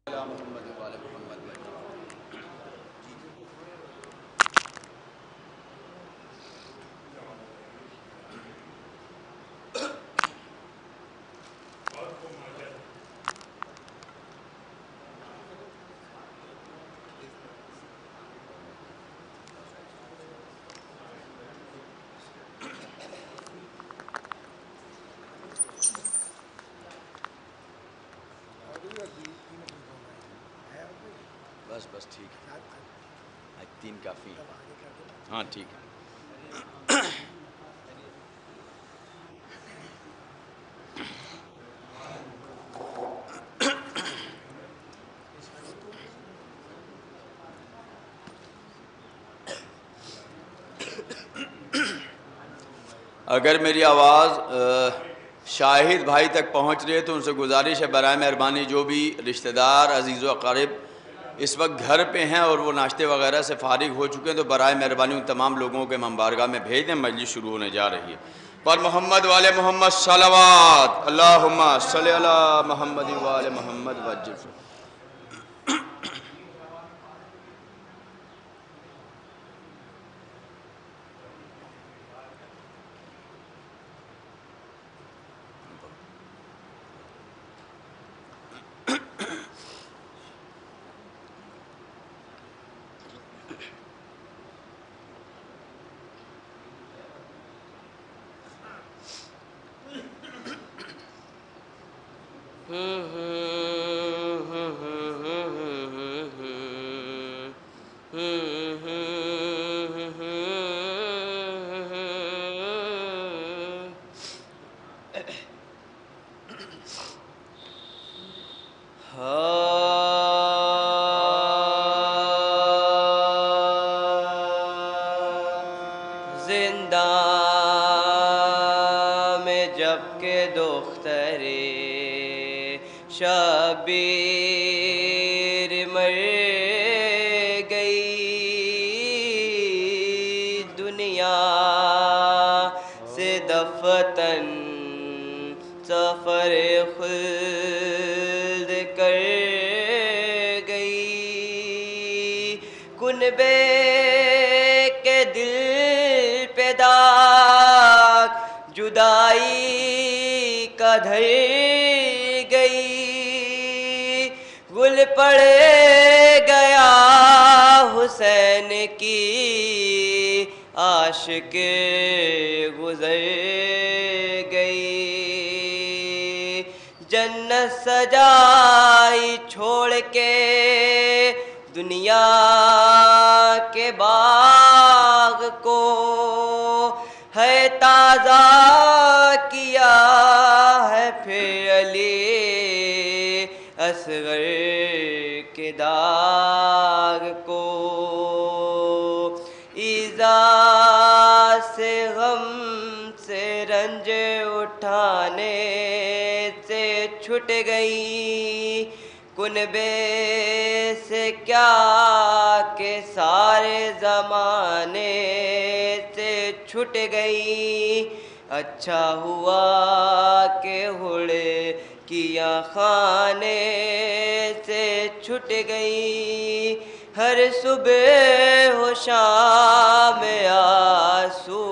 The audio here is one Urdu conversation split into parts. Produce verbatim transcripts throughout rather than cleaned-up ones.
بس بس ٹھیک ہے، آج تین کافی ہیں. ہاں ٹھیک ہے. اگر میری آواز شاہد بھائی تک پہنچ رہی ہے تو ان سے گزارش ہے برائے مہربانی جو بھی رشتہ دار عزیز و اقارب اس وقت گھر پہ ہیں اور وہ ناشتے وغیرہ سے فارغ ہو چکے ہیں تو برائے مہربانی ان تمام لوگوں کے ہم بارگاہ میں بھیج دیں. مجلس شروع ہونے جا رہی ہے. پر محمد والے محمد صلوات اللہم صلی علی محمد والے محمد وجل. شبیر مر گئی دنیا سے دفتن سفر خلد کر گئی کنبے کے دل پہ داغ جدائی کا دھر گئی گل پڑ گیا حسین کی عاشق گزر گئی جنت سجائی چھوڑ کے دنیا کے باغ کو ہے تازہ کیا ہے پھر علی اصغر کے داغ کو ایذا سے غم سے رنج اٹھانے سے چھٹ گئی کنبے سے کیا کہ سارے زمانے سے چھٹ گئی اچھا ہوا کہ ہڑے کیا خانے سے چھٹ گئی ہر صبح و شام آنسو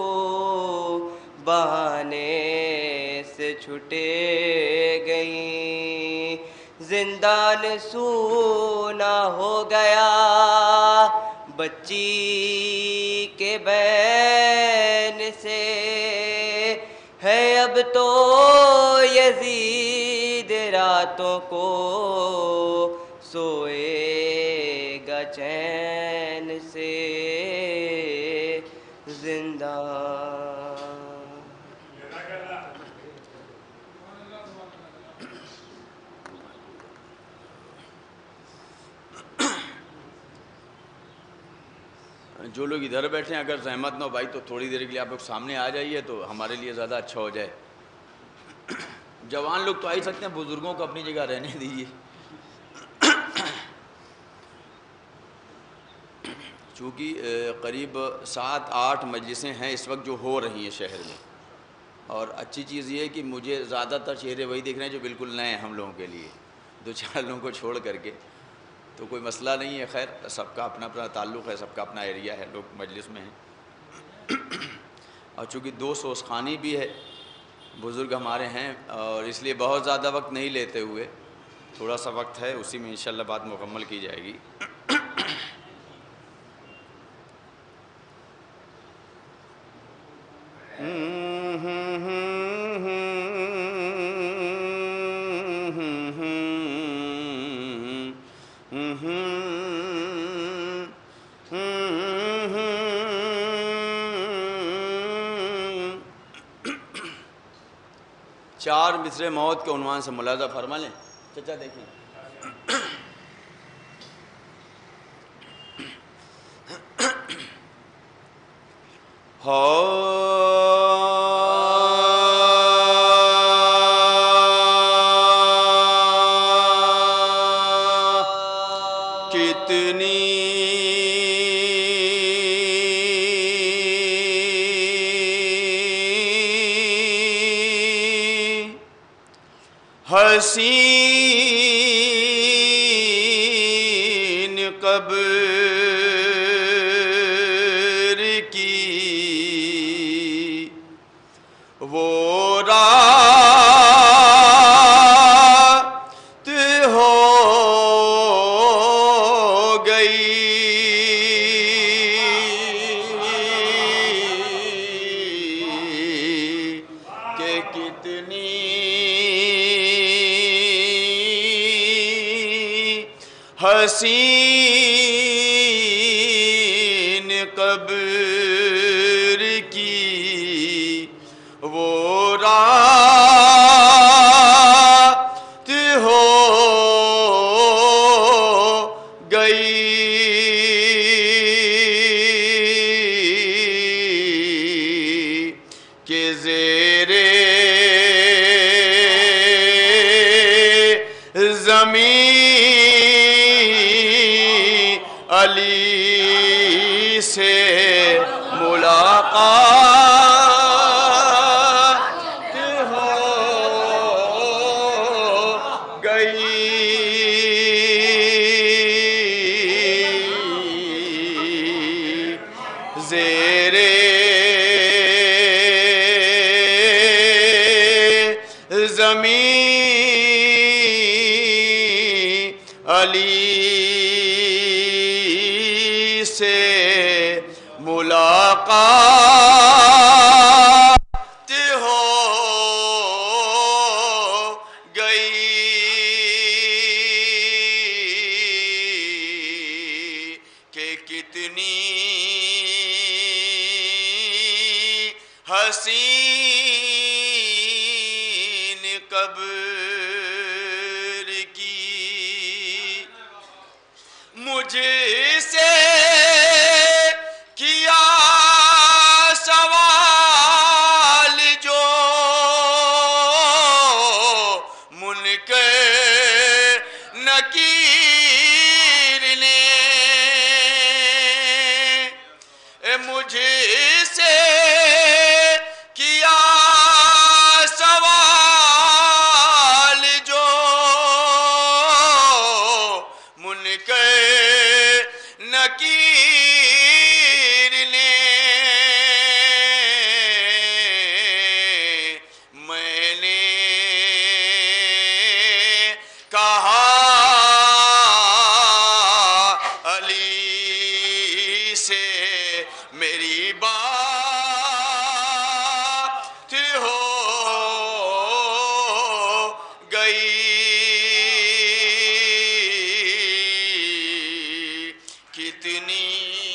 بہانے سے چھٹے گئی زندان سونا ہو گیا بچی کے بین سے ہے اب تو یزید راتوں کو سوئے گا چین سے زندہ. جو لوگ ادھر بیٹھے ہیں اگر زحمت نہ ہو بھائی تو تھوڑی دیر کے لیے آپ لوگ سامنے آ جائیے تو ہمارے لیے زیادہ اچھا ہو جائے. جوان لوگ تو آ ہی سکتے ہیں بزرگوں کو اپنی جگہ رہنے دیجیے. چونکہ قریب سات آٹھ مجلسیں ہیں اس وقت جو ہو رہی ہیں شہر میں اور اچھی چیز یہ ہے کہ مجھے زیادہ تر چہرے وہی دیکھ رہے ہیں جو بالکل نئے ہیں ہم لوگوں کے لیے دو چار لوگوں کو چھوڑ کر کے، تو کوئی مسئلہ نہیں ہے. خیر سب کا اپنا اپنا تعلق ہے، سب کا اپنا ایریا ہے، لوگ مجلس میں ہیں. اور چونکہ دو سوسخانی بھی ہے، بزرگ ہمارے ہیں، اور اس لیے بہت زیادہ وقت نہیں لیتے ہوئے تھوڑا سا وقت ہے، اسی میں انشاءاللہ بات مکمل کی جائے گی. چار مصرے موت کے عنوان سے ملاحظہ فرما لیں. چچا دیکھیں، کتنی حسین قبر کی وہ رات ہو گئی کہ کتنی حسین قبر کی وہ رات ہو گئی کہ زیر زمین علی سے ملاقات ہو گئی زیر زمین علی سے ملاقات ہو گئی کہ کتنی حسین قبر کی مجھ سے کیا سوال جو منکر نکیر نے اے مجھ سے کیا سوال جو منکر نکیر نے میں نے کہا علی سے میری بات ہو گئی کتنی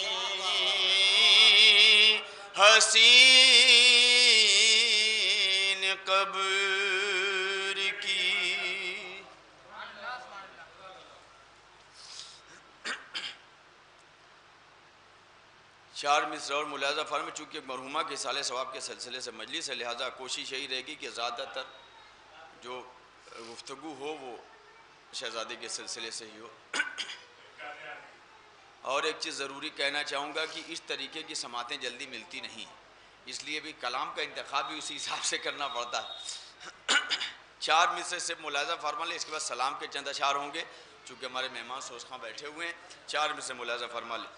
حسین قبر کی چار مصرع اور ملاحظہ فرم. چونکہ مرحومہ کے سال ثواب کے سلسلے سے مجلس ہے، لہذا کوشش یہی رہے گی کہ زیادہ تر جو گفتگو ہو وہ شہزادے کے سلسلے سے ہی ہو. اور ایک چیز ضروری کہنا چاہوں گا کہ اس طریقے کی سماعتیں جلدی ملتی نہیں، اس لیے بھی کلام کا انتخاب بھی اسی حساب سے کرنا پڑتا ہے. چار مصرے سے ملاحظہ فرما لیں، اس کے بعد سلام کے چند اشعار ہوں گے، چونکہ ہمارے مہمان سوز خاں بیٹھے ہوئے ہیں، چار مصرے ملاحظہ فرما لیں۔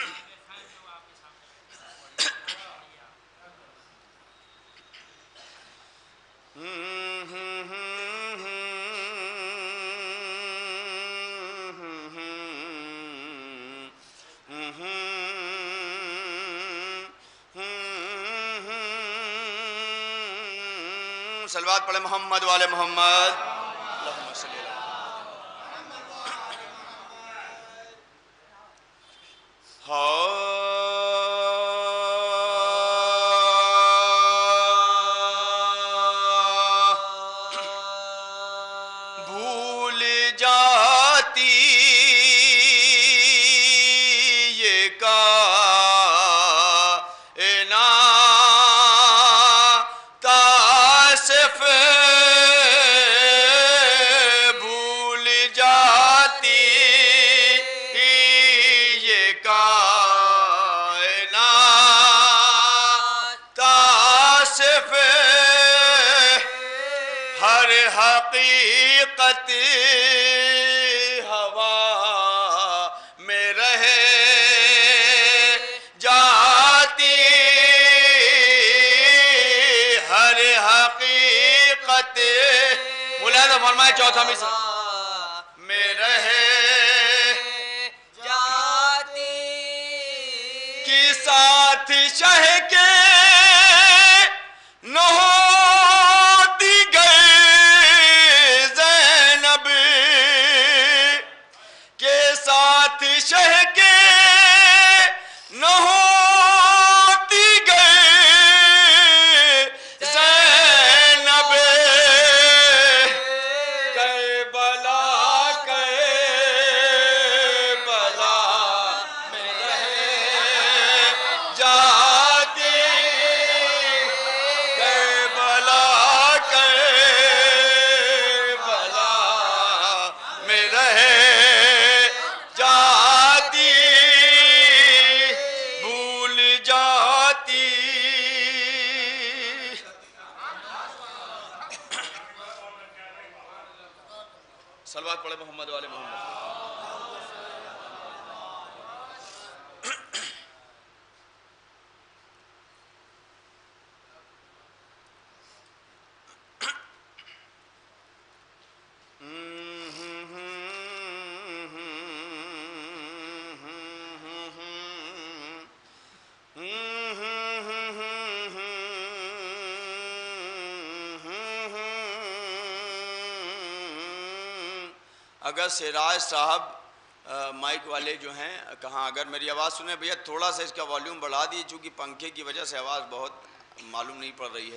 صلوات پڑھے محمد والے محمد۔ اللہم صلی اللہ بھول جاتی یہ کائنات آصف، بھول جاتی یہ کائنات آصف، ہر حقیقت ہوا میں رہے جاتی، ہر حقیقت ملاحظہ فرمائے چوتھا مصرع میں رہے جاتی، کی ساتھ شہ کے نہ ہوتی گئے زینب، کے ساتھ شہ کے نہ ہوتی گئے زینب، کربلا کربلا میں رہے جاتی، کربلا کربلا میں رہے جاتی، بھول جاتی۔ صلوات پڑھے محمد والے محمد۔ اگر سراج صاحب مائک والے جو ہیں کہاں اگر میری آواز سنیں بھیا تھوڑا سا اس کا والیوم بڑھا دیے، چونکہ پنکھے کی وجہ سے آواز بہت معلوم نہیں پڑ رہی ہے۔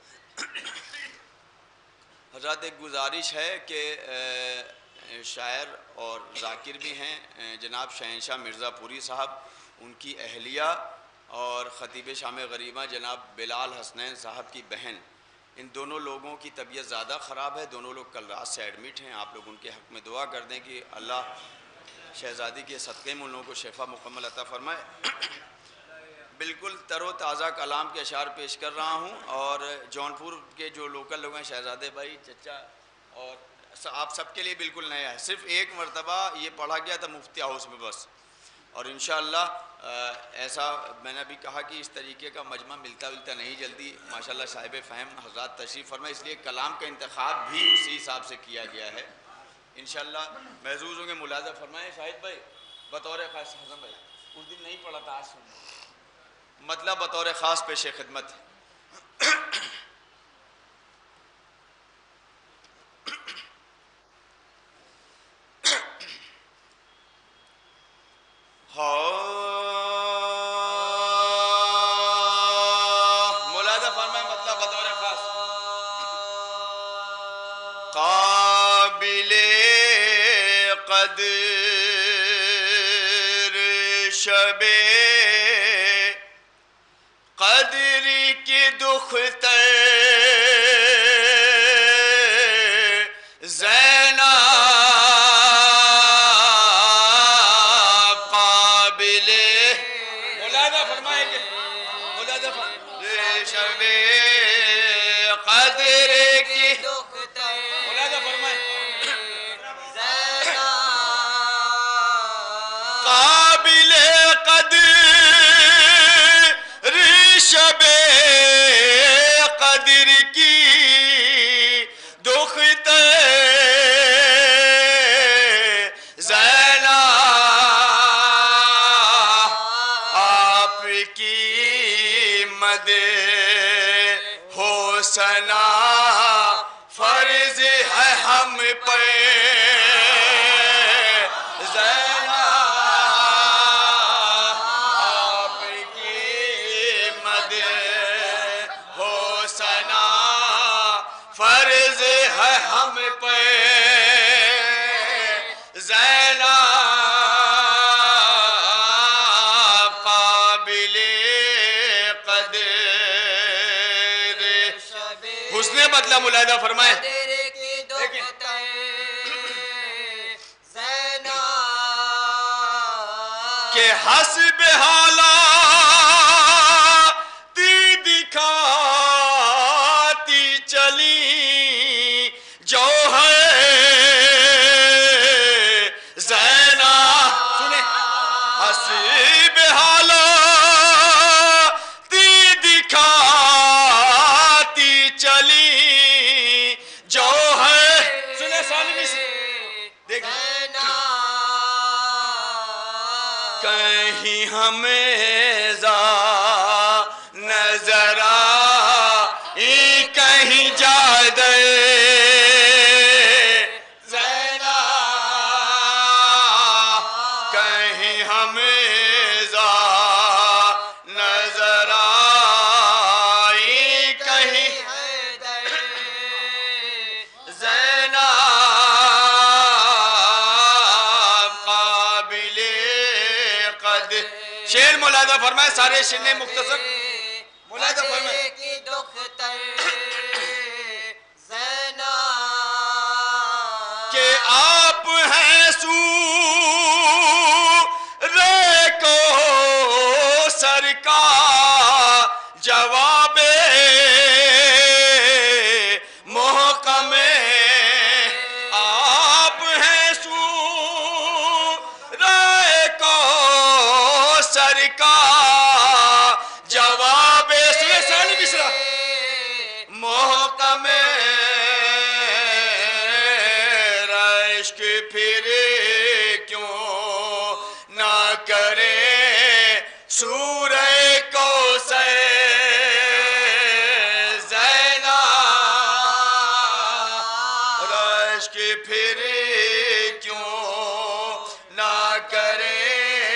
حضرات ایک گزارش ہے کہ شاعر اور ذاکر بھی ہیں جناب شہنشاہ مرزا پوری صاحب، ان کی اہلیہ اور خطیب شام غریبہ جناب بلال حسنین صاحب کی بہن، ان دونوں لوگوں کی طبیعت زیادہ خراب ہے، دونوں لوگ کل رات سے ایڈمٹ ہیں، آپ لوگ ان کے حق میں دعا کر دیں کہ اللہ شہزادی کے صدقے میں ان لوگوں کو شفا مکمل عطا فرمائے۔ بالکل تر و تازہ کلام کے اشعار پیش کر رہا ہوں، اور جونپور کے جو لوکل لوگ ہیں شہزادے بھائی، چچا اور آپ سب کے لیے بالکل نیا ہے، صرف ایک مرتبہ یہ پڑھا گیا تھا مفتی ہاؤس میں بس، اور انشاءاللہ ایسا میں نے بھی کہا کہ اس طریقے کا مجمع ملتا ملتا نہیں جلدی، ماشاءاللہ صاحب فہم حضرات تشریف فرمائے، اس لیے کلام کا انتخاب بھی اسی حساب سے کیا گیا ہے، انشاءاللہ محظوظ ہوں گے۔ ملاحظہ فرمائیں شاہد بھائی، بطور خاص حسن بھائی اس دن نہیں پڑھا تھا، آج سنیں مطلب بطور خاص پیش خدمت ہے۔ ملاحظہ فرمائیں مطلب بطور خاص، قابل قدر شب قدر کی دختر زینب، قابل ملاحظہ فرمائیں گے، ملاحظہ فرمائیں شب قدر کی دختر آپ کی مدح ہو ثنا فرض ہے ہم پہ زینب آپ کی مدح ہو ثنا فرض ہے ہم پہ زینب قابل قدر حسن بدلہ ملاحظہ فرمائیں کہ حسب حالات دکھاتی چلی جو ہے زینب سنیں حسب حالات دکھاتی چلی جو ہے سنیں سالمی سے دیکھیں کہیں ہمیں ذا نظر آئی کہیں جادے زینب کہیں ہمیں ذا نظر آئی کہیں زینب قابل شعر ملاحظہ فرمائے سارے شعر مختصر ملاحظہ فرمائے کہ آپ ہیں سورہ کو سر کا جواب محکم آپ ہیں سورہ کو سر کا جواب سورہ ثانی بسرا محکم رشک پھر کیوں نہ کرے سورہ کوثر زینب رشک پھر کیوں نہ کرے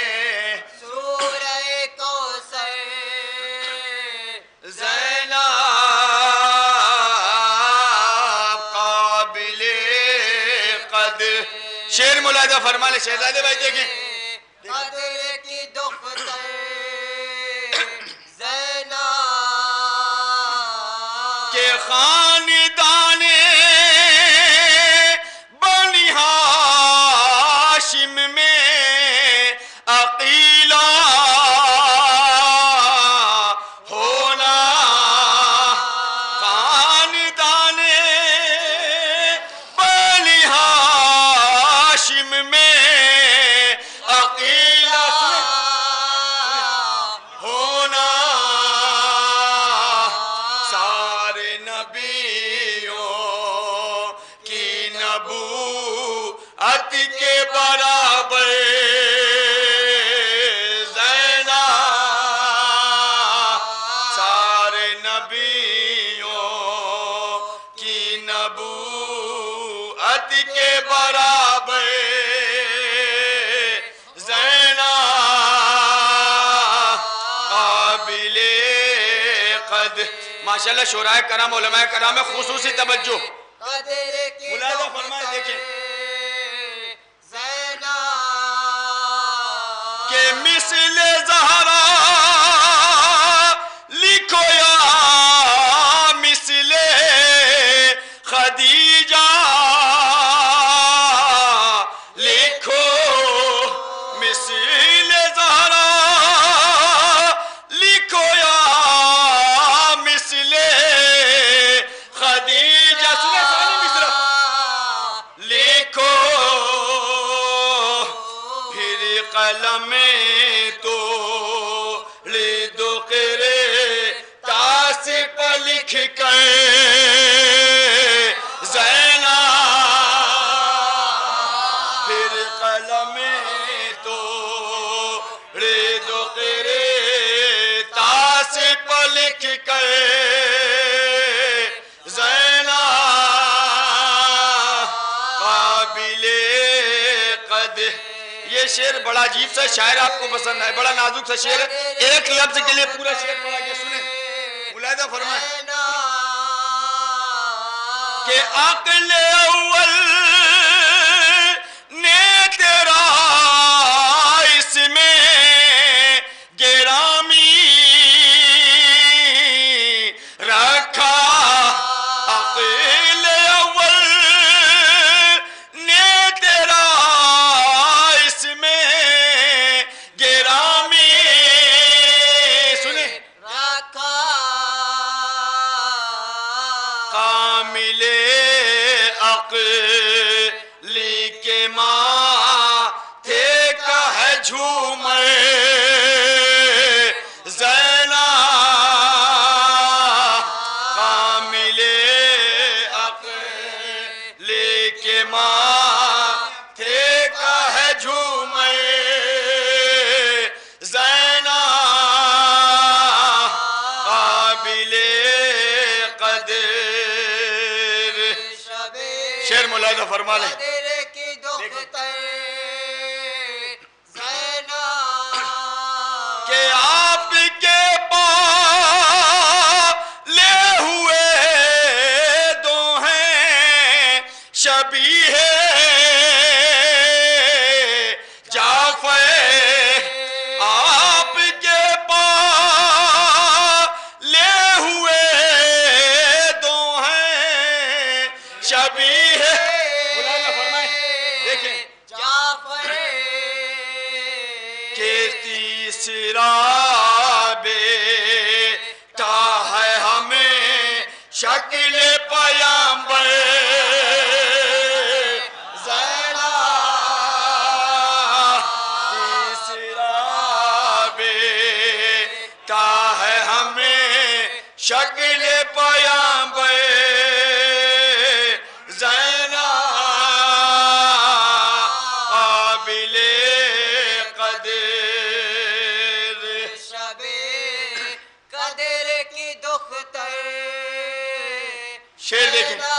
سورہ کوثر زینب قابل قدر شعر ملاحظہ فرما لے شہزادے بھائی دیکھیں قدر کی دختر زینب کہ خاندان بنی ہاشم میں عقیلہ ہونا خاندان بنی ہاشم میں عقیلہ ہونا سارے نبیوں کی نبوت کے برابر زینب سارے نبیوں کی نبوت کے برابر زینب قابل قدر ماشاءاللہ شورائے کرام علماء کرام میں خصوصی توجہ قدر کی ملاحظہ فرمائے دیکھیں زینب کہ مثل زہرا لکھو یا مثل خدیجہ لکھو مثل زہرا لکھو یا مثل خدیجہ سنیں ثانی مصرع لکھو پھر قلم تو شعر بڑا عجیب سا شاعر آپ کو پسند ہے، بڑا نازک سا شعر ہے، ایک لفظ کے لیے پورا شعر پڑھا کے سنیں، ملاحظہ فرمائیں کہ عقل اول نے تیرا اس میں گرامی رکھا، عقل اول نے تیرا اس میں گرامی سنیں رکھا، کامل عقلی کے ماتھے کا ہے جھومر زینا، کامل عقلی کے ماتھے کا ہے جھومر زینا، قابل قدر شعر ملاحظہ فرما لیں قدر کی دختر زینب کہ آپ کے پالے ہوئے دو ہیں شبیہ جعفر، آپ کے پالے ہوئے دو ہیں شبیہ، ملاحظہ فرمائیں دیکھیں جعفر کہ تیسرا بیٹا ہے ہمیں شکل پیامبر زینا، تیسرا بیٹا ہے ہمیں شکل پیامبر زینا، قابل قدر شب قدر کی دختر شعر دیکھیں زینب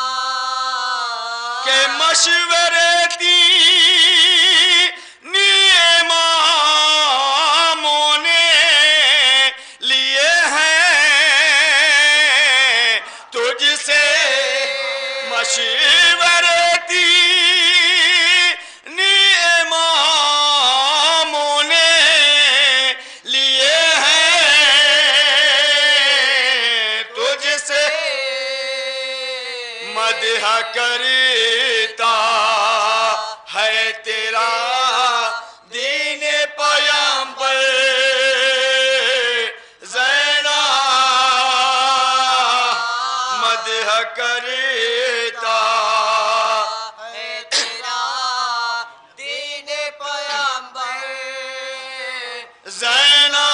کہ مشورے دینی اماموں نے لیے ہیں تجھ سے، مشورے دینی اماموں نے لیے ہیں تجھ سے، مدح کرتا ہے تیرا دین پیامبر زینا، مدح کرتا ہے تیرا دین پیامبر زینا،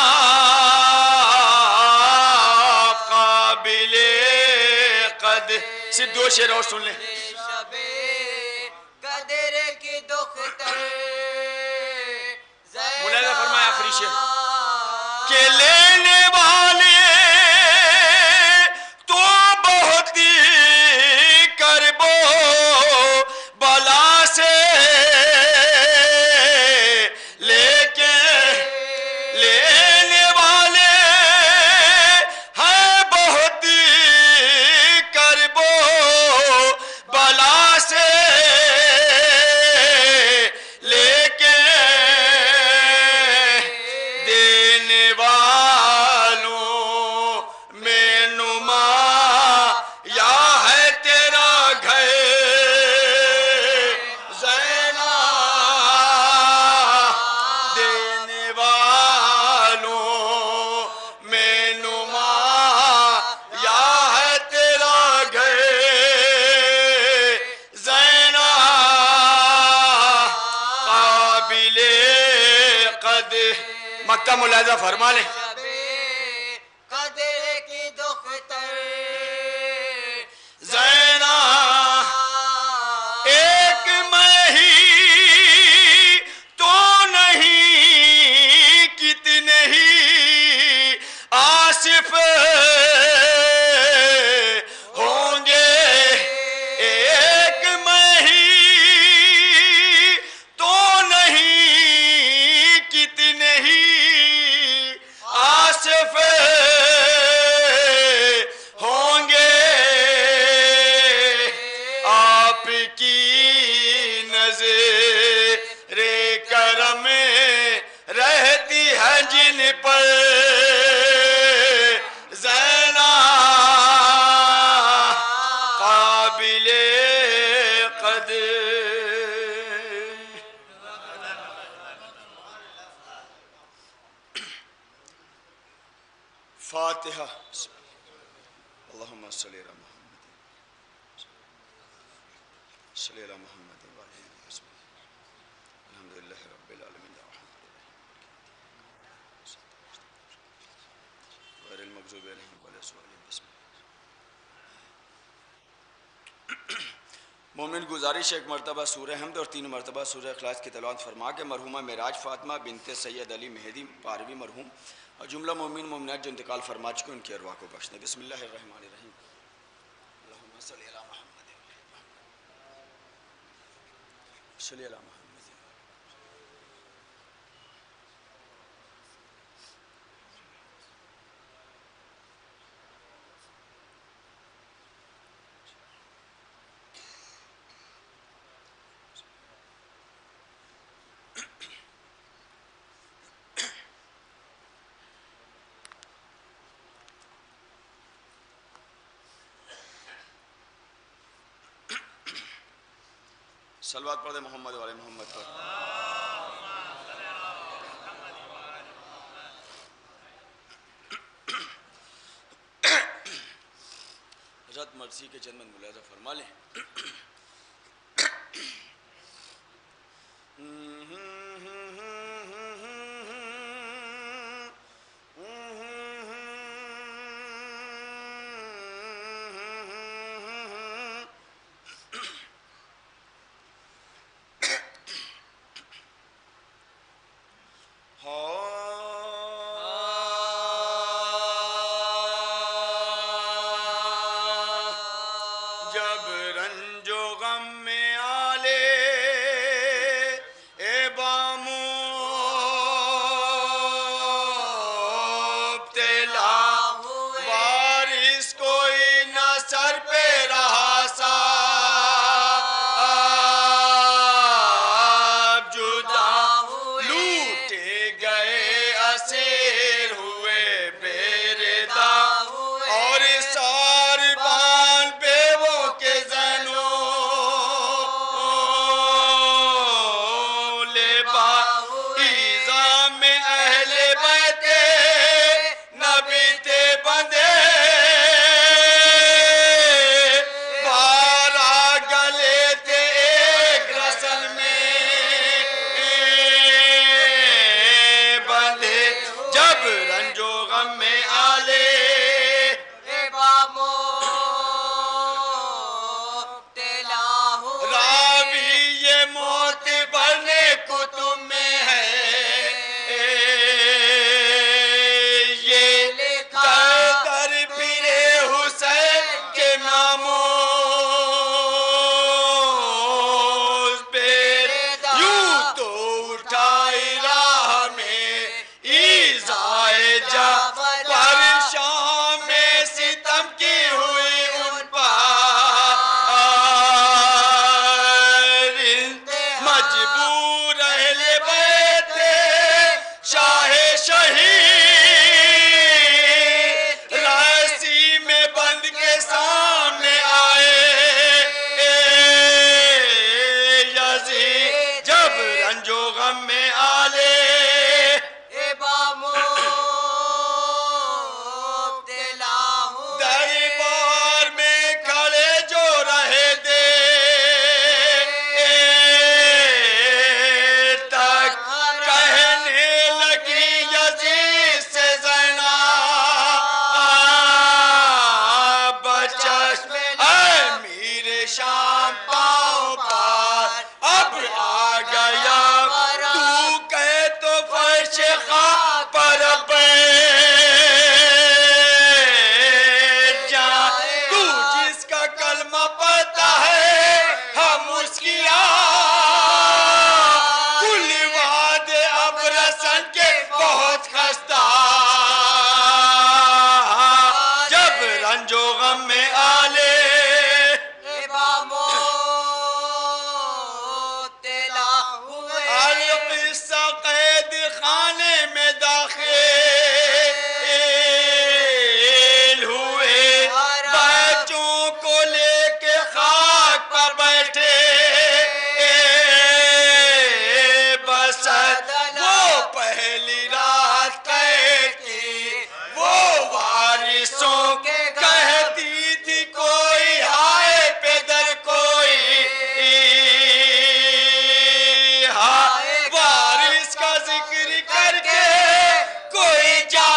قابل قدر صرف دو شعر اور سن لیں شب قدر کی دختر زینب ملاحظہ فرمائے آخری شعر کہ لینے والے تو بہت کربو بلا سے، لیکن لینے والے ہیں بہت کربو بلا سے، لیکن دینے والوں میں نما یا ہے تیرا گھر زینا، دینے والوں میں نما یا ہے تیرا گھر زینا، قابل قدر مکہ ملاحظہ فرما لیں شب قدر کی دختر زینا، ایک میں ہی تو نہیں کتنے ہی آصف ہوں گے، ایک میں ہی تو نہیں پر زینا قابل قدر. فاتحہ. اللہم صلی علی محمد صلی علی محمد الحمدللہ رب العالمین غیر المغضوب علیہم ولا الضالین. مومن گزارش ایک مرتبہ سورہ حمد اور تین مرتبہ سورہ اخلاص کی تلاوت فرما کے مرحومہ معراج فاطمہ بنت سید علی مہدی پاروی مرحوم اور جملہ مومن مومنات جو انتقال فرما چکے ان کی ارواح کو بخش دیں. بسم اللہ الرحمن الرحیم. اللہم صلی علی محمد صلی علی محمد. صلوات پڑھ دے محمد والے محمد پر. حضرت مرسی کے چند مند ملاحظہ فرما لیں. جب رنجو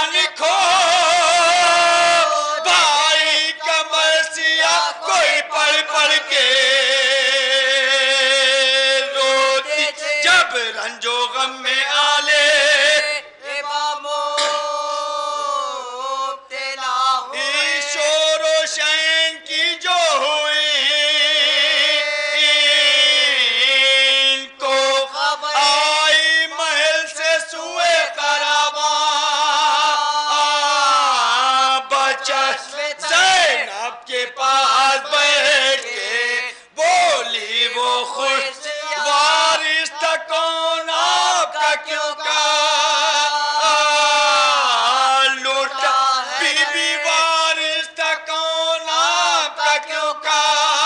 جان کھو بھائی کا مرثیہ کوئی پڑھ پڑھ کے روتی جب رنج و غم میں آلے شور و شین کی جو ہوئی ان کو آئی محل سے سوئے خرابہ بچہ زینب کے پاس بیٹھ کے بولی وہ خوش وارث تھا کون آپ کا کیوں کا لوٹا بی بی وارث تھا کون آپ کا کیوں کا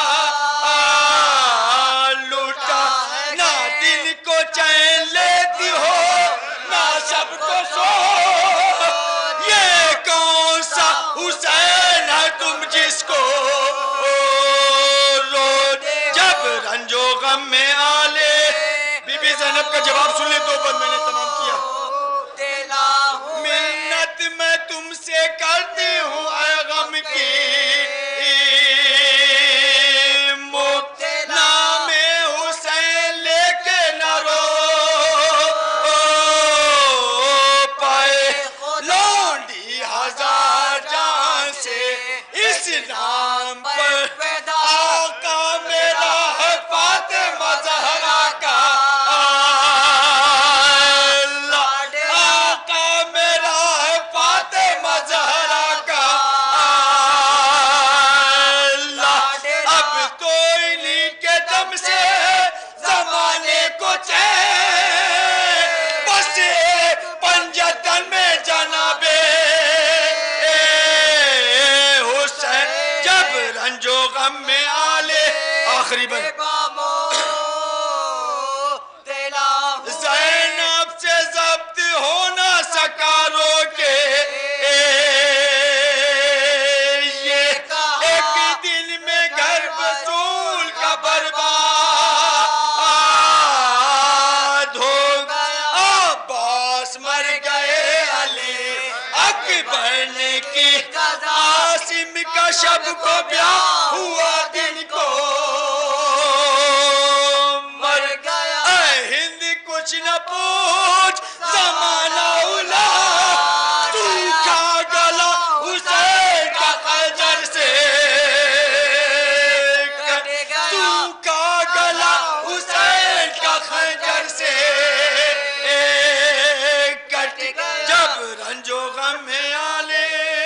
لوٹا نہ دل کو چین لیتی ہو نہ سب کو سو یہ کون سا حسین ہے تم جس کو رو جب رنج و غم میں آلے بی بی زینب کا جواب سن لے دو بار میں نے تمام کیا منت میں تم سے کرتی ہوں اے غم کی نام حسین لے کے نہ رو پائے لونڈی ہزار جان سے اس نام پر آقا میرا ہے فاطمہ زہرا کا آقا میرا ہے فاطمہ زہرا کا اب تو انہی کے دم سے زمانے کو چین بس پنجتن میں جناب حسین جب رنج و غم میں آلے آخری بند زینب سے ضبط ہو نہ سکا رو کے یہ ایک دن میں گھر بطول کا برباد ہو عباس مر گئے علی اکبر نے کی عاصم کا شب کو بیاہ ہوا دن کو مر گیا اے ہند کچھ نہ پوچھ زمانہ اولا تو کھا گلا حسین کا خنجر سے تو کھا گلا حسین کا خنجر سے کٹ جب رنج و غم میں آلے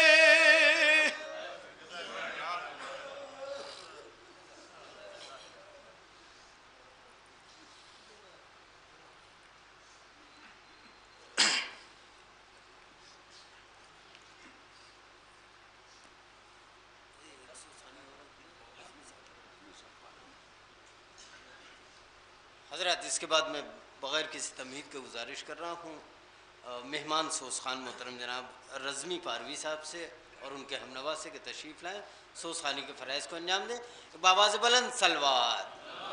حضرات اس کے بعد میں بغیر کسی تمہید کے گزارش کر رہا ہوں مہمان سوز خان محترم جناب رزمی پاروی صاحب سے اور ان کے ہم نوا سے کہ تشریف لائیں سوز خانی کے فرائض کو انجام دیں بآواز بلند سلوات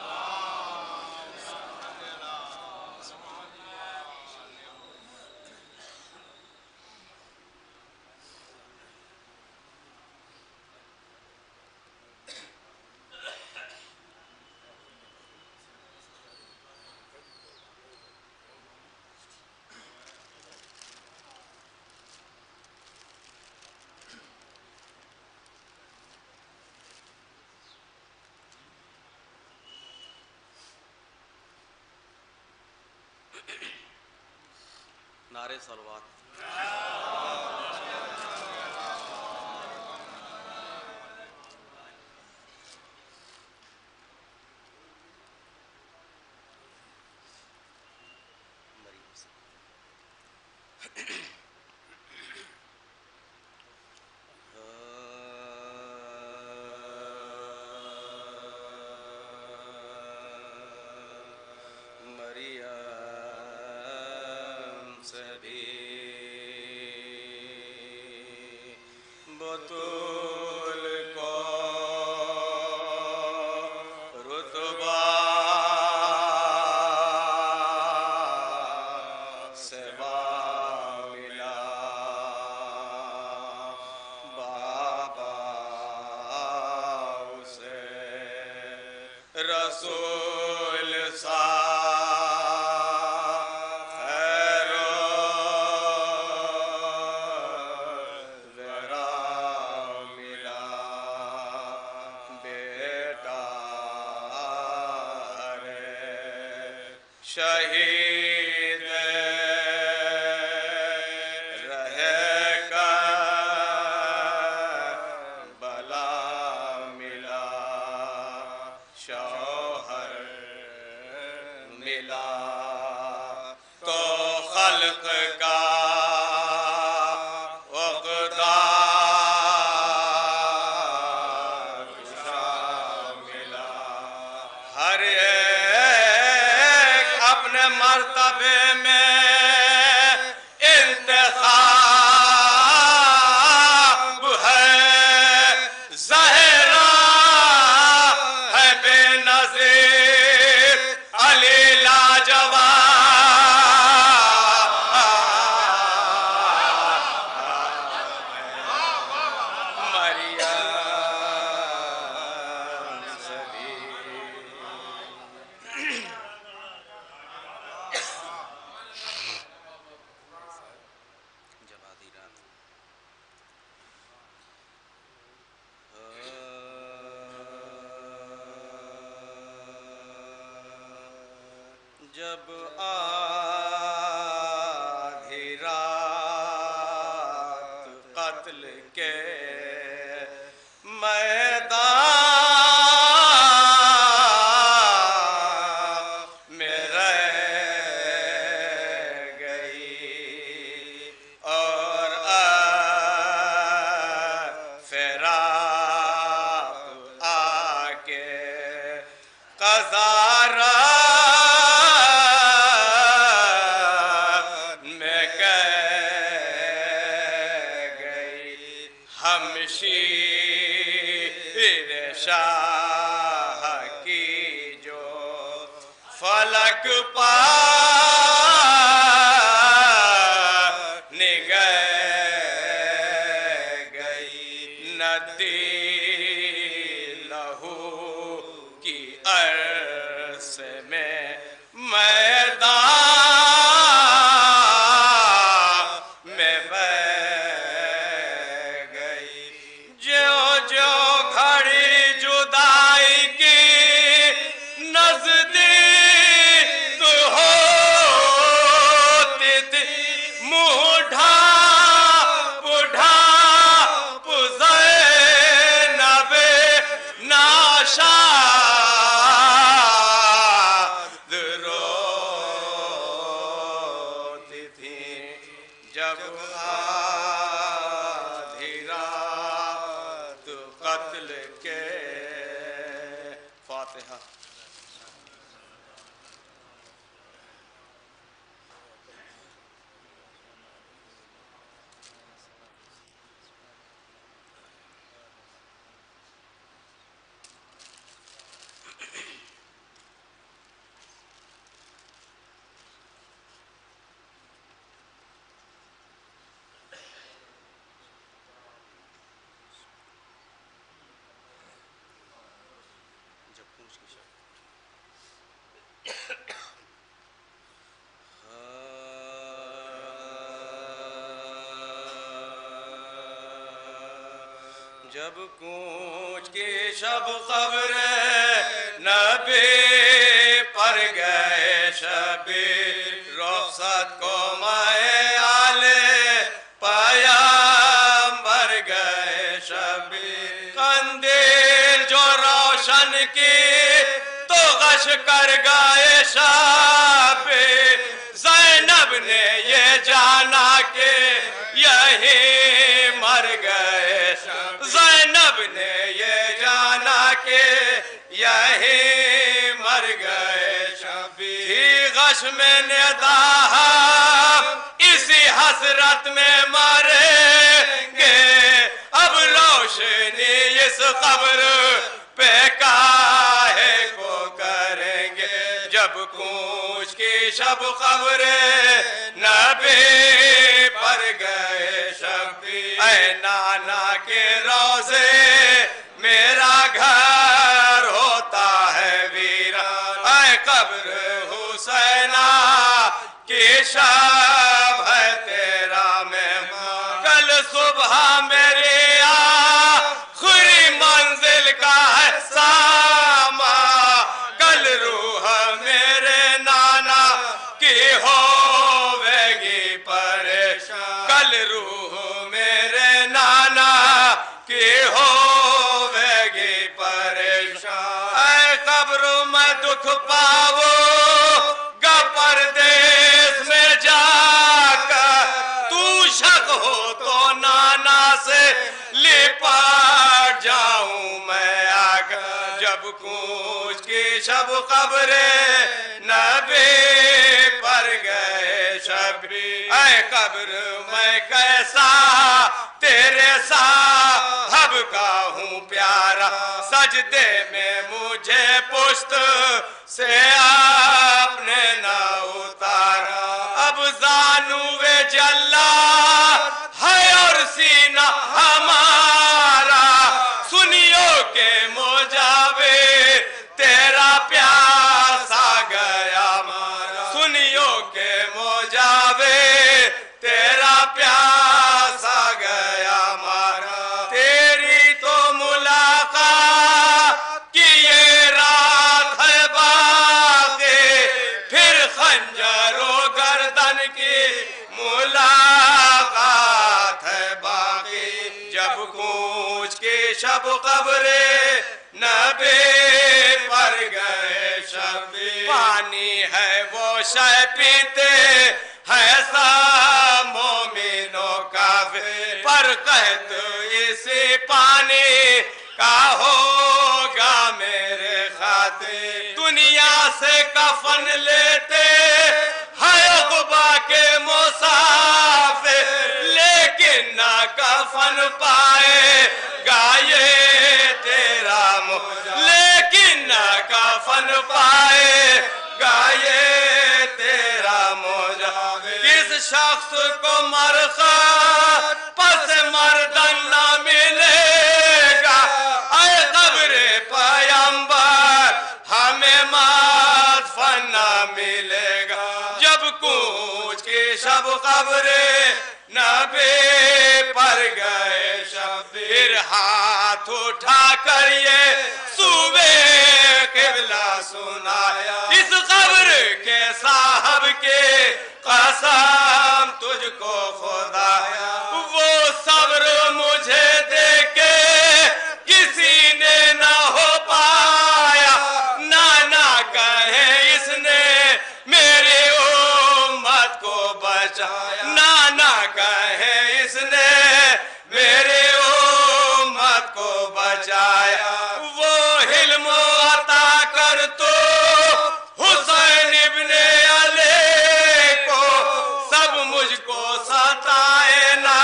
نعرے صلوات بطول کو رتبہ سوا ملا रसूल सा शहीद रहे करबला मिला शौहर मिला तो खल्क का उक़दा मिला हर मर्तबे में इंतखाब है ज़हरा है बेनज़ीर अली लाजवाब मरियम सदी जब आधी रात कत्ल के मैदान में रह गई और फिराक आके क़ज़ा हमशीर शाह की जो फलक पार निगह गई नदी लहू की अर्श में मैदान में जब आधी रात कत्ल के फातिहा। जब कूच की शब क़ब्र नबी पर गए शबीर रुख़सत को माए आले पैगंबर गए शबीर कंदील जो रोशन की तो गश कर गए शबीर ज़ैनब ने ये जाना के यही मर गए ज़ैनब ने ये जाना के यही मर गए शबीर गश में निदा इसी हसरत में मरेंगे अब रोशनी इस कब्र पे काहे को करेंगे जब कूच की शब क़ब्र नबी पर गए शबीर ऐ नाना के रोज़े मेरा घर होता है वीर शब है तेरा मेहमान, कल सुबह मेरी आखिरी मंजिल का है सामा, कल रूह मेरे नाना की होवेगी परेशान, कल रूह मेरे नाना की होवेगी परेशान। ऐ कब्र में दुख पावो गा परदेस में जाकर, तू शक हो तो नाना से लिपट जाऊं मैं आकर, जब कूच की शब कब्रे नबी पर गए शबी। ऐ कब्र मैं कैसा तेरे साहब का हूँ प्यारा, सजदे में मुझे पुश्त से आपने ना उतारा, अब जानूवे जल्ला है और सीना हमारा, सुनियो के मोजावे तेरा प्यासा गया मारा, सुनियो के मोजावे तेरा प्यासा गया मारा। तेरी तो मुलाकात की ये रात है बाक़ी, फिर खंजरो गर्दन की मुलाकात है बाक़ी, जब कूच की शब कब्रे नबी पर गए शबी। पानी है वो शय पीते है सब मोमिनों का, पर कहत इसी पानी का होगा मेरे खातिर। दुनिया से कफन लेते है उक़बा के मुसाफिर, लेकिन ना कफन पाए गाये तेरा मुझे, लेकिन ना कफन पाए गाये तेरा मुझे। किस शख्स को मरखा पस मर्दन ना मिलेगा, ऐ कब्रे पैगंबर हमें मदफन ना मिलेगा, जब कूच की शब कब्रे नबी पर गए शबी। फिर हाथ उठा कर ये सूबे किबला सुनाया, इस कब्र के साहब के कसम तुझको खुदाया, वो सब्र मुझे देके किसी ने ना हो पाया, नाना कहे इसने मेरी उम्मत को बचाया, नाना कहे इसने मेरी उम्मत को बचाया। वो हिल्म अता कर तो हुसैन इब्ने अली को, सब मुझको सताए ना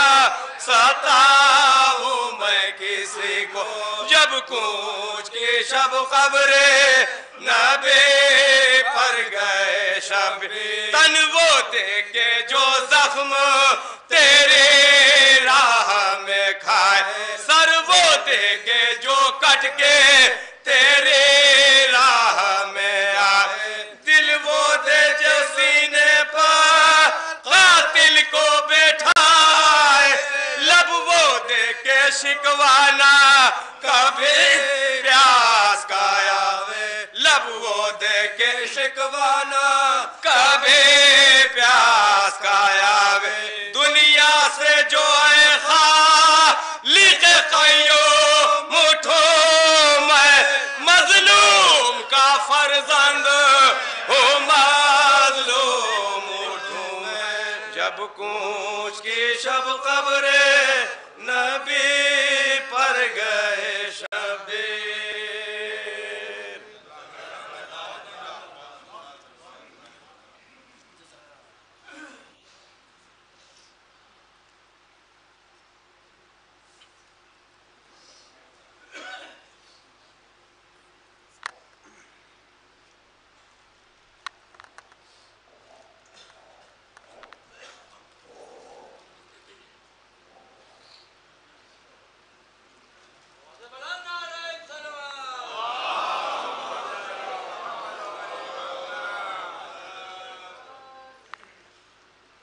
सताऊं मैं किसी को, जब कूच की शब कब्रे नबी पर गए शबी। तन वो देके जो जख्म तेरे राह में खाए, सर वो देके जो कट के तेरे राह में आए, दिल वो दे जो सीने पर कातिल को बैठाए, लब वो दे के शिकवाना कभी प्यास का आवे, लब वो दे के शिकवाना कभी प्यास का आवे। दुनिया से जो है खालिक क़य्यूम उठो, मैं मजलूम का फर्जंद हूँ, मजलूम उठूं मैं, जब कूच की शब कब्रे नबी पर गए शबीर।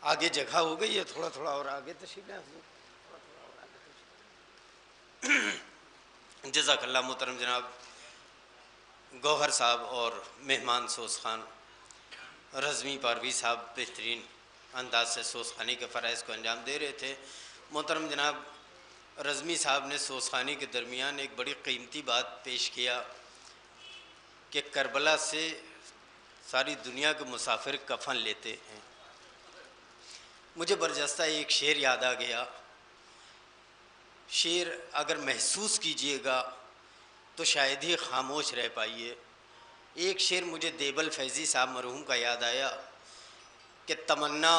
آگے جگہ ہو گئی ہے، تھوڑا تھوڑا اور آگے تشریف لائیں حضور. جزاک اللہ. محترم جناب گوہر صاحب اور مہمان سوز خان رضمی پاروی صاحب بہترین انداز سے سوز خانی کے فرائض کو انجام دے رہے تھے. محترم جناب رضمی صاحب نے سوز خانی کے درمیان ایک بڑی قیمتی بات پیش کیا کہ کربلا سے ساری دنیا کے مسافر کفن لیتے ہیں. مجھے برجستہ ایک شعر یاد آ گیا. شعر اگر محسوس کیجئے گا تو شاید ہی خاموش رہ پائیے. ایک شعر مجھے دیبل فیضی صاحب مرحوم کا یاد آیا کہ تمنا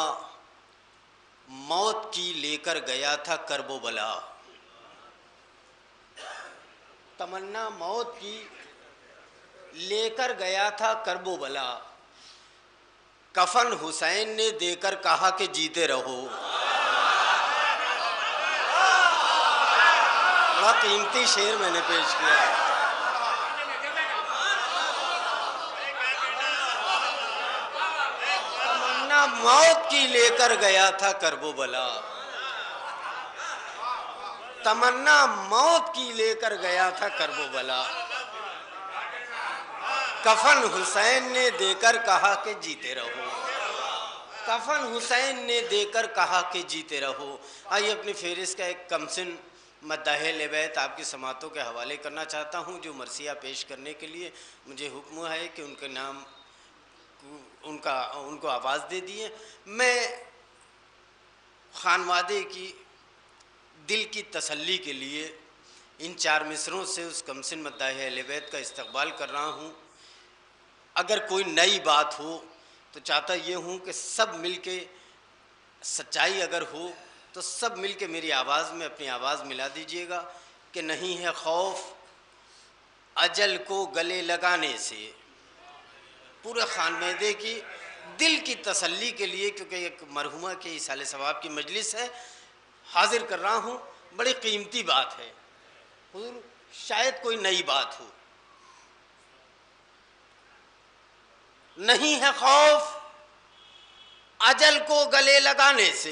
موت کی لے کر گیا تھا کرب و بلا. تمنا موت کی لے کر گیا تھا کرب و بلا، کفن حسین نے دے کر کہا کہ جیتے رہو. بڑا قیمتی شعر میں نے پیش کیا. تمنا موت کی لے کر گیا تھا کرب و بلا، تمنا موت کی لے کر گیا تھا کرب و بلا، کفن حسین نے دے کر کہا کہ جیتے رہو. کفن حسین نے دے کر کہا کہ جیتے رہو. آئیے اپنی فہرست کا ایک کمسن مداح اہل بیت آپ کی سماعتوں کے حوالے کرنا چاہتا ہوں جو مرثیہ پیش کرنے کے لیے مجھے حکم ہے کہ ان کے نام ان کا ان کو آواز دے دیے. میں خانوادے کی دل کی تسلی کے لیے ان چار مصروں سے اس کمسن مداح اہل بیت کا استقبال کر رہا ہوں. اگر کوئی نئی بات ہو تو چاہتا یہ ہوں کہ سب مل کے، سچائی اگر ہو تو سب مل کے میری آواز میں اپنی آواز ملا دیجئے گا کہ نہیں ہے خوف اجل کو گلے لگانے سے. پورے خانوادے کی دل کی تسلی کے لیے، کیونکہ ایک مرحومہ کے ایصال ثواب کی مجلس ہے، حاضر کر رہا ہوں. بڑی قیمتی بات ہے حضور، شاید کوئی نئی بات ہو. نہیں ہے خوف اجل کو گلے لگانے سے،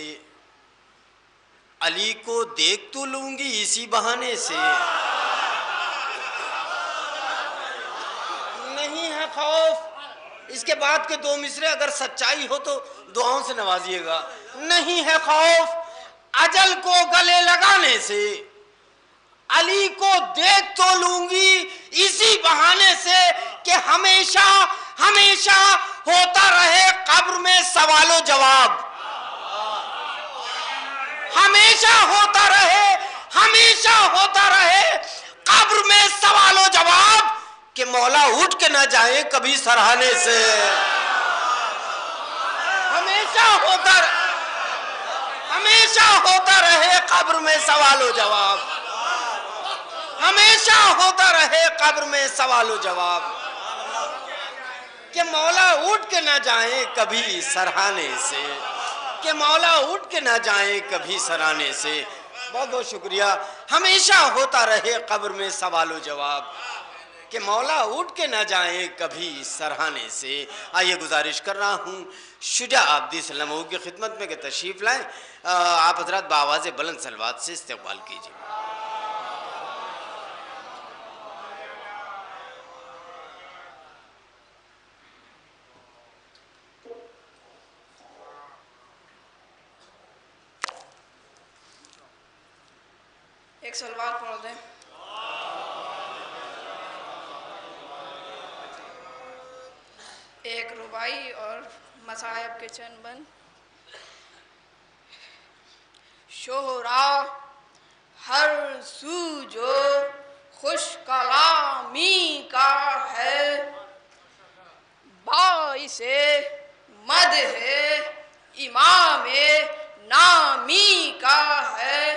علی کو دیکھ تو لوں گی اسی بہانے سے. نہیں ہے خوف، اس کے بعد کے دو مصرے اگر سچائی ہو تو دعاؤں سے نوازیے گا. نہیں ہے خوف اجل کو گلے لگانے سے، علی کو دیکھ تو لوں گی اسی بہانے سے کہ ہمیشہ ہمیشہ ہوتا رہے قبر میں سوال و جواب. ہمیشہ ہوتا رہے ہمیشہ ہوتا رہے قبر میں سوال و جواب کہ مولا اٹھ کے نہ جائیں کبھی سرہانے سے. ہمیشہ ہوتا ہمیشہ ہوتا رہے قبر میں سوال و جواب، ہمیشہ ہوتا رہے قبر میں سوال و جواب کہ مولا اٹھ کے نہ جائیں کبھی سرہانے سے، کہ مولا اٹھ کے نہ جائیں کبھی سرانے سے. بہت بہت شکریہ. ہمیشہ ہوتا رہے قبر میں سوال و جواب کہ مولا اٹھ کے نہ جائیں کبھی سرہانے سے. آئیے گزارش کر رہا ہوں شجاع عابدی صلی اللہ علیہ وسلم کی خدمت میں کہ تشریف لائیں. آپ حضرات بآواز بلند صلوات سے استقبال کیجیے. ایک صلوات پڑھ دیں. ایک ربائی اور مصائب کے چند بند. شہرا ہر سو جو خوش کلامی کا ہے، باعث مدح امام نامی کا ہے،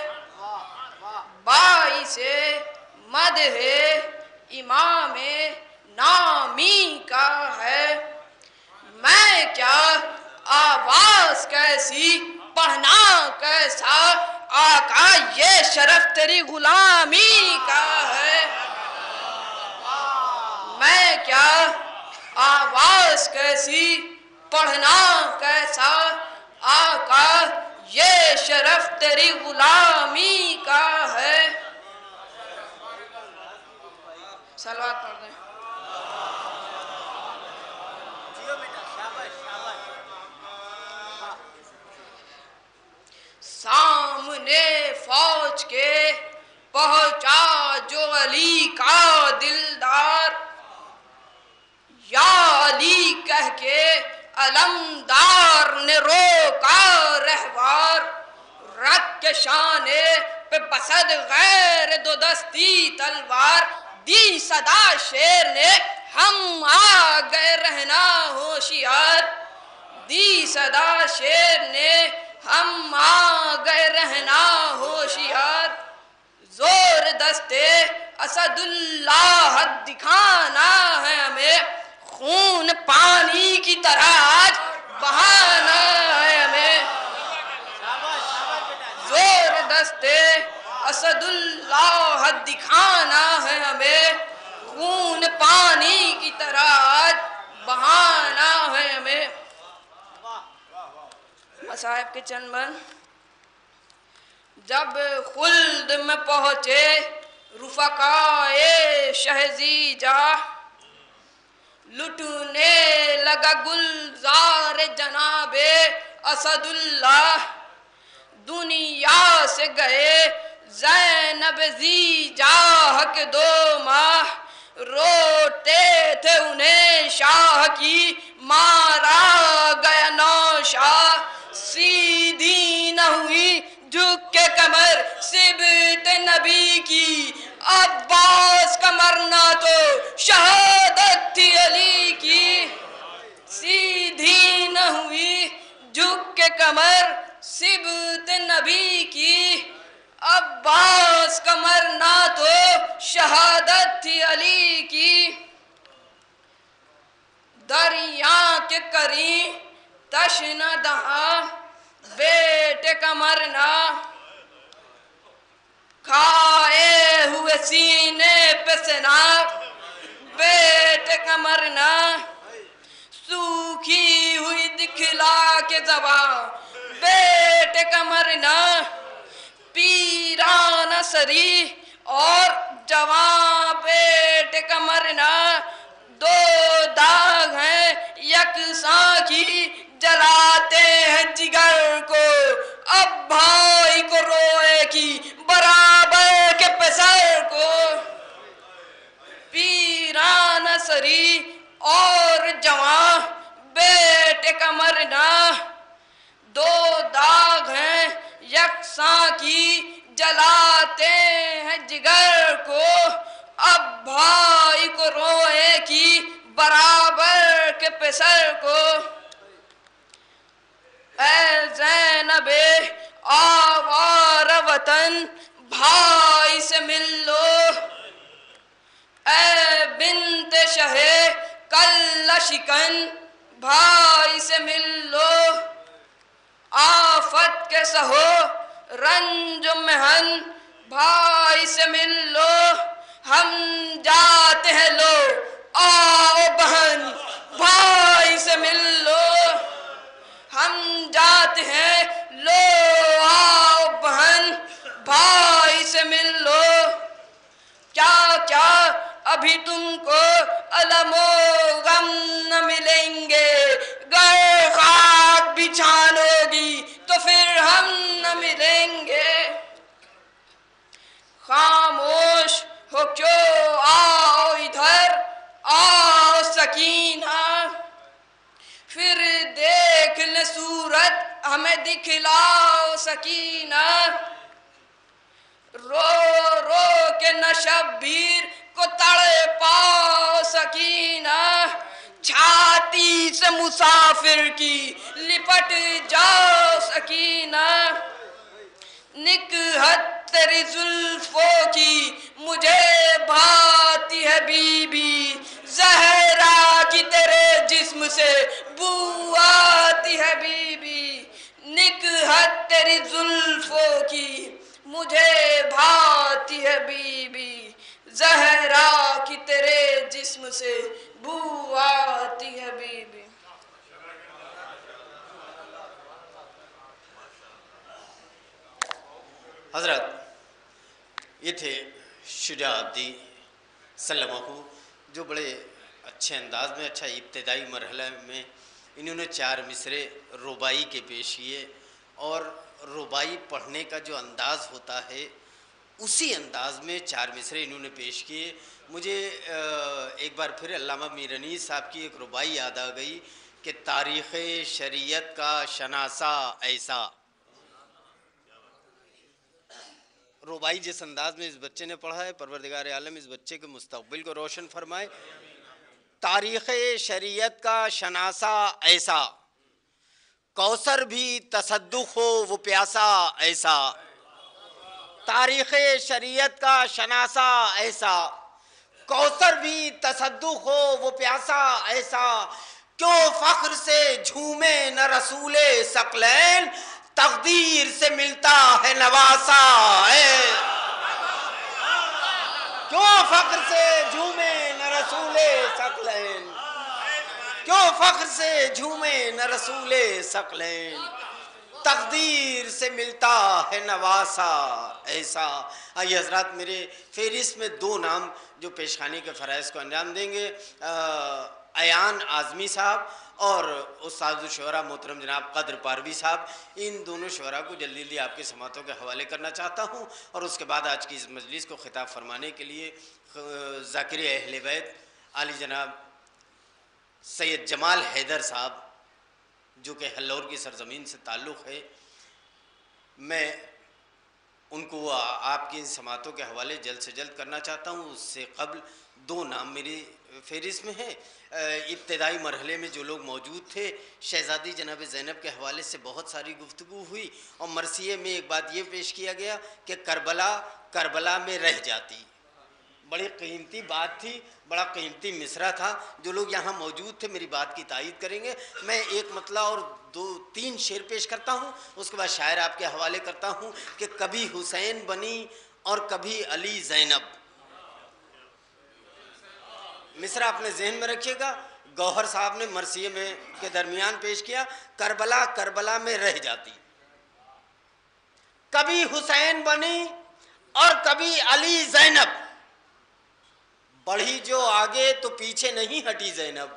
باعث مدح امام نامی کا ہے. میں کیا آواز کیسی پڑھنا کیسا، آقا یہ شرف تیری غلامی کا ہے. میں کیا آواز کیسی پڑھنا کیسا، آقا یہ شرف تیری غلامی کا ہے. صلوات پڑھ دیں. سامنے فوج کے پہنچا جو علی کا دلدار، یا علی کہہ کے علمدار نے روکا رہوار، رکھ کے شانے پہ بسد غیر دو دستی تلوار، دی صدا شیر نے ہم آ گئے رہنا ہوشیار، دی صدا شیر نے ہم آ گئے رہنا ہوشیار، زور دستے اسد اللہ دکھانا ہے ہمیں، خون پانی کی طرح آج بہانا ہے ہمیں، زور دستے اسد اللہ دکھانا ہے ہمیں، خون پانی کی طرح آج بہانا ہے ہمیں. مصائب کے چند بند. جب خلد میں پہنچے رفقائے شہزیجا، لٹنے لگا گلزار جناب اسد اللہ، دنیا سے گئے زینب زیجا کے دو ماہ، روتے تھے انہیں شاہ کی مارا گیا نوشاہ، سیدھی نہ ہوئی جھک کے کمر سبت نبی کی، عباس کا مرنا تو شہادت تھی علی کی، سیدھی نہ ہوئی جھک کے کمر سبت نبی کی، عباس کا مرنا تو شہادت تھی علی کی. دریا کے کریں تشنہ دہاں بیٹے کا مرنا، کھائے ہوئے سینے پہ سنا بیٹے کا مرنا، سوکھی ہوئی دکھلا کے زباں بیٹے کا مرنا، پیرانہ سری اور جوان بیٹے کا مرنا، دو داغ ہیں یکساں کی جلاتے ہیں جگر کو، اب بھائی کو روئے کی برابر کے پسر کو، پیرانہ سری اور جوان بیٹے کا مرنا، دو داغ ہیں یکساں کی جلاتے ہیں جگر کو، اب بھائی کو روئے کی برابر کے پسر کو. اے زینب آوار وطن بھائی سے مل لو، اے بنت شہ کل شکن بھائی سے مل لو، آفت کے سہو رنج و محن بھائی سے مل لو، ہم جاتے ہیں لو آؤ بہن بھائی سے مل لو، ہم جاتے ہیں لو آؤ بہن بھائی سے مل لو، کیا کیا ابھی تم کو علم و غم نہ ملیں گے، گر خاک بچھانو گی تو پھر ہم نہ ملیں گے، خاموش ہو کیوں آؤ ادھر آؤ سکینہ، پھر دیکھ لے صورت ہمیں دکھلاؤ سکینہ، رو رو کے نہ شبیر کو تڑے پاؤ سکینہ، چھاتی سے مسافر کی لپٹ جاؤ سکینہ، نکہت تیری زلفوں کی مجھے بھاتی ہے بی بی، زہرا کی تیرے جسم سے بو آتی ہے بی بی، نکہت تیری زلفوں کی مجھے بھاتی ہے بی بی، زہرا کی تیرے جسم سے بو آتی ہے بی بی. حضرت یہ تھے شجاع عبدی سلمہ، جو بڑے اچھے انداز میں، اچھا ابتدائی مرحلہ میں انہوں نے چار مصرے ربائی کے پیش کیے، اور ربائی پڑھنے کا جو انداز ہوتا ہے اسی انداز میں چار مصرے انہوں نے پیش کیے۔ مجھے ایک بار پھر علامہ میر انیس صاحب کی ایک ربائی یاد آ گئی کہ تاریخ شریعت کا شناسہ ایسا، ربائی جس انداز میں اس بچے نے پڑھا ہے، پروردگار عالم اس بچے کے مستقبل کو روشن فرمائے۔ تاریخ شریعت کا شناسہ ایسا، کوثر بھی تصدق ہو وہ پیاسا ایسا، تاریخ شریعت کا شناسہ ایسا، کوثر بھی تصدق ہو وہ پیاسا ایسا، کیوں فخر سے جھومے نہ رسول ثقلین، تقدیر سے ملتا ہے نواسا ہے، کیوں فخر سے جھومے نہ رسول ثقلین، کیوں فخر سے جھومے نہ رسول ثقلین، تقدیر سے ملتا ہے نواسا ایسا۔ آئیے حضرات، میرے فہرست میں دو نام جو پیشخانی کے فرائض کو انجام دیں گے، ایان اعظمی صاحب اور استاد الشعراء محترم جناب قدر پاروی صاحب، ان دونوں شعراء کو جلدی جلدی آپ کی سماعتوں کے حوالے کرنا چاہتا ہوں، اور اس کے بعد آج کی اس مجلس کو خطاب فرمانے کے لیے ذاکر اہل بیت عالی جناب سید جمال حیدر صاحب، جو کہ ہلور کی سرزمین سے تعلق ہے، میں ان کو آپ کی سماعتوں کے حوالے جلد سے جلد کرنا چاہتا ہوں۔ اس سے قبل دو نام میری فہرست میں ہیں۔ ابتدائی مرحلے میں جو لوگ موجود تھے، شہزادی جناب زینب کے حوالے سے بہت ساری گفتگو ہوئی، اور مرثیے میں ایک بات یہ پیش کیا گیا کہ کربلا کربلا میں رہ جاتی، بڑی قیمتی بات تھی، بڑا قیمتی مصرع تھا۔ جو لوگ یہاں موجود تھے میری بات کی تائید کریں گے۔ میں ایک مطلع اور دو تین شعر پیش کرتا ہوں، اس کے بعد شاعر آپ کے حوالے کرتا ہوں کہ کبھی حسین بنی اور کبھی علی زینب۔ مصرع اپنے ذہن میں رکھیے گا، گوہر صاحب نے مرثیے میں کے درمیان پیش کیا، کربلا کربلا میں رہ جاتی، کبھی حسین بنی اور کبھی علی زینب، بڑھی جو آگے تو پیچھے نہیں ہٹی زینب۔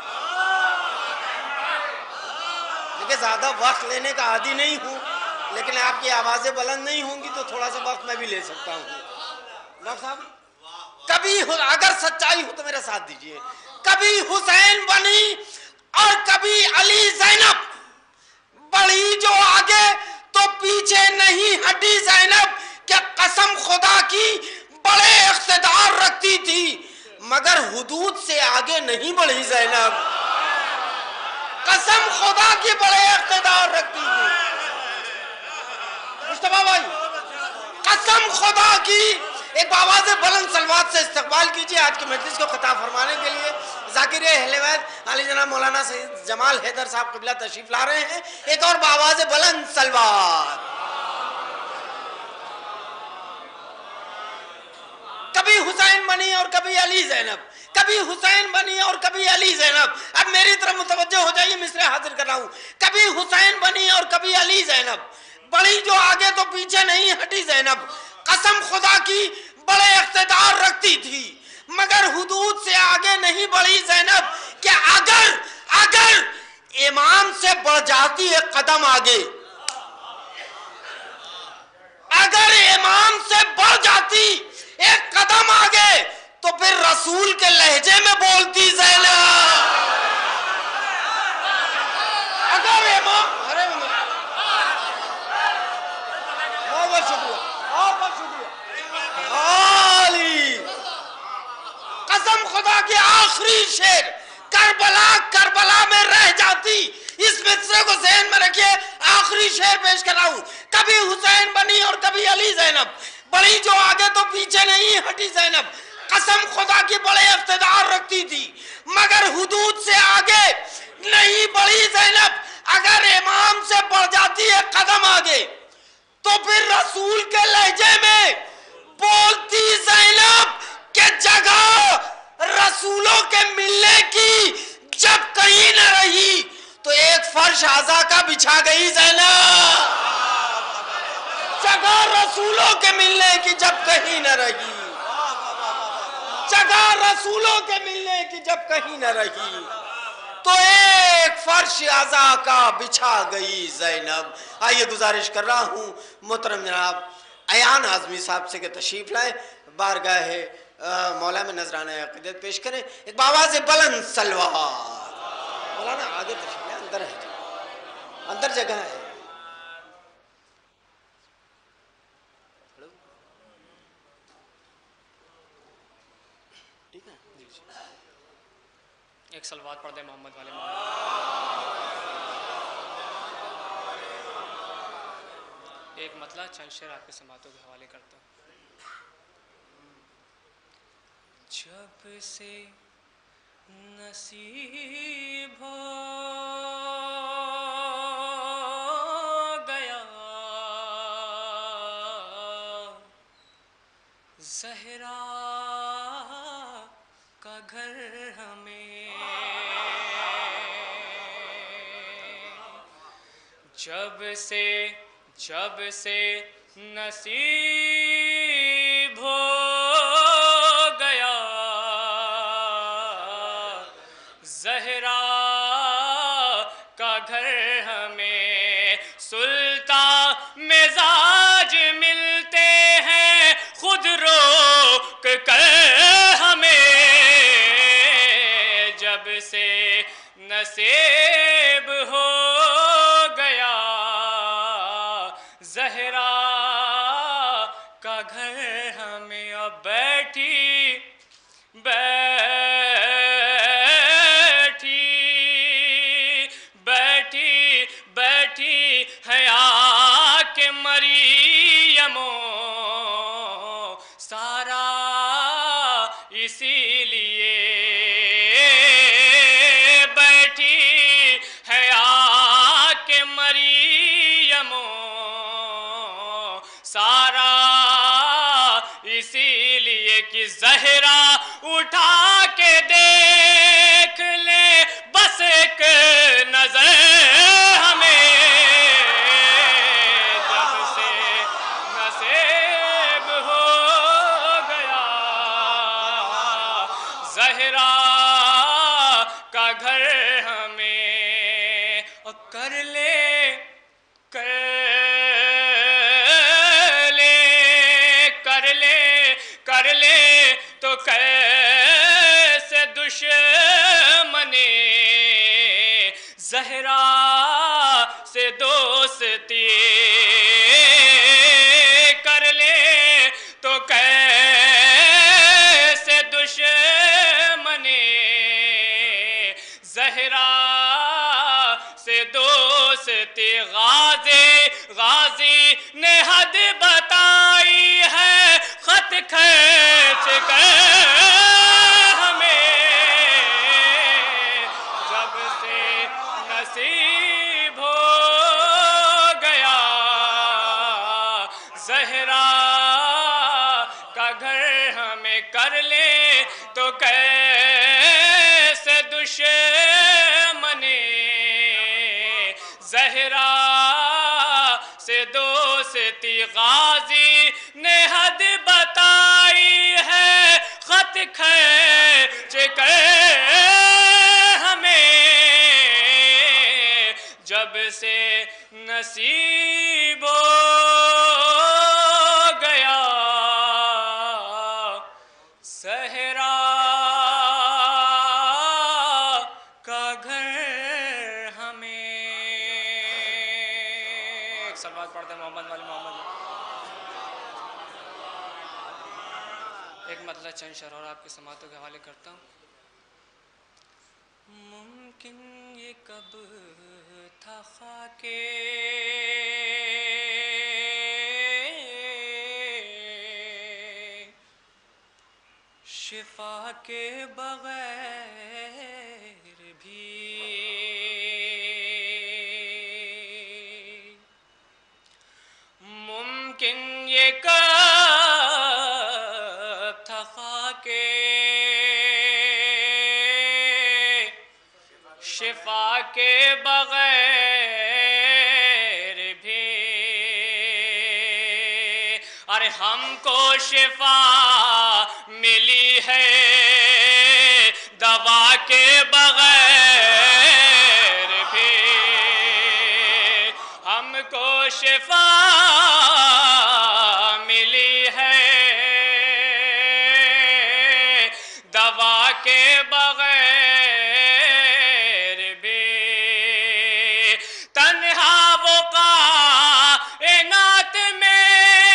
لیکن زیادہ وقت لینے کا عادی نہیں ہوں، لیکن آپ کی آوازیں بلند نہیں ہوں گی تو تھوڑا سا وقت میں بھی لے سکتا ہوں۔ ڈاکٹر صاحب، کبھی اگر سچائی ہو تو میرا ساتھ دیجئے، کبھی حسین بنی اور کبھی علی زینب، بڑھی جو آگے تو پیچھے نہیں ہٹی زینب، کہ قسم خدا کی بڑے اقتدار رکھتی تھی مگر حدود سے آگے نہیں بڑھی زینب، قسم خدا کی بڑے اقتدار رکھتی تھی۔ مصطفیٰ بھائی، قسم خدا کی، ایک آواز بلند سلوات سے استقبال کیجئے آج کی مجلس کو خطاب فرمانے کے لیے ذاکر اہل بیت عالی جناب مولانا سید جمال حیدر صاحب قبلہ تشریف لا رہے ہیں۔ ایک اور بآواز بلند سلوات۔ کبھی حسین بنی اور کبھی علی زینب، کبھی حسین بنی اور کبھی علی زینب۔ اب میری طرف متوجہ ہو جائیے، مصرع حاضر کر رہا ہوں۔ کبھی حسین بنی اور کبھی علی زینب، بڑی جو آگے تو پیچھے نہیں ہٹی زینب، قسم خدا کی بڑے اقتدار رکھتی تھی مگر حدود سے آگے نہیں بڑھی زینب، کہ اگر اگر امام سے بڑھ جاتی ایک قدم آگے، اگر امام سے بڑھ جاتی ایک قدم آگے تو پھر رسول کے لہجے میں بولتی زینب۔ اگر امام، ارے بہت بہت شکریہ، بہت بہت شکریہ عالی، قسم خدا کی آخری شعر، کربلا کربلا میں رہ جاتی، اس مصرے کو ذہن میں رکھیے، آخری شعر پیش کر رہا ہوں۔ کبھی حسین بنی اور کبھی علی زینب، بڑی جو آگے تو پیچھے نہیں ہٹی زینب، قسم خدا کی بڑے اقتدار رکھتی تھی مگر حدود سے آگے نہیں بڑھی زینب، اگر امام سے بڑھ جاتی ہے قدم آگے تو پھر رسول کے لہجے میں بولتی زینب، کہ جگہ رسولوں کے ملنے کی جب کہیں نہ رہی تو ایک فرش آزا کا بچھا گئی زینب، جگہ رسولوں کی جب کہیں نہ رہی، جگہ رسولوں کے ملنے کی جب کہیں نہ رہی، تو ایک فرش عزا کا بچھا گئی زینب۔ آئیے گزارش کر رہا ہوں محترم جناب ایان اعظمی صاحب سے کہ تشریف لائیں، بارگاہ مولا میں نذرانہ عقیدت پیش کریں، ایک بآواز بلند صلوات۔ مولانا آگے تشریف لائیں، اندر ہے، اندر جگہ ہے۔ ایک صلوات پڑھ دیں محمد والے محمد۔ ایک مطلع چند شعر آپ کے سماعتوں کے حوالے کرتا ہوں۔ جب سے نصیب ہو گیا زہرا کا گھر ہمیں، جب سے جب سے نصیب ہو گیا زہرا کا گھر ہمیں، سلطان مزاج ملتے ہیں خود روک کر ہمیں، جب سے نصیب ہو گیا زہرا کا گھر ہمیں، اب بیٹھی بیٹھی بیٹھی بیٹھی حیا کے مریموں، سارا اسی لیے بیٹھی حیا کے مریموں، سارا اسی لیے کہ زہرا اٹھا کے دیکھ لے بس ایک نظر ہمیں، جب سے نصیب ہو گیا زہرا کا گھر ہمیں، اور کر لے کر لے کر لے کر لے تو کیسے دشمنی زہرا سے دوستی، کر لے تو کیسے دشمنی زہرا سے دوستی، غازی غازی نے حد بتائی ہے خط کھینچ کر ہمیں، جب سے نصیب ہو گیا زہرا کا گھر ہمیں، کر لے تو کیسے دشمنی زہرا سے دوستی، غازی نے حد بتائی ہے خط کھینچ کر ہمیں، جب سے نصیب ہو گیا زہرا کا گھر ہمیں۔ ایک صلوات پڑھتے ہیں محمد والے محمد۔ ایک مطلع چند شعر اور آپ کے سماعتوں کے حوالے کرتا ہوں۔ ممکن یہ کب تھا خاکے شفا کے بغیر بھی، ممکن یہ کب تھا خاکے شفا کے بغیر بھی، ارے ہم کو شفا ملی ہے دوا کے بغیر بھی، ہم کو شفا ملی ہے دوا کے بغیر بھی، تنہا وہ کائنات میں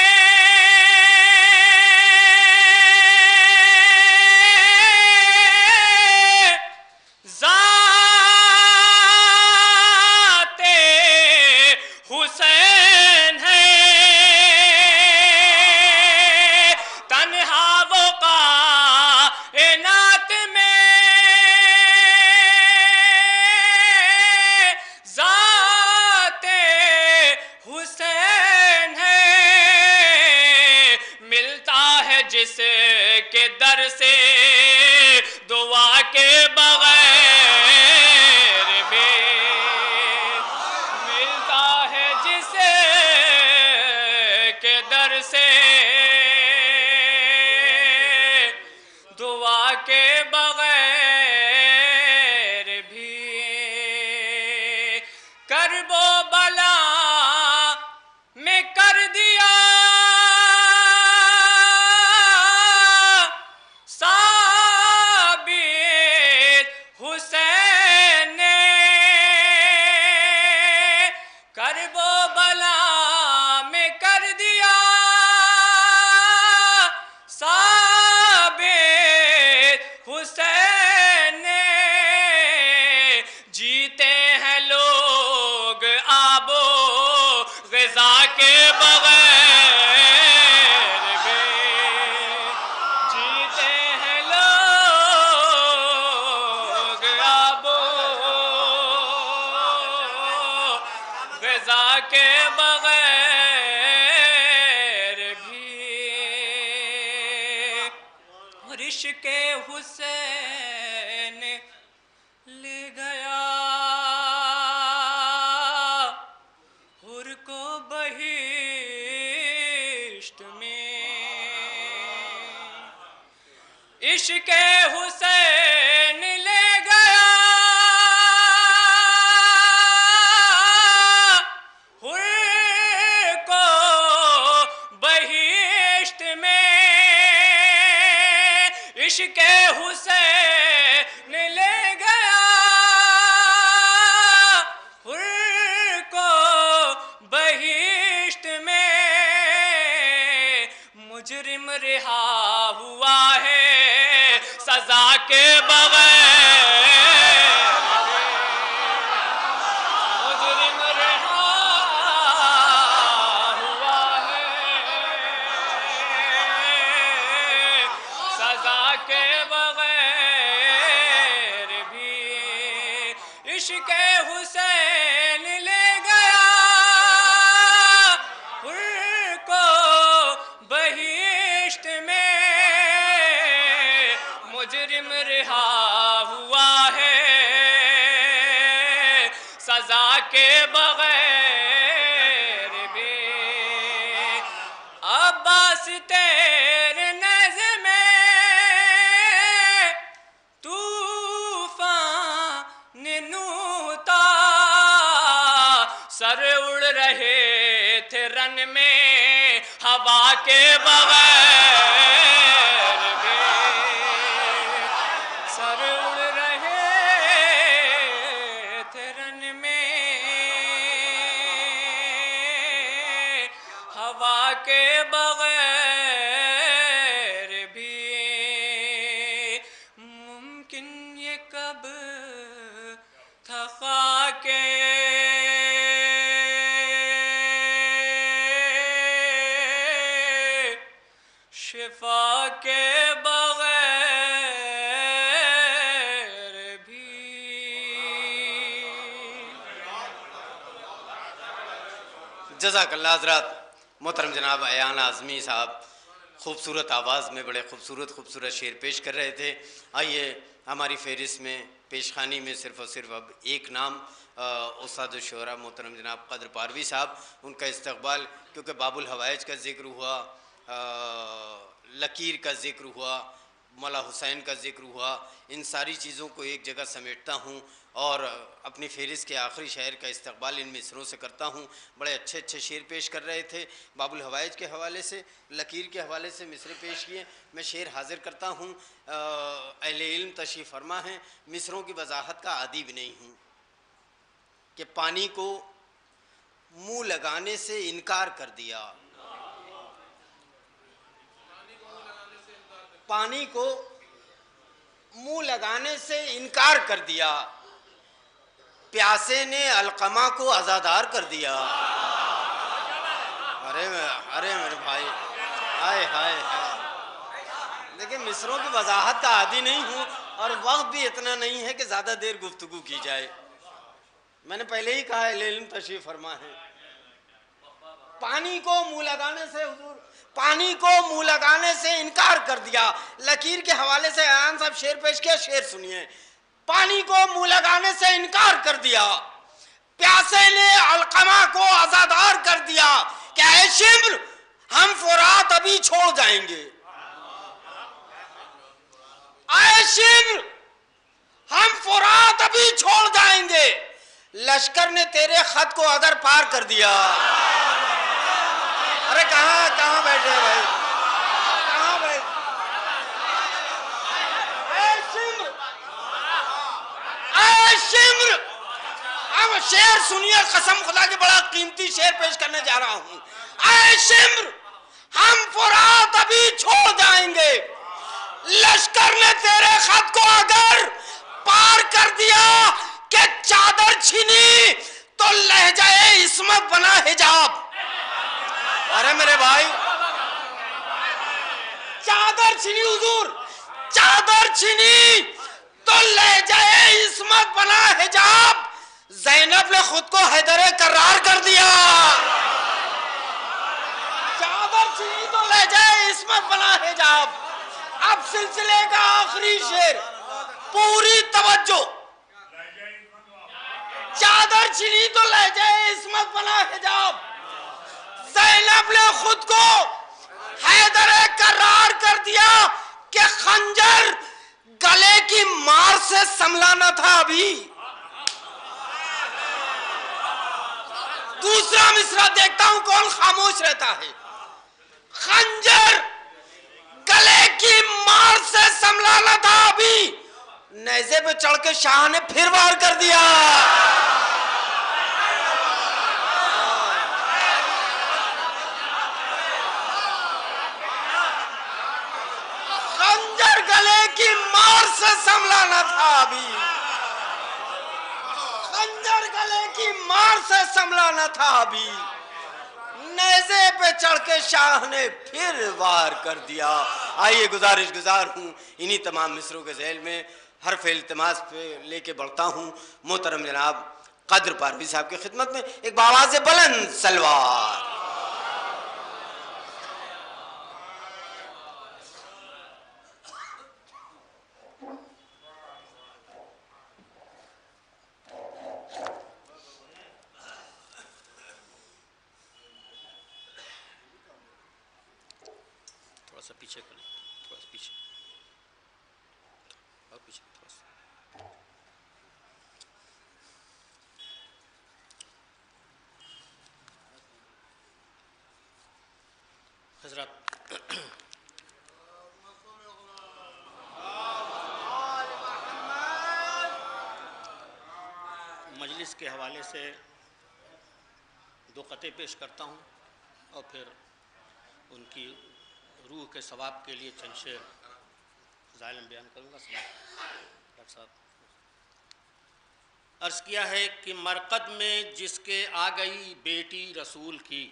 ذات حسین ہے، تنہا وہ کائنات میں ذات حسین ہے، ملتا ہے جس کے در سے دعا کے بغیر بھی، ملتا ہے جس کے در سے دعا کے بغیر بھی، کرب و بلا میں کر دیا ثابت حسین نے، کرب و بلا میں کر دیا ثابت حسین نے، جیتے ہیں لوگ آب و غذا کے بغیر بھی، جیتے ہیں لوگ آب و غذا کے بغیر بھی، اور عشق حسین لے گیا حر کو بہشت میں، عشق حسین لے گیا حر کو بہشت میں، عشق حسین لے گیا حر کو بہشت میں، مجرم رہا ہوا ہے سزا کے بغیر، مجرم رہا ہوا ہے سزا کے بغیر بھی، عشق حسین لے گیا حر کو بہشت میں، مجرم رہا ہوا ہے سزا کے بغیر بھی، عباس تیرے نیز میں طوفان نوح تھا، سر اڑ رہے تھے رن میں ہوا کے بغیر بھی، سر اڑ رہے تھے رن میں ہوا کے بغیر بھی، ممکن یہ کب تھا خاک شفا کے بغیر بھی، جزاک اللہ حضرات۔ محترم جناب ایان اعظمی صاحب خوبصورت آواز میں بڑے خوبصورت خوبصورت شعر پیش کر رہے تھے۔ آئیے ہماری فہرست میں پیشخانی میں صرف اور صرف اب ایک نام استاد الشعراء محترم جناب قدر پاروی صاحب، ان کا استقبال، کیونکہ باب الحوائج کا ذکر ہوا لکیر کا ذکر ہوا، مولا حسین کا ذکر ہوا، ان ساری چیزوں کو ایک جگہ سمیٹتا ہوں اور اپنی فہرست کے آخری شعر کا استقبال ان مصروں سے کرتا ہوں۔ بڑے اچھے اچھے شعر پیش کر رہے تھے، باب الحوائج کے حوالے سے، لکیر کے حوالے سے مصرے پیش کیے۔ میں شعر حاضر کرتا ہوں، اہل علم تشریف فرما ہیں، مصروں کی وضاحت کا عادی بھی نہیں ہوں کہ پانی کو منہ لگانے سے انکار کر دیا، پانی کو منہ لگانے سے انکار کر دیا، پیاسے نے علقمہ کو عزادار کر دیا۔ ارے ارے میرے بھائی، ہائے ہائے ہائے، دیکھیں مصروں کی وضاحت کا عادی نہیں ہوں اور وقت بھی اتنا نہیں ہے کہ زیادہ دیر گفتگو کی جائے۔ میں نے پہلے ہی کہا ہے علم تشریف فرما ہے، پانی کو منہ لگانے سے حضور پانی کو منہ لگانے سے انکار کر دیا۔ لکیر کے حوالے سے ایان صاحب شعر پیش کیا، شعر سنیے۔ پانی کو منہ لگانے سے انکار کر دیا، پیاسے نے علقمہ کو عزادار کر دیا کہ اے شمر ہم فرات ابھی چھوڑ جائیں گے، اے شمر ہم فرات ابھی چھوڑ جائیں گے، لشکر نے تیرے خط کو ادر پار کر دیا۔ ارے کہاں کہاں بیٹھے بھائی، کہاں بیٹھے؟ اے شمر اے شمر، اب شعر سنیے، قسم خدا کے بڑا قیمتی شعر پیش کرنے جا رہا ہوں۔ اے شمر ہم فرات ابھی چھوڑ جائیں گے، لشکر نے تیرے خط کو اگر پار کر دیا کہ چادر چھینی تو لہجہ عصمت بنا حجاب۔ ارے میرے بھائی، چادر چھینی حضور، چادر چھینی تو لہجہ عصمت بنا حجاب، زینب نے خود کو حیدر کرار کر دیا۔ چادر چھینی تو لہجہ عصمت بنا حجاب۔ اب سلسلے کا آخری شعر، پوری توجہ۔ چادر چھینی تو لہجہ عصمت بنا حجاب، زینب نے خود کو حیدر کرار کر دیا کہ خنجر گلے کی مار سے سنبھلا نہ تھا ابھی۔ دوسرا مصرع دیکھتا ہوں کون خاموش رہتا ہے۔ خنجر گلے کی مار سے سنبھلا نہ تھا ابھی، نیزے پہ چڑھ کے شاہ نے پھر وار کر دیا۔ خنجر گلے کی مار سے سنبھلا نہ تھا ابھی، خنجر گلے کی مار سے سنبھلا نہ تھا ابھی، نیزے پہ چڑھ کے شاہ نے پھر وار کر دیا۔ آئیے گزارش گزار ہوں انہی تمام مصروں کے ذیل میں حرف التماس پہ لے کے بڑھتا ہوں محترم جناب قدر پاروی صاحب کی خدمت میں ایک بآواز بلند سلوات۔ تھوڑا سا پیچھے کریں، تھوڑا سا پیچھے اور پیچھے تھوڑا سا۔ حضرات مجلس کے حوالے سے دو قطعے پیش کرتا ہوں اور پھر ان کی روح کے ثواب کے لیے چند شعر ظالم بیان کروں گا۔ ڈاکٹر صاحب عرض کیا ہے کہ مرقد میں جس کے آ گئی بیٹی رسول کی،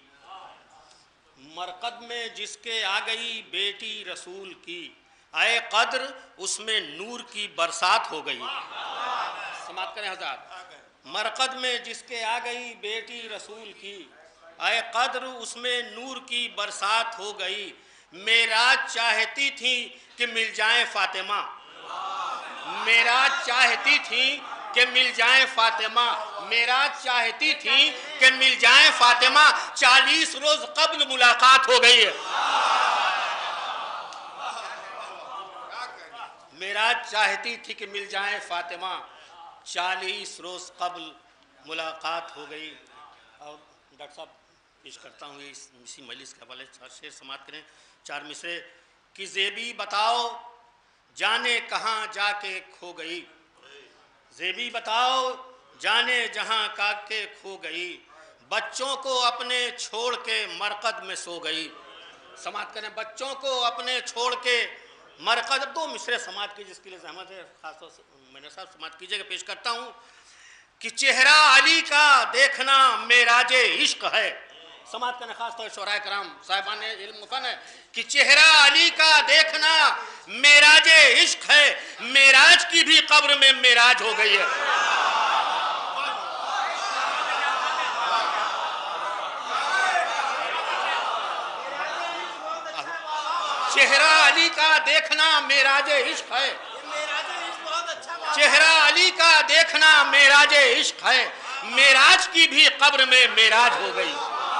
مرقد میں جس کے آ گئی بیٹی رسول کی، اے قدر اس میں نور کی برسات ہو گئی۔ سماعت کریں حضرات، مرقد میں جس کے آ گئی بیٹی رسول کی، اے قدر اس میں نور کی برسات ہو گئی، معراج چاہتی تھی کہ مل جائیں فاطمہ، معراج چاہتی تھی کہ مل جائیں فاطمہ، معراج چاہتی تھی کہ مل جائیں فاطمہ، چالیس روز قبل ملاقات ہو گئی ہے۔ मेराज चाहती थी कि मिल जाए फातिमा, चालीस रोज कबल मुलाकात हो गई। और डॉक्टर साहब पेश करता हूँ इस इसी मजलिस के हवाले से शेर समाप्त करें चार मिसरे कि ज़ेबी बताओ जाने कहाँ जाके खो गई, ज़ेबी बताओ जाने जहाँ का के खो गई, बच्चों को अपने छोड़ के मरकद में सो गई। समाप्त करें बच्चों को अपने छोड़ के मरकद। दो मिसरे समाप्त कीजिए, जिसके लिए जहमत है खासतौर से मैंने साहब समाप्त कीजिएगा। पेश करता हूँ कि चेहरा अली का देखना मेराजे इश्क है। समाप्त करने खास तौर शोराए कराम साहिबान इल्म फन है कि चेहरा अली का देखना मेराजे इश्क है, मेराज की भी कब्र में मेराज हो गई है। चेहरा अली का देखना मेराजे इश्क है, चेहरा अली का देखना मेराजे इश्क है, मेराज की भी कब्र में मेराज हो गई।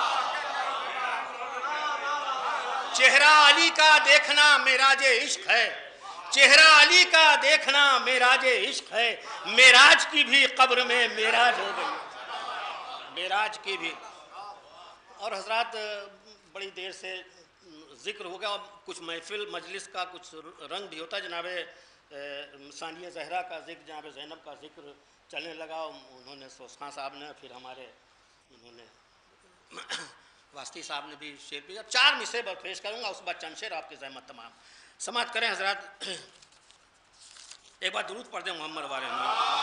चेहरा अली का देखना मेराजे इश्क है, चेहरा अली का देखना मेराजे इश्क है, मेराज की भी कब्र में मेराज हो गई, मेराज की भी। और हजरात बड़ी देर से जिक्र हो गया, कुछ महफिल मजलिस का कुछ रंग भी होता है। जनाब सानिया ज़हरा का जिक्र, जनाब ज़ैनब का जिक्र चलने लगा। उन्होंने सोस्खान साहब ने, फिर हमारे उन्होंने वास्ती साहब ने भी शेर किया। चार मिसरे पर पेश करूँगा, उस बाद चंद शेर आपकी ज़हमत तमाम समाप्त करें। हजरात एक बार दुरूद पढ़ दें मोहम्मद वाले में।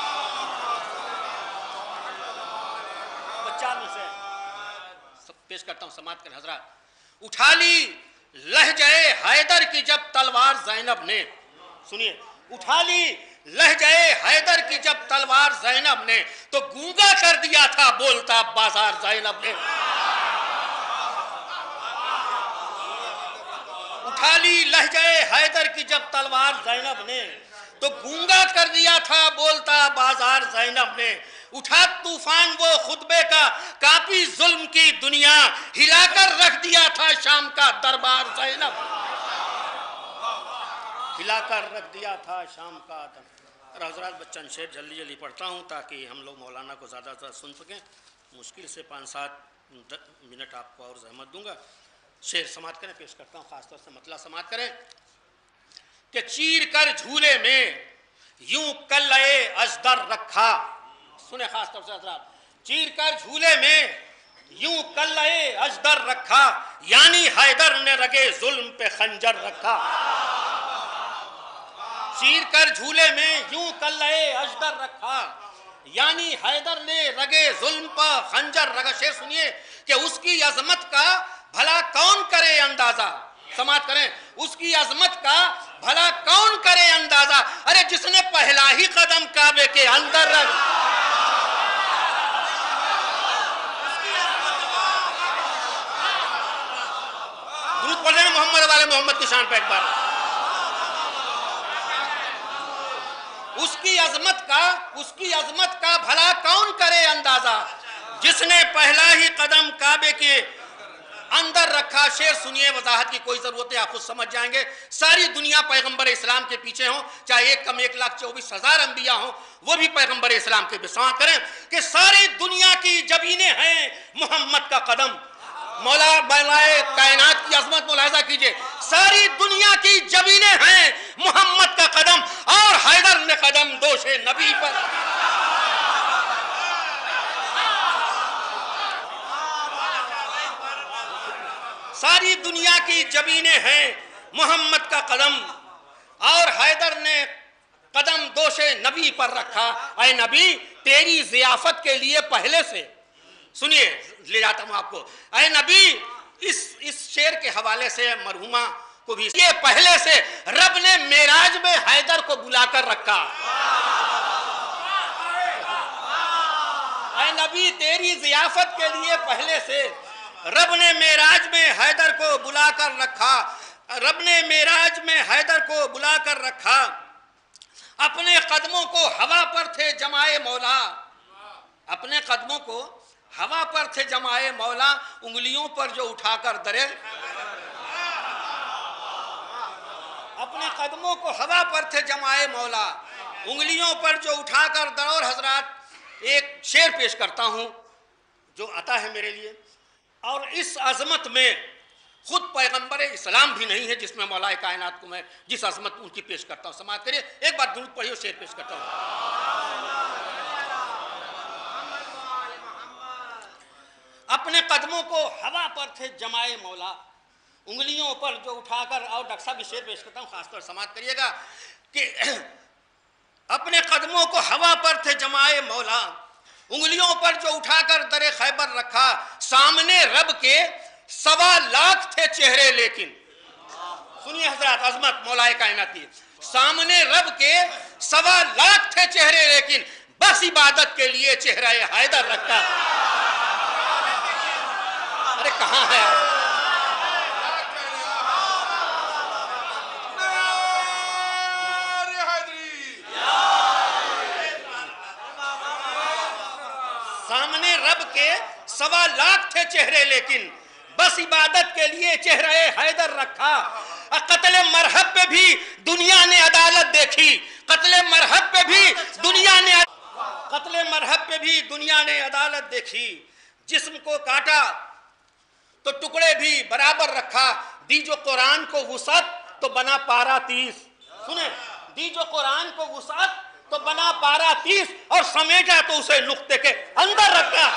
चार मिसरे पेश करता हूँ, समाप्त करें। हजरात उठा ली लहजाए हैदर की जब तलवार ज़ैनब ने, सुनिए, उठा ली लहजाए हैदर की जब तलवार ज़ैनब ने, तो गूंगा कर दिया था बोलता बाजार ज़ैनब ने। उठा ली लहजाए हैदर की जब तलवार ज़ैनब ने, तो गूंगा कर दिया था बोलता बाजार ज़ैनब ने। उठा तूफान वो खुतबे का काफी जुल्म की दुनिया, हिलाकर रख दिया था शाम का दरबार ज़ैनब, हिलाकर रख दिया था शाम का दरबार। हजरात बच्चन शेर जल्दी जल्दी पढ़ता हूँ ताकि हम लोग मौलाना को ज़्यादा ज़्यादा सुन सकें। मुश्किल से पाँच सात मिनट आपको और जहमत दूंगा। शेर समाप्त करें, पेश करता हूँ, खासतौर से मतलब समाप्त करें कि चीर कर झूले में यूं कल्ले अजदर रखा। सुने खास तौर से हजरात, चीर कर झूले में यूं कल्ले अजदर रखा, यानी हैदर ने रगे जुल्म पे खंजर रखा। चीर कर झूले में यूं कल्ले अजदर रखा, यानी हैदर ने रगे जुल्म पर खंजर रखा। शेर सुनिए कि उसकी अजमत का भला कौन करे अंदाजा। समाप्त करें, उसकी अजमत का भला कौन करे अंदाजा। अरे जिसने पहला ही कदम काबे के अंदर रख, दुरूद पढ़ लेना मोहम्मद वाले मोहम्मद की शान पे एक बार। उसकी अजमत का उसकी अजमत का भला कौन करे अंदाजा, जिसने पहला ही कदम काबे के अंदर रखा। शेर सुनिए, वजाहत की कोई जरूरत है, आप खुद समझ जाएंगे। सारी दुनिया पैगंबर इस्लाम के पीछे हो, चाहे एक कम एक लाख चौबीस हजार अंबिया हो, वो भी पैगंबर इस्लाम के पीछे करें कि सारी दुनिया की जबीने हैं मोहम्मद का कदम। मौला मौलाए कायनात की अजमत मुलाहिजा कीजिए, सारी दुनिया की जबीने हैं मोहम्मद का कदम, और हैदर ने कदम दोषे नबी पर। सारी दुनिया की जबीने हैं मोहम्मद का कदम, और हैदर ने कदम दोषे नबी पर रखा। ऐ नबी तेरी जियाफत के लिए पहले से, सुनिए ले जाता हूं आपको, ऐ नबी इस इस शेर के हवाले से मरहुमा को भी, ये पहले से रब ने मेराज में हैदर को बुलाकर रखा। ऐ नबी तेरी जियाफत के लिए पहले से रब ने मेराज में हैदर को बुलाकर रखा, रब ने मेराज में हैदर को बुलाकर रखा। अपने कदमों को हवा पर थे जमाए मौला, अपने कदमों को हवा पर थे जमाए मौला, उंगलियों पर जो उठाकर दरे, اپنے قدموں کو ہوا پر تھے جمائے مولا، انگلیوں پر جو اٹھا کر در اور حضرات ایک شعر پیش کرتا ہوں جو عطا ہے میرے لیے، اور اس عظمت میں خود پیغمبر اسلام بھی نہیں ہے جس میں مولا کائنات کو میں جس عظمت ان کی پیش کرتا ہوں سماعت کریے، ایک بار درود پڑھیے شعر پیش کرتا ہوں۔ اپنے قدموں کو ہوا پر تھے جمائے مولا، انگلیوں پر جو اٹھا کر، اور ڈاکٹر صاحب بھی شعر پیش کرتا ہوں خاص طور سماعت کریے گا کہ اپنے قدموں کو ہوا پر تھے جمائے مولا، انگلیوں پر جو اٹھا کر در خیبر رکھا، سامنے رب کے سوا لاکھ تھے چہرے لیکن، سنیے حضرات عظمت مولا کائنات کی، سامنے رب کے سوا لاکھ تھے چہرے لیکن بس عبادت کے لیے چہرہ حیدر رکھا۔ ارے کہاں ہے سامنے رب کے سوا لاکھ تھے چہرے لیکن بس عبادت کے لیے چہرہ حیدر رکھا۔ قتل مرحب پہ بھی دنیا نے عدالت دیکھی، قتل مرحب پہ بھی دنیا نے قتل مرحب پہ بھی دنیا نے عدالت دیکھی، جسم کو کاٹا تو ٹکڑے بھی برابر رکھا، دی جو قرآن کو وسعت تو بنا پارا تیس، سنیں دی جو قرآن کو وسعت تو بنا پارا تیس، اور سمیٹا تو اسے نقطے کے اندر رکھا۔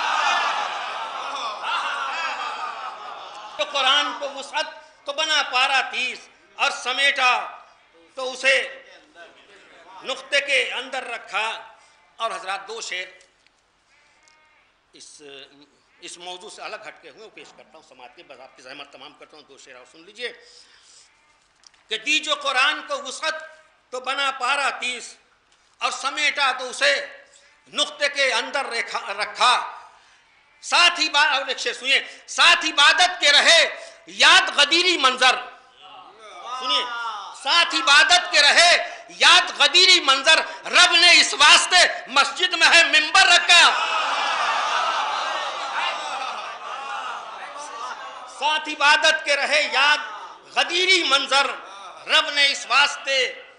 تو قرآن کو وسعت تو بنا پارا تیس اور سمیٹا تو اسے نقطے کے اندر رکھا۔ اور حضرات دو شعر اس اس موضوع سے الگ ہٹ کے ہوئے پیش کرتا ہوں سماعت کے، بس آپ کی زحمت تمام کرتا ہوں، دو شعر اور سن لیجئے کہ دی جو قرآن کو وسعت تو بنا پارا تیس اور سمیٹا تو اسے نقطے کے اندر رکھا، ساتھ ہی بات اور ایک شعر سنیے، ساتھ عبادت کے رہے یاد غدیری منظر، سنیے ساتھ عبادت کے رہے یاد غدیری منظر، رب نے اس واسطے مسجد میں ہے منبر رکھا۔ ساتھ عبادت کے رہے یاد غدیری منظر، رب نے اس واسطے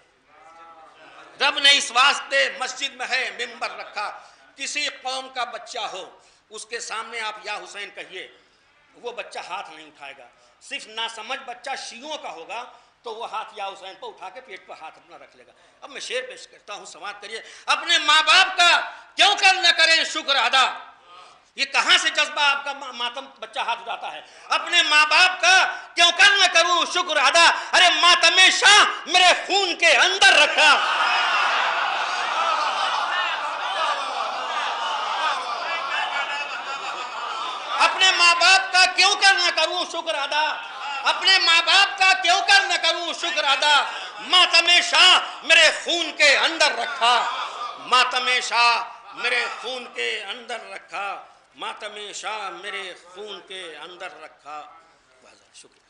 رب نے اس واسطے مسجد میں ہے منبر رکھا۔ کسی قوم کا بچہ ہو اس کے سامنے آپ یا حسین کہیے، وہ بچہ ہاتھ نہیں اٹھائے گا، صرف ناسمجھ بچہ شیعوں کا ہوگا تو وہ ہاتھ یا حسین پر اٹھا کے پیٹ پر ہاتھ اپنا رکھ لے گا۔ اب میں شعر پیش کرتا ہوں سماعت کریے، اپنے ماں باپ کا کیوں کر نہ کریں شکر ادا، یہ کہاں سے جذبہ آپ کا ماتم بچہ ہاتھ اٹھاتا ہے، اپنے ماں باپ کا کیوں کر نہ کروں شکر ادا، ارے ماتم شاہ میرے خون کے اندر رکھا۔ اپنے ماں باپ کا کیوں کر نہ کروں شکر ادا، اپنے ماں باپ کا کیوں کر نہ کروں شکر ادا، ماتم شاہ میرے خون کے اندر رکھا، ماتم شاہ میرے خون کے اندر رکھا، ماتم شاہ میرے خون کے اندر رکھا۔ شکریہ،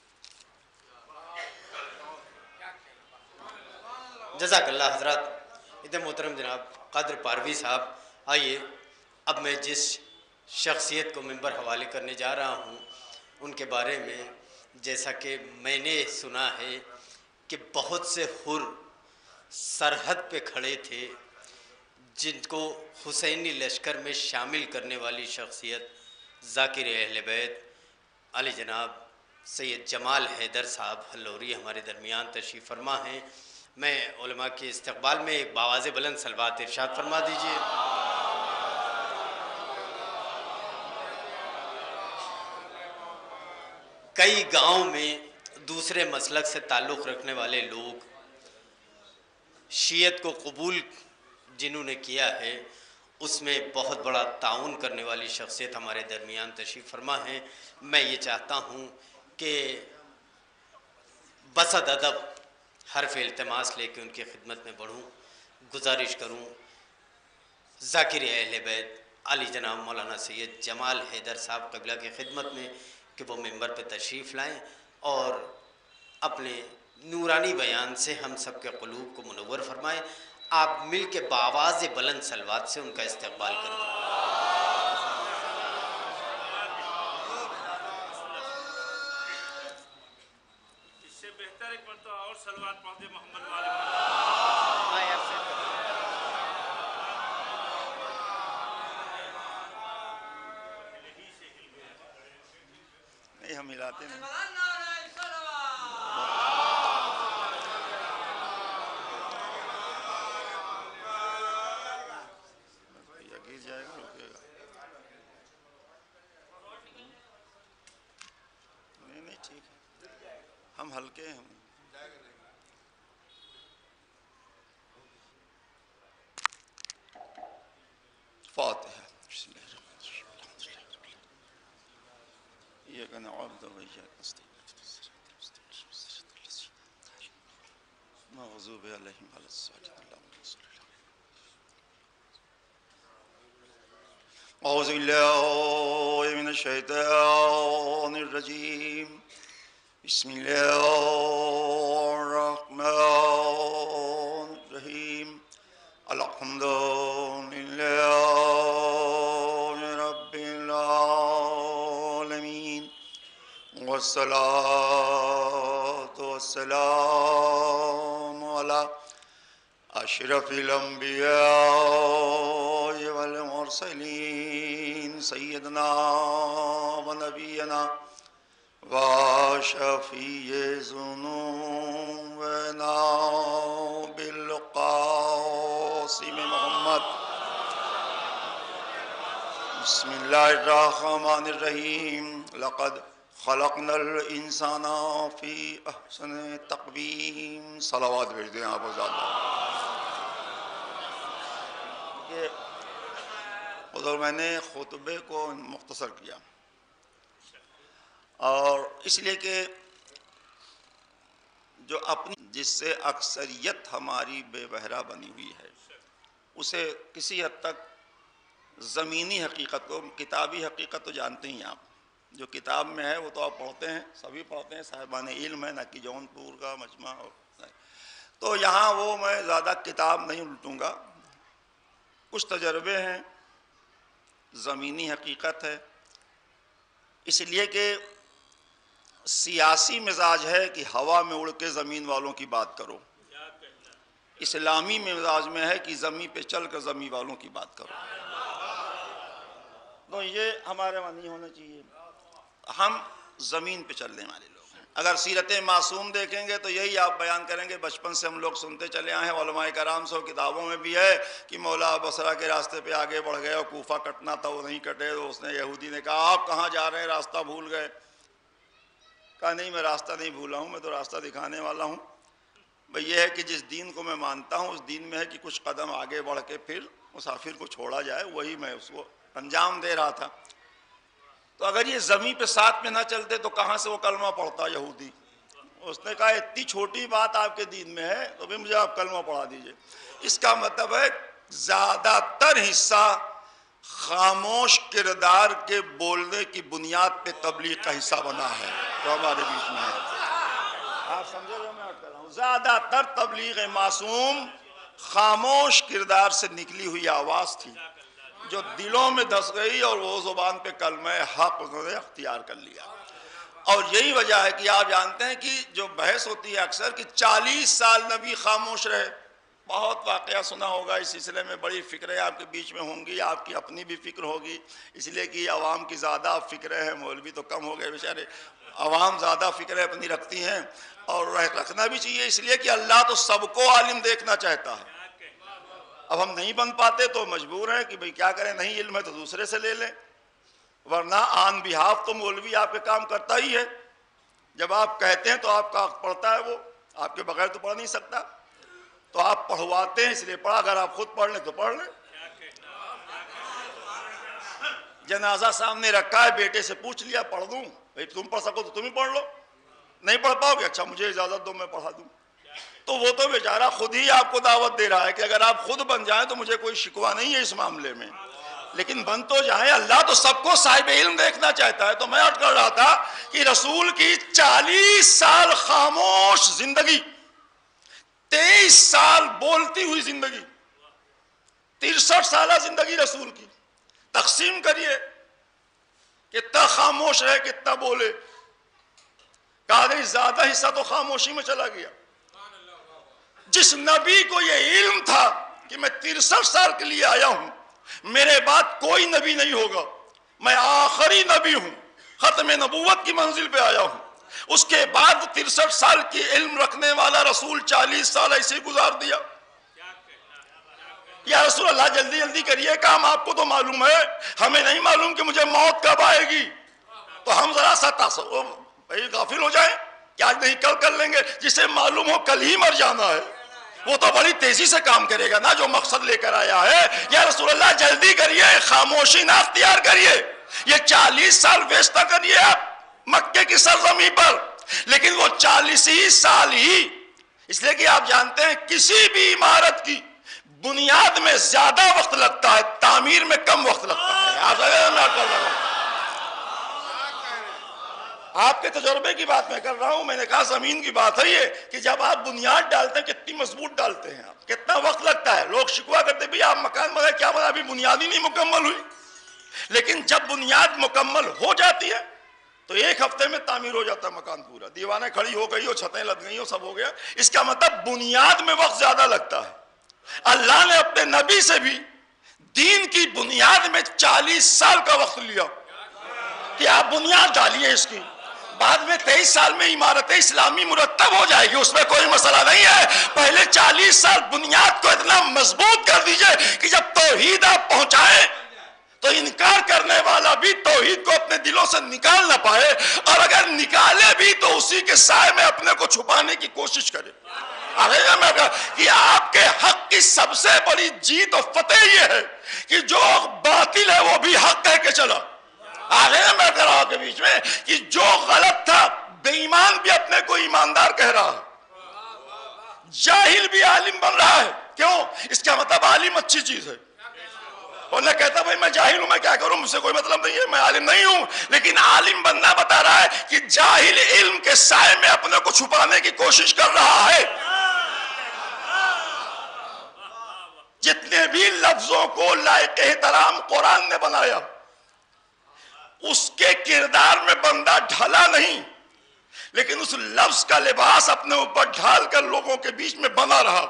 جزاک اللہ حضرات۔ اتنے محترم جناب قادر پاروی صاحب، آئیے اب میں جس شخصیت کو منبر حوالے کرنے جا رہا ہوں ان کے بارے میں، جیسا کہ میں نے سنا ہے کہ بہت سے حر سرحد پہ کھڑے تھے جن کو حسینی لشکر میں شامل کرنے والی شخصیت ذاکر اہل بیت علی جناب سید جمال حیدر صاحب ہلوری ہمارے درمیان تشریف فرما ہیں۔ میں علماء کے استقبال میں ایک باواز بلند صلوات ارشاد فرما دیجئے۔ کئی گاؤں میں دوسرے مسلک سے تعلق رکھنے والے لوگ شیعت کو قبول جنہوں نے کیا ہے، اس میں بہت بڑا تعاون کرنے والی شخصیت ہمارے درمیان تشریف فرما ہے۔ میں یہ چاہتا ہوں کہ بصد ادب حرف التماس لے کے ان کی خدمت میں بڑھوں، گزارش کروں ذاکر اہل بیت علی جناب مولانا سید جمال حیدر صاحب قبلہ کی خدمت میں کہ وہ منبر پہ تشریف لائیں اور اپنے نورانی بیان سے ہم سب کے قلوب کو منور فرمائیں۔ آپ مل کے بآواز بلند صلوات سے ان کا استقبال کریں۔ اس سے بہتر ایک مرتبہ और सलवात पढ़ दे मोहम्मद वाले मोहम्मद। हाँ यार सेट कर दो। नहीं हम हिलाते नहीं। भैया गिर जाएगा, रुकेगा। नहीं नहीं ठीक है, हम हल्के हैं। हम फातिहा। إياك نعبد وإياك نستعين المغضوب عليهم ولا الضالين اللهم صل على أعوذ بالله من الشيطان الرجيم بسم الله الرحمن الرحيم الحمد لله رب العالمين والصلاة والسلام على أشرف الأنبياء والمرسلين سيدنا ونبينا وشفيع ذنوبنا بالقاسم محمد بسم الله الرحمن الرحيم لقد خلقنا الانسان فی احسن تقویم. صلوات بھیج دیں آپ زیادہ. یہ ادھر میں نے خطبے کو مختصر کیا، اور اس لیے کہ جو اپنی جس سے اکثریت ہماری بے بہرا بنی ہوئی ہے، اسے کسی حد تک زمینی حقیقت کو، کتابی حقیقت تو جانتے ہی آپ، جو کتاب میں ہے وہ تو آپ پڑھتے ہیں، سبھی پڑھتے ہیں، صاحبان علم ہے، نہ کہ جون پور کا مجمع. تو یہاں وہ میں زیادہ کتاب نہیں الٹوں گا، کچھ تجربے ہیں، زمینی حقیقت ہے. اس لیے کہ سیاسی مزاج ہے کہ ہوا میں اڑ کے زمین والوں کی بات کرو، اسلامی مزاج میں ہے کہ زمین پہ چل کر زمین والوں کی بات کرو. تو یہ ہمارے وہاں نہیں ہونا چاہیے. ہم زمین پہ چلنے والے لوگ ہیں. اگر سیرت معصوم دیکھیں گے تو یہی آپ بیان کریں گے، بچپن سے ہم لوگ سنتے چلے آئے ہیں، علماء کرام سے کتابوں میں بھی ہے کہ مولا بصرہ کے راستے پہ آگے بڑھ گئے اور کوفہ کٹنا تھا وہ نہیں کٹے، تو اس نے یہودی نے کہا آپ کہاں جا رہے ہیں، راستہ بھول گئے. کہا نہیں میں راستہ نہیں بھولا ہوں، میں تو راستہ دکھانے والا ہوں. بھئی یہ ہے کہ جس دین کو میں مانتا ہوں اس دین میں ہے کہ کچھ قدم آگے بڑھ کے پھر مسافر کو چھوڑا جائے، وہی میں اس کو انجام دے رہا تھا. تو اگر یہ زمین پہ ساتھ میں نہ چلتے تو کہاں سے وہ کلمہ پڑھتا یہودی؟ اس نے کہا اتنی چھوٹی بات آپ کے دین میں ہے تو بھی مجھے آپ کلمہ پڑھا دیجئے. اس کا مطلب ہے زیادہ تر حصہ خاموش کردار کے بولنے کی بنیاد پہ تبلیغ کا حصہ بنا ہے جو ہمارے بیچ میں ہے. آپ سمجھے جو میں کر رہا ہوں؟ زیادہ تر تبلیغ معصوم خاموش کردار سے نکلی ہوئی آواز تھی جو دلوں میں دھس گئی اور وہ زبان پہ کلمہ حق انہوں نے اختیار کر لیا. اور یہی وجہ ہے کہ آپ جانتے ہیں کہ جو بحث ہوتی ہے اکثر کہ چالیس سال نبی خاموش رہے. بہت واقعہ سنا ہوگا اس سلسلے میں، بڑی فکریں آپ کے بیچ میں ہوں گی، آپ کی اپنی بھی فکر ہوگی، اس لیے کہ عوام کی زیادہ فکریں ہیں، مولوی تو کم ہو گئے بیچارے. عوام زیادہ فکریں اپنی رکھتی ہیں اور رکھنا بھی چاہیے، اس لیے کہ اللہ تو سب کو عالم دیکھنا چاہتا ہے. اب ہم نہیں بن پاتے تو مجبور ہیں کہ بھئی کیا کریں، نہیں علم ہے تو دوسرے سے لے لیں، ورنہ آن بہاف تو مولوی آپ کے کام کرتا ہی ہے. جب آپ کہتے ہیں تو آپ کا پڑھتا ہے، وہ آپ کے بغیر تو پڑھ نہیں سکتا، تو آپ پڑھواتے ہیں اس لیے پڑھا. اگر آپ خود پڑھ لیں تو پڑھ لیں. جنازہ سامنے رکھا ہے، بیٹے سے پوچھ لیا پڑھ دوں، بھئی تم پڑھ سکو تو تم ہی پڑھ لو، نہیں پڑھ پاؤ گے اچھا مجھے اجازت دو میں پڑھا دوں. تو وہ تو بیچارہ خود ہی آپ کو دعوت دے رہا ہے کہ اگر آپ خود بن جائیں تو مجھے کوئی شکوہ نہیں ہے اس معاملے میں، لیکن بن تو جائیں. اللہ تو سب کو صاحب علم دیکھنا چاہتا ہے. تو میں عرض کر رہا تھا کہ رسول کی چالیس سال خاموش زندگی، تیئیس سال بولتی ہوئی زندگی، ترسٹھ سالہ زندگی رسول کی. تقسیم کریے کتنا خاموش رہے کتنا بولے. کہا نہیں زیادہ حصہ تو خاموشی میں چلا گیا. جس نبی کو یہ علم تھا کہ میں ترسٹھ سال کے لیے آیا ہوں، میرے بعد کوئی نبی نہیں ہوگا، میں آخری نبی ہوں، ختم نبوت کی منزل پہ آیا ہوں، اس کے بعد ترسٹھ سال کی علم رکھنے والا رسول چالیس سال ایسے ہی گزار دیا. یا رسول اللہ جلدی جلدی کریے کام، آپ کو تو معلوم ہے، ہمیں نہیں معلوم کہ مجھے موت کب آئے گی. تو ہم ذرا سا تصور بھائی غافل ہو جائیں کہ آج نہیں کل کر لیں گے. جسے معلوم ہو کل ہی مر جانا ہے وہ تو بڑی تیزی سے کام کرے گا نا، جو مقصد لے کر آیا ہے. یا رسول اللہ جلدی کریے، خاموشی نہ اختیار کریے، یہ چالیس سال ویسٹ نہ کریے آپ مکے کی سرزمین پر. لیکن وہ چالیس ہی سال ہی، اس لیے کہ آپ جانتے ہیں کسی بھی عمارت کی بنیاد میں زیادہ وقت لگتا ہے، تعمیر میں کم وقت لگتا ہے. آپ کے تجربے کی بات میں کر رہا ہوں. میں نے کہا زمین کی بات ہے یہ کہ جب آپ بنیاد ڈالتے ہیں کتنی مضبوط ڈالتے ہیں آپ، کتنا وقت لگتا ہے. لوگ شکوا کرتے بھی آپ مکان بنائے، کیا بنا ابھی بنیاد ہی نہیں مکمل ہوئی. لیکن جب بنیاد مکمل ہو جاتی ہے تو ایک ہفتے میں تعمیر ہو جاتا ہے مکان پورا. دیوانیں کھڑی ہو گئی ہو، چھتیں لگ گئی ہو، سب ہو گیا. اس کا مطلب بنیاد میں وقت زیادہ لگتا ہے. اللہ نے اپنے نبی سے بھی دین کی بنیاد میں چالیس سال کا وقت لیا کہ آپ بنیاد ڈالیے اس کی. بعد میں تیئیس سال میں عمارت اسلامی مرتب ہو جائے گی، اس میں کوئی مسئلہ نہیں ہے. پہلے چالیس سال بنیاد کو اتنا مضبوط کر دیجئے کہ جب توحید آپ پہنچائیں تو انکار کرنے والا بھی توحید کو اپنے دلوں سے نکال نہ پائے، اور اگر نکالے بھی تو اسی کے سائے میں اپنے کو چھپانے کی کوشش کرے. کہ آپ کے حق کی سب سے بڑی جیت و فتح یہ ہے کہ جو باطل ہے وہ بھی حق کہہ کے چلا. آگے میں کہہ رہا ہوں کے بیچ میں کہ جو غلط تھا بے ایمان بھی اپنے کو ایماندار کہہ رہا ہے، جاہل بھی عالم بن رہا ہے. کیوں؟ اس کا مطلب عالم اچھی چیز ہے. اور نہ کہتا بھائی میں جاہل ہوں، میں کیا کروں، مجھ سے کوئی مطلب نہیں ہے، میں عالم نہیں ہوں. لیکن عالم بننا بتا رہا ہے کہ جاہل علم کے سائے میں اپنے کو چھپانے کی کوشش کر رہا ہے. جتنے بھی لفظوں کو لائق احترام قرآن نے بنایا، اس کے کردار میں بندہ ڈھلا نہیں، لیکن اس لفظ کا لباس اپنے اوپر ڈھال کر لوگوں کے بیچ میں بنا رہا.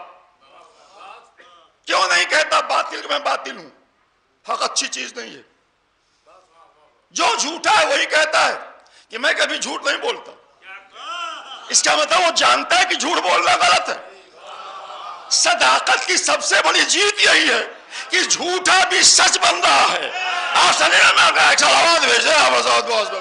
کیوں نہیں کہتا باطل کہ میں باطل ہوں؟ حق اچھی چیز نہیں ہے. جو جھوٹا ہے وہی کہتا ہے کہ میں کبھی جھوٹ نہیں بولتا. اس کا مطلب وہ جانتا ہے کہ جھوٹ بولنا غلط ہے. صداقت کی سب سے بڑی جیت یہی ہے کہ جھوٹا بھی سچ بن رہا ہے. آپ سنیے میں ایک سال آواز بھیجے آپ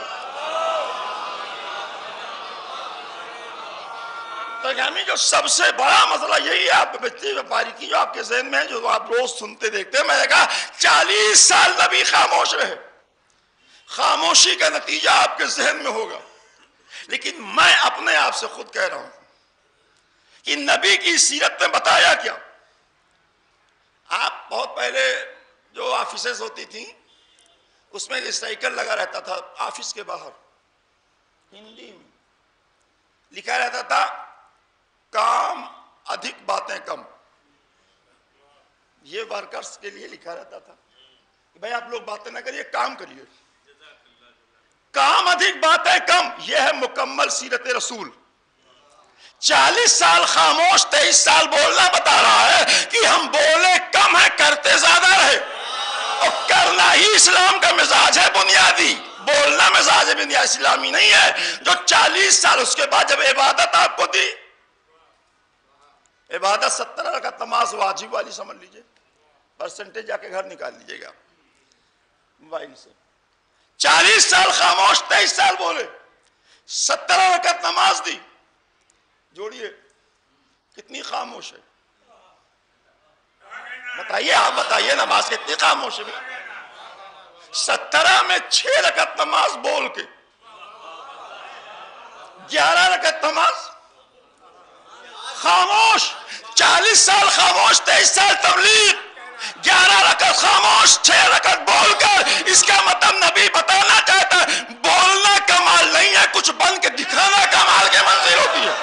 تو یعنی جو سب سے بڑا مسئلہ یہی ہے. آپ بچے باریکی جو آپ کے ذہن میں ہے، جو آپ روز سنتے دیکھتے ہیں. میں نے کہا چالیس سال نبی خاموش رہے، خاموشی کا نتیجہ آپ کے ذہن میں ہوگا. لیکن میں اپنے آپ سے خود کہہ رہا ہوں کہ نبی کی سیرت نے بتایا کیا. آپ بہت پہلے جو آفیسز ہوتی تھیں اس میں سائیکل لگا رہتا تھا آفس کے باہر، ہندی میں لکھا رہتا تھا کام ادھک باتیں کم. یہ ورکرز کے لیے لکھا رہتا تھا کہ بھائی آپ لوگ باتیں نہ کریے، کام کریے. کام ادھک باتیں کم، یہ ہے مکمل سیرت رسول. چالیس سال خاموش، تیئیس سال بولنا بتا رہا ہے کہ ہم بولے کم ہے، کرتے زیادہ رہے. اور کرنا ہی اسلام کا مزاج ہے بنیادی. بولنا مزاج بنیادی اسلامی نہیں ہے. جو چالیس سال اس کے بعد جب عبادت آپ کو دی، عبادت ستر رکعت نماز واجب والی سمجھ لیجئے، پرسنٹیج جا کے گھر نکال لیجئے گا موبائل سے. چالیس سال خاموش، تیئیس سال بولے، ستر رکعت نماز دی. جوڑیے کتنی خاموش ہے؟ بتائیے، آپ بتائیے نماز کتنی خاموش ہے؟ سترہ میں چھ رکعت نماز بول کے، گیارہ رکعت نماز خاموش. چالیس سال خاموش، تیئیس سال تبلیغ، گیارہ رکعت خاموش، چھ رکعت بول کر. اس کا مطلب نبی بتانا چاہتا ہے بولنا کمال نہیں ہے، کچھ بن کے دکھانا کمال کے منزل ہوتی ہے.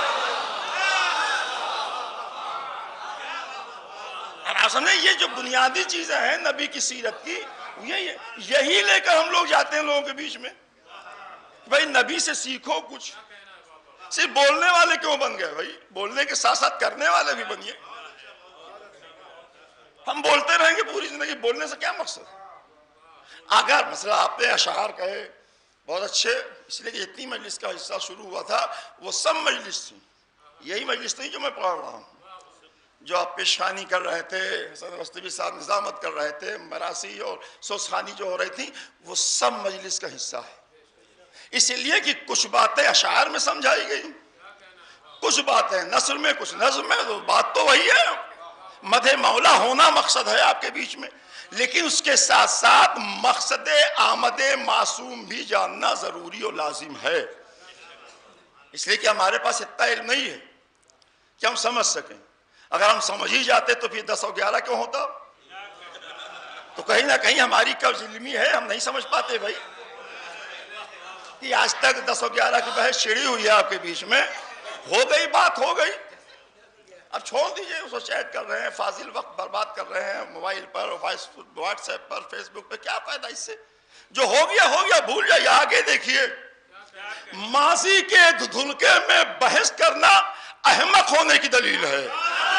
آپ سمجھیں یہ جو بنیادی چیزیں ہیں نبی کی سیرت کی، یہی لے کر ہم لوگ جاتے ہیں لوگوں کے بیچ میں. بھائی نبی سے سیکھو کچھ. صرف بولنے والے کیوں بن گئے بھائی؟ بولنے کے ساتھ ساتھ کرنے والے بھی بنیے. ہم بولتے رہیں گے پوری زندگی، بولنے سے کیا مقصد؟ اگر مثلا آپ نے اشعار کہے بہت اچھے، اس لیے کہ جتنی مجلس کا حصہ شروع ہوا تھا وہ سب مجلس تھی، یہی مجلس نہیں جو میں پڑھ رہا ہوں. جو آپ پیشخانی کر رہے تھے، حسن رستوی صاحب نظامت کر رہے تھے، مراسی اور سوسخانی جو ہو رہی تھی، وہ سب مجلس کا حصہ ہے. اس لیے کہ کچھ باتیں اشعار میں سمجھائی گئی، کچھ باتیں نثر میں، کچھ نظم میں. تو بات تو وہی ہے، مدح مولا ہونا مقصد ہے آپ کے بیچ میں، لیکن اس کے ساتھ ساتھ مقصد آمد معصوم بھی جاننا ضروری اور لازم ہے. اس لیے کہ ہمارے پاس اتنا علم نہیں ہے کہ ہم سمجھ سکیں. اگر ہم سمجھ ہی جاتے تو پھر دس اور گیارہ کیوں ہوتا؟ تو کہیں نہ کہیں ہماری قبض علمی ہے، ہم نہیں سمجھ پاتے بھائی. کہ آج تک دس اور گیارہ کی بحث چھڑی ہوئی ہے آپ کے بیچ میں، ہو گئی بات ہو گئی. اب چھوڑ دیجئے، اس کو چیٹ کر رہے ہیں، فاضل وقت برباد کر رہے ہیں موبائل پر، واٹس ایپ پر، فیس بک پہ. کیا فائدہ اس سے؟ جو ہو گیا ہو گیا، بھول جائیے. آگے دیکھیے، ماضی کے دھلکے میں بحث کرنا احمق ہونے کی دلیل ہے.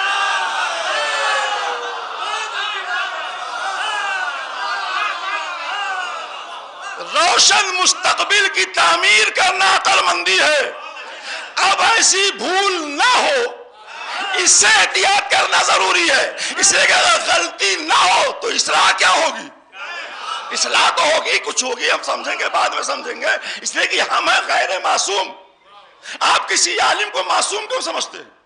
روشن مستقبل کی تعمیر کرنا عقل مندی ہے. اب ایسی بھول نہ ہو، اس سے احتیاط کرنا ضروری ہے. اس لیے کہ اگر غلطی نہ ہو تو اصلاح کیا ہوگی؟ اصلاح تو ہوگی، کچھ ہوگی، ہم سمجھیں گے، بعد میں سمجھیں گے. اس لیے کہ ہم ہیں غیر معصوم. آپ کسی عالم کو معصوم کیوں سمجھتے ہیں؟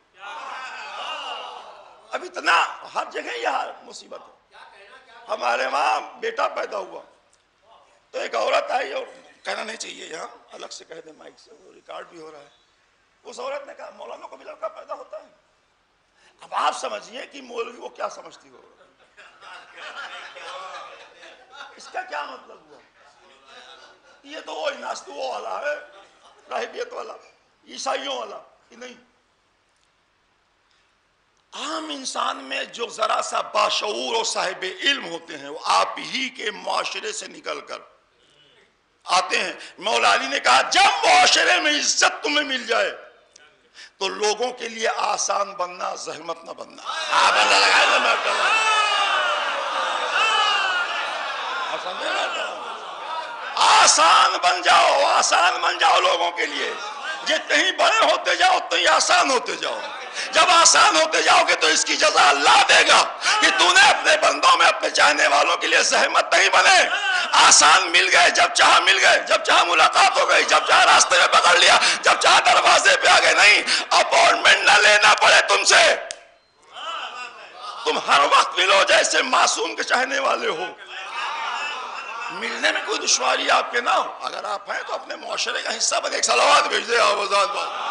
اب اتنا ہر جگہ یہ مصیبت ہے. ہمارے وہاں بیٹا پیدا ہوا تو ایک عورت آئی، اور کہنا نہیں چاہیے یہاں، الگ سے کہہ دیں مائک سے، وہ ریکارڈ بھی ہو رہا ہے. اس عورت نے کہا مولانا کو بھی لڑکا پیدا ہوتا ہے. اب آپ سمجھیے کہ مولوی وہ کیا سمجھتی ہو، اس کا کیا مطلب ہوا؟ یہ تو وہ ناستو والا ہے، راہبیت والا، عیسائیوں والا. کہ نہیں، عام انسان میں جو ذرا سا باشعور اور صاحب علم ہوتے ہیں، وہ آپ ہی کے معاشرے سے نکل کر آتے ہیں. مولا علی نے کہا جب معاشرے میں عزت تمہیں مل جائے تو لوگوں کے لیے آسان بننا، زحمت نہ بننا. آپ اندازہ لگائیں گے میں کر رہا ہوں. آسان بن جاؤ، آسان بن جاؤ لوگوں کے لیے. جتنے ہی بڑے ہوتے جاؤ اتنے ہی آسان ہوتے جاؤ. جب آسان ہوتے جاؤ گے تو اس کی جزا اللہ دے گا کہ تو نے اپنے بندوں میں، اپنے چاہنے والوں کے لیے زحمت نہیں بنے. آسان مل گئے، جب چاہا مل گئے، جب چاہا ملاقات ہو گئی، جب چاہا راستے میں پکڑ لیا، جب چاہا دروازے پہ آ گئے. نہیں، اپوائنٹمنٹ نہ لینا پڑے تم سے. تم ہر وقت ملو جیسے معصوم کے چاہنے والے ہو. ملنے میں کوئی دشواری آپ کے نہ ہو. اگر آپ ہیں تو اپنے معاشرے کا حصہ بنے. ایک صلوات بھیج دے آپ آزاد بات.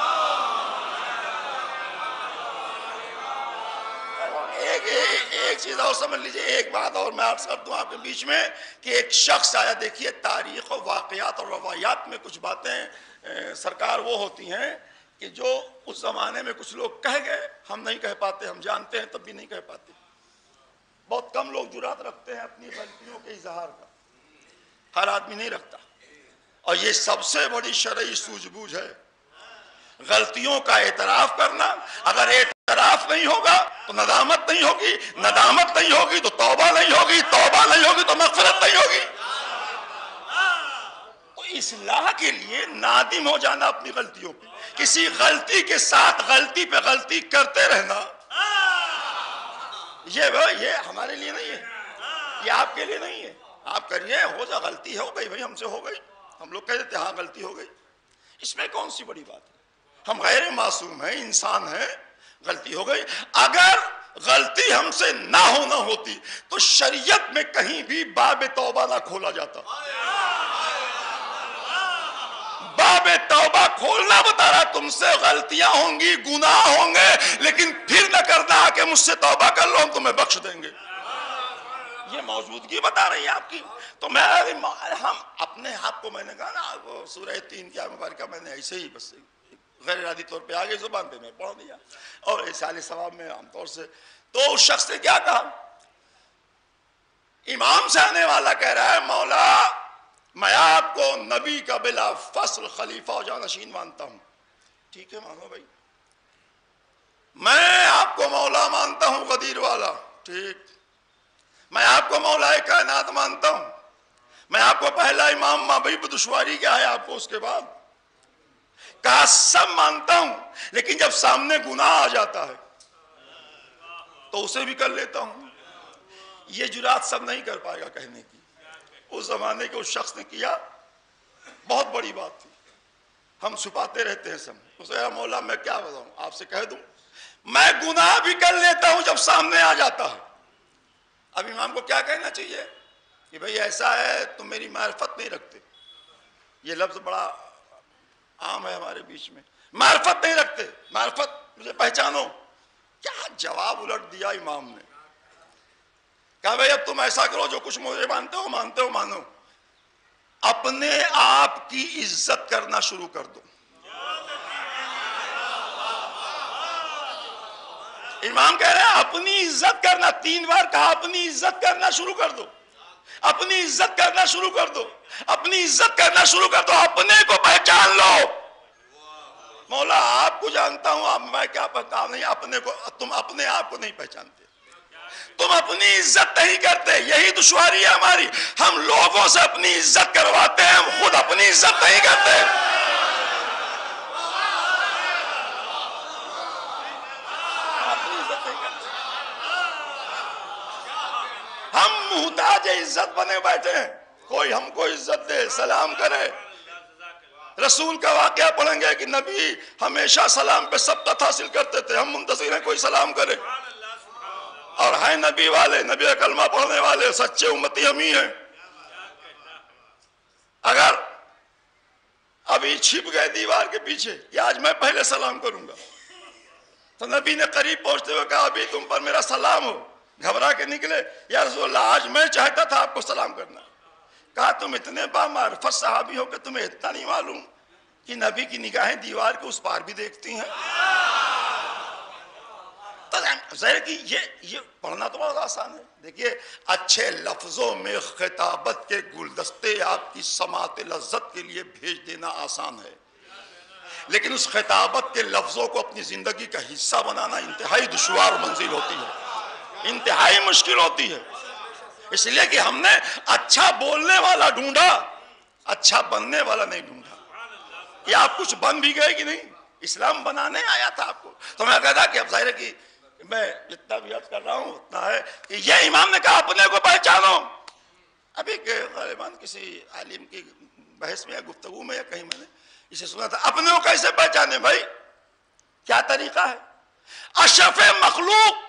ایک ایک چیز اور سمجھ لیجئے، ایک بات اور میں عرض کر دوں آپ کے بیچ میں کہ ایک شخص آیا. دیکھیے تاریخ و واقعات اور روایات میں کچھ باتیں سرکار وہ ہوتی ہیں کہ جو اس زمانے میں کچھ لوگ کہہ گئے، ہم نہیں کہہ پاتے، ہم جانتے ہیں تب بھی نہیں کہہ پاتے. بہت کم لوگ جرات رکھتے ہیں اپنی غلطیوں کے اظہار کا، ہر آدمی نہیں رکھتا. اور یہ سب سے بڑی شرعی سوجھ بوجھ ہے، غلطیوں کا اعتراف کرنا. اگر اعتراف نہیں ہوگا تو ندامت نہیں ہوگی، ندامت نہیں ہوگی تو توبہ نہیں ہوگی، توبہ نہیں ہوگی تو مغفرت نہیں ہوگی. تو اصلاح کے لیے نادم ہو جانا اپنی غلطیوں پہ، کسی غلطی کے ساتھ غلطی پہ غلطی کرتے رہنا، یہ یہ ہمارے لیے نہیں ہے، یہ آپ کے لیے نہیں ہے. آپ کریے، ہو جا، غلطی ہو گئی بھائی، ہم سے ہو گئی، ہم لوگ کہہ دیتے ہاں غلطی ہو گئی. اس میں کون سی بڑی بات ہے؟ ہم غیر معصوم ہیں، انسان ہیں، غلطی ہو گئی. اگر غلطی ہم سے نہ ہونا ہوتی تو شریعت میں کہیں بھی باب توبہ نہ کھولا جاتا. باب توبہ کھولنا بتا رہا تم سے غلطیاں ہوں گی، گناہ ہوں گے، لیکن پھر نہ کرنا کہ مجھ سے توبہ کر لو، ہم تمہیں بخش دیں گے. یہ موجودگی بتا رہی ہے آپ کی. تو میں ہم اپنے آپ کو، میں نے کہا نا وہ سورہ تین کیا مبارکہ میں نے ایسے ہی بس غیر ارادی طور پہ آگے زبان پہ میں پڑھ دیا، اور احسان ثواب میں عام طور سے. تو اس شخص نے کیا کہا؟ امام سے آنے والا کہہ رہا ہے مولا میں آپ کو نبی کا بلا فصل خلیفہ و جانشین مانتا ہوں. ٹھیک ہے مانو بھائی، میں آپ کو مولا مانتا ہوں غدیر والا، ٹھیک، میں آپ کو مولا کائنات مانتا ہوں، میں آپ کو پہلا امام مابعد دشواری کیا ہے آپ کو اس کے بعد کہا سب مانتا ہوں، لیکن جب سامنے گناہ آ جاتا ہے تو اسے بھی کر لیتا ہوں۔ یہ جرات سب نہیں کر پائے گا کہنے کی، اس زمانے کے اس شخص نے کیا، بہت بڑی بات تھی، ہم چھپاتے رہتے ہیں سب۔ اسے کہا مولا میں کیا بتاؤں، آپ سے کہہ دوں میں گناہ بھی کر لیتا ہوں جب سامنے آ جاتا ہے۔ اب امام کو کیا کہنا چاہیے کہ بھئی ایسا ہے تم میری معرفت نہیں رکھتے، یہ لفظ بڑا عام ہے ہمارے بیچ میں، معرفت نہیں رکھتے، معرفت مجھے پہچانو۔ کیا جواب الٹ دیا امام نے، کہا بھئی اب تم ایسا کرو جو کچھ مجھے مانتے ہو مانتے ہو مانو، اپنے آپ کی عزت کرنا شروع کر دو۔ امام کہہ رہے ہیں اپنی عزت کرنا، تین بار کہا اپنی عزت کرنا شروع کر دو، اپنی عزت کرنا شروع کر دو، اپنی عزت کرنا شروع کر دو، اپنے کو پہچان لو۔ مولا آپ کو جانتا ہوں، اب میں کیا پتا نہیں، اپنے کو، تم اپنے آپ کو نہیں پہچانتے، تم اپنی عزت نہیں کرتے، یہی دشواری ہے ہماری، ہم لوگوں سے اپنی عزت کرواتے ہیں، ہم خود اپنی عزت نہیں کرتے۔ ہم محتاج عزت بنے بیٹھے ہیں، کوئی ہم کو عزت دے، سلام کرے۔ رسول کا واقعہ پڑھیں گے کہ نبی ہمیشہ سلام پہ سبقت حاصل کرتے تھے، ہم منتظر ہیں کوئی سلام کرے، اور ہیں نبی والے، نبی کلمہ پڑھنے والے، سچے امتی ہم ہی ہیں۔ اگر ابھی چھپ گئے دیوار کے پیچھے کہ آج میں پہلے سلام کروں گا، تو نبی نے قریب پہنچتے ہوئے کہا ابھی تم پر میرا سلام ہو، گھبرا کے نکلے، یا رسول اللہ آج میں چاہتا تھا آپ کو سلام کرنا۔ کہا تم اتنے بامعرفت صحابی ہو کہ تمہیں اتنا نہیں معلوم کہ نبی کی نگاہیں دیوار کے اس پار بھی دیکھتی ہیں؟ ظاہر کہ یہ یہ پڑھنا تو بہت آسان ہے۔ دیکھیے اچھے لفظوں میں خطابت کے گلدستے آپ کی سماعت لذت کے لیے بھیج دینا آسان ہے، لیکن اس خطابت کے لفظوں کو اپنی زندگی کا حصہ بنانا انتہائی دشوار منزل ہوتی ہے، انتہائی مشکل ہوتی ہے۔ اس لیے کہ ہم نے اچھا بولنے والا ڈھونڈا، اچھا بننے والا نہیں ڈھونڈا۔ کہ آپ کچھ بن بھی گئے کہ نہیں، اسلام بنانے آیا تھا آپ کو۔ تو میں کہتا کہ اب ظاہر ہے کہ میں جتنا بھی عرض کر رہا ہوں اتنا ہے کہ یہ امام نے کہا اپنے کو پہچانو۔ ابھی کہ غالباً کسی عالم کی بحث میں یا گفتگو میں یا کہیں میں نے اسے سنا تھا، اپنے کو کیسے پہچانے بھائی، کیا طریقہ ہے؟ اشرف مخلوق،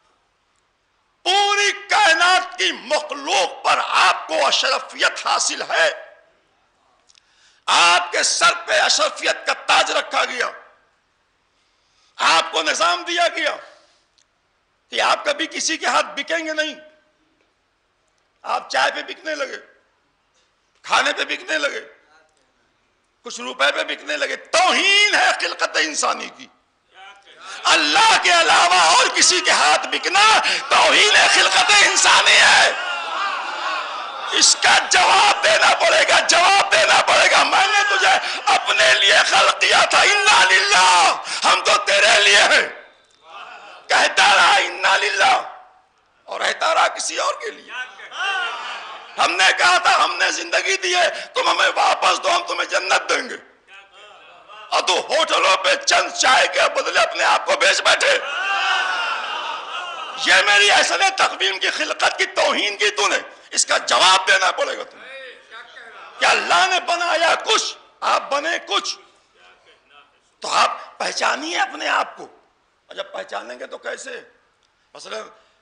پوری کائنات کی مخلوق پر آپ کو اشرفیت حاصل ہے، آپ کے سر پہ اشرفیت کا تاج رکھا گیا، آپ کو نظام دیا گیا کہ آپ کبھی کسی کے ہاتھ بکیں گے نہیں۔ آپ چائے پہ بکنے لگے، کھانے پہ بکنے لگے، کچھ روپے پہ بکنے لگے، توہین ہے خلقت انسانی کی۔ اللہ کے علاوہ اور کسی کے ہاتھ بکنا توہین خلقت انسانی ہے۔ اس کا جواب دینا پڑے گا، جواب دینا پڑے گا۔ میں نے تجھے اپنے لیے خلق کیا تھا، انا للہ، ہم تو تیرے لیے ہیں، کہتا رہا انا للہ، اور رہتا رہا کسی اور کے لیے۔ ہم نے کہا تھا ہم نے زندگی دی ہے، تم ہمیں واپس دو، ہم تمہیں جنت دیں گے، اور تو ہوٹلوں پہ چند چائے کے بدلے اپنے آپ کو بیچ بیٹھے۔ یہ میری احسن تقویم کی خلقت کی توہین کی تو نے، اس کا جواب دینا پڑے گا تمہیں کہ اللہ نے بنایا کچھ، آپ بنے کچھ، تو آپ پہچانیے اپنے آپ کو۔ اور جب پہچانیں گے تو کیسے؟ مثلا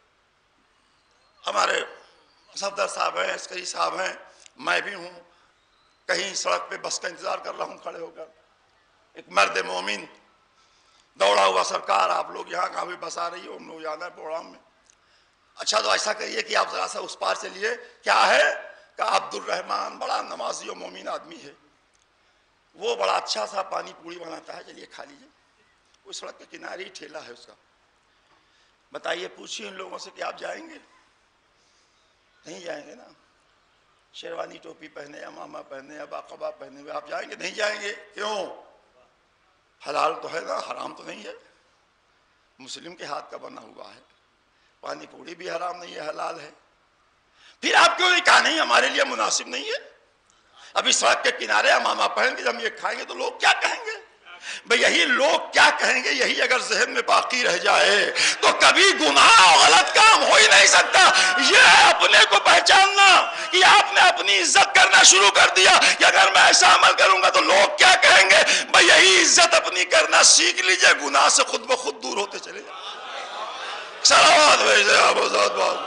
ہمارے صفدر صاحب ہیں، عسکری صاحب ہیں، میں بھی ہوں، کہیں سڑک پہ بس کا انتظار کر رہا ہوں کھڑے ہو کر، ایک مرد مومن دوڑا ہوا، سرکار آپ لوگ یہاں کہاں بھی بس آ رہی ہے، ہم لوگ جانا ہے پروگرام میں۔ اچھا تو ایسا کریے کہ آپ ذرا سا اس پار چلیے، کیا ہے؟ کہ عبد الرحمن بڑا نمازی و مومن آدمی ہے، وہ بڑا اچھا سا پانی پوڑی بناتا ہے، چلیے کھا لیجیے۔ اس سڑک کے کنارے ہی ٹھیلا ہے اس کا۔ بتائیے، پوچھیے ان لوگوں سے کہ آپ جائیں گے؟ نہیں جائیں گے نا۔ شیروانی ٹوپی پہنے، امامہ پہنے، باقبہ پہنے ہوئے آپ جائیں گے؟ نہیں جائیں گے۔ کیوں؟ حلال تو ہے نا، حرام تو نہیں ہے. مسلم کے ہاتھ کا بنا ہوا ہے. پانی پوری بھی حرام نہیں ہے، حلال ہے. پھر آپ کیوں نہیں کہا نہیں ہمارے لیے مناسب نہیں ہے؟ ابھی سڑک کے کنارے امامہ پہن کے جب ہم یہ کھائیں گے تو لوگ کیا کہیں گے؟ بھئی یہی لوگ کیا کہیں گے، یہی اگر ذہن میں باقی رہ جائے تو کبھی گناہ اور غلط کام ہو ہی نہیں سکتا. یہ ہے اپنے کو پہچاننا کہ آپ نے اپنی عزت کرنا شروع کر دیا کہ اگر میں ایسا عمل کروں گا تو لوگ کیا کہیں گے. بھئی یہی عزت اپنی کرنا سیکھ لیجئے، گناہ سے خود بخود دور ہوتے چلے جائیں. صلوات بھیجے آپ آزاد بات.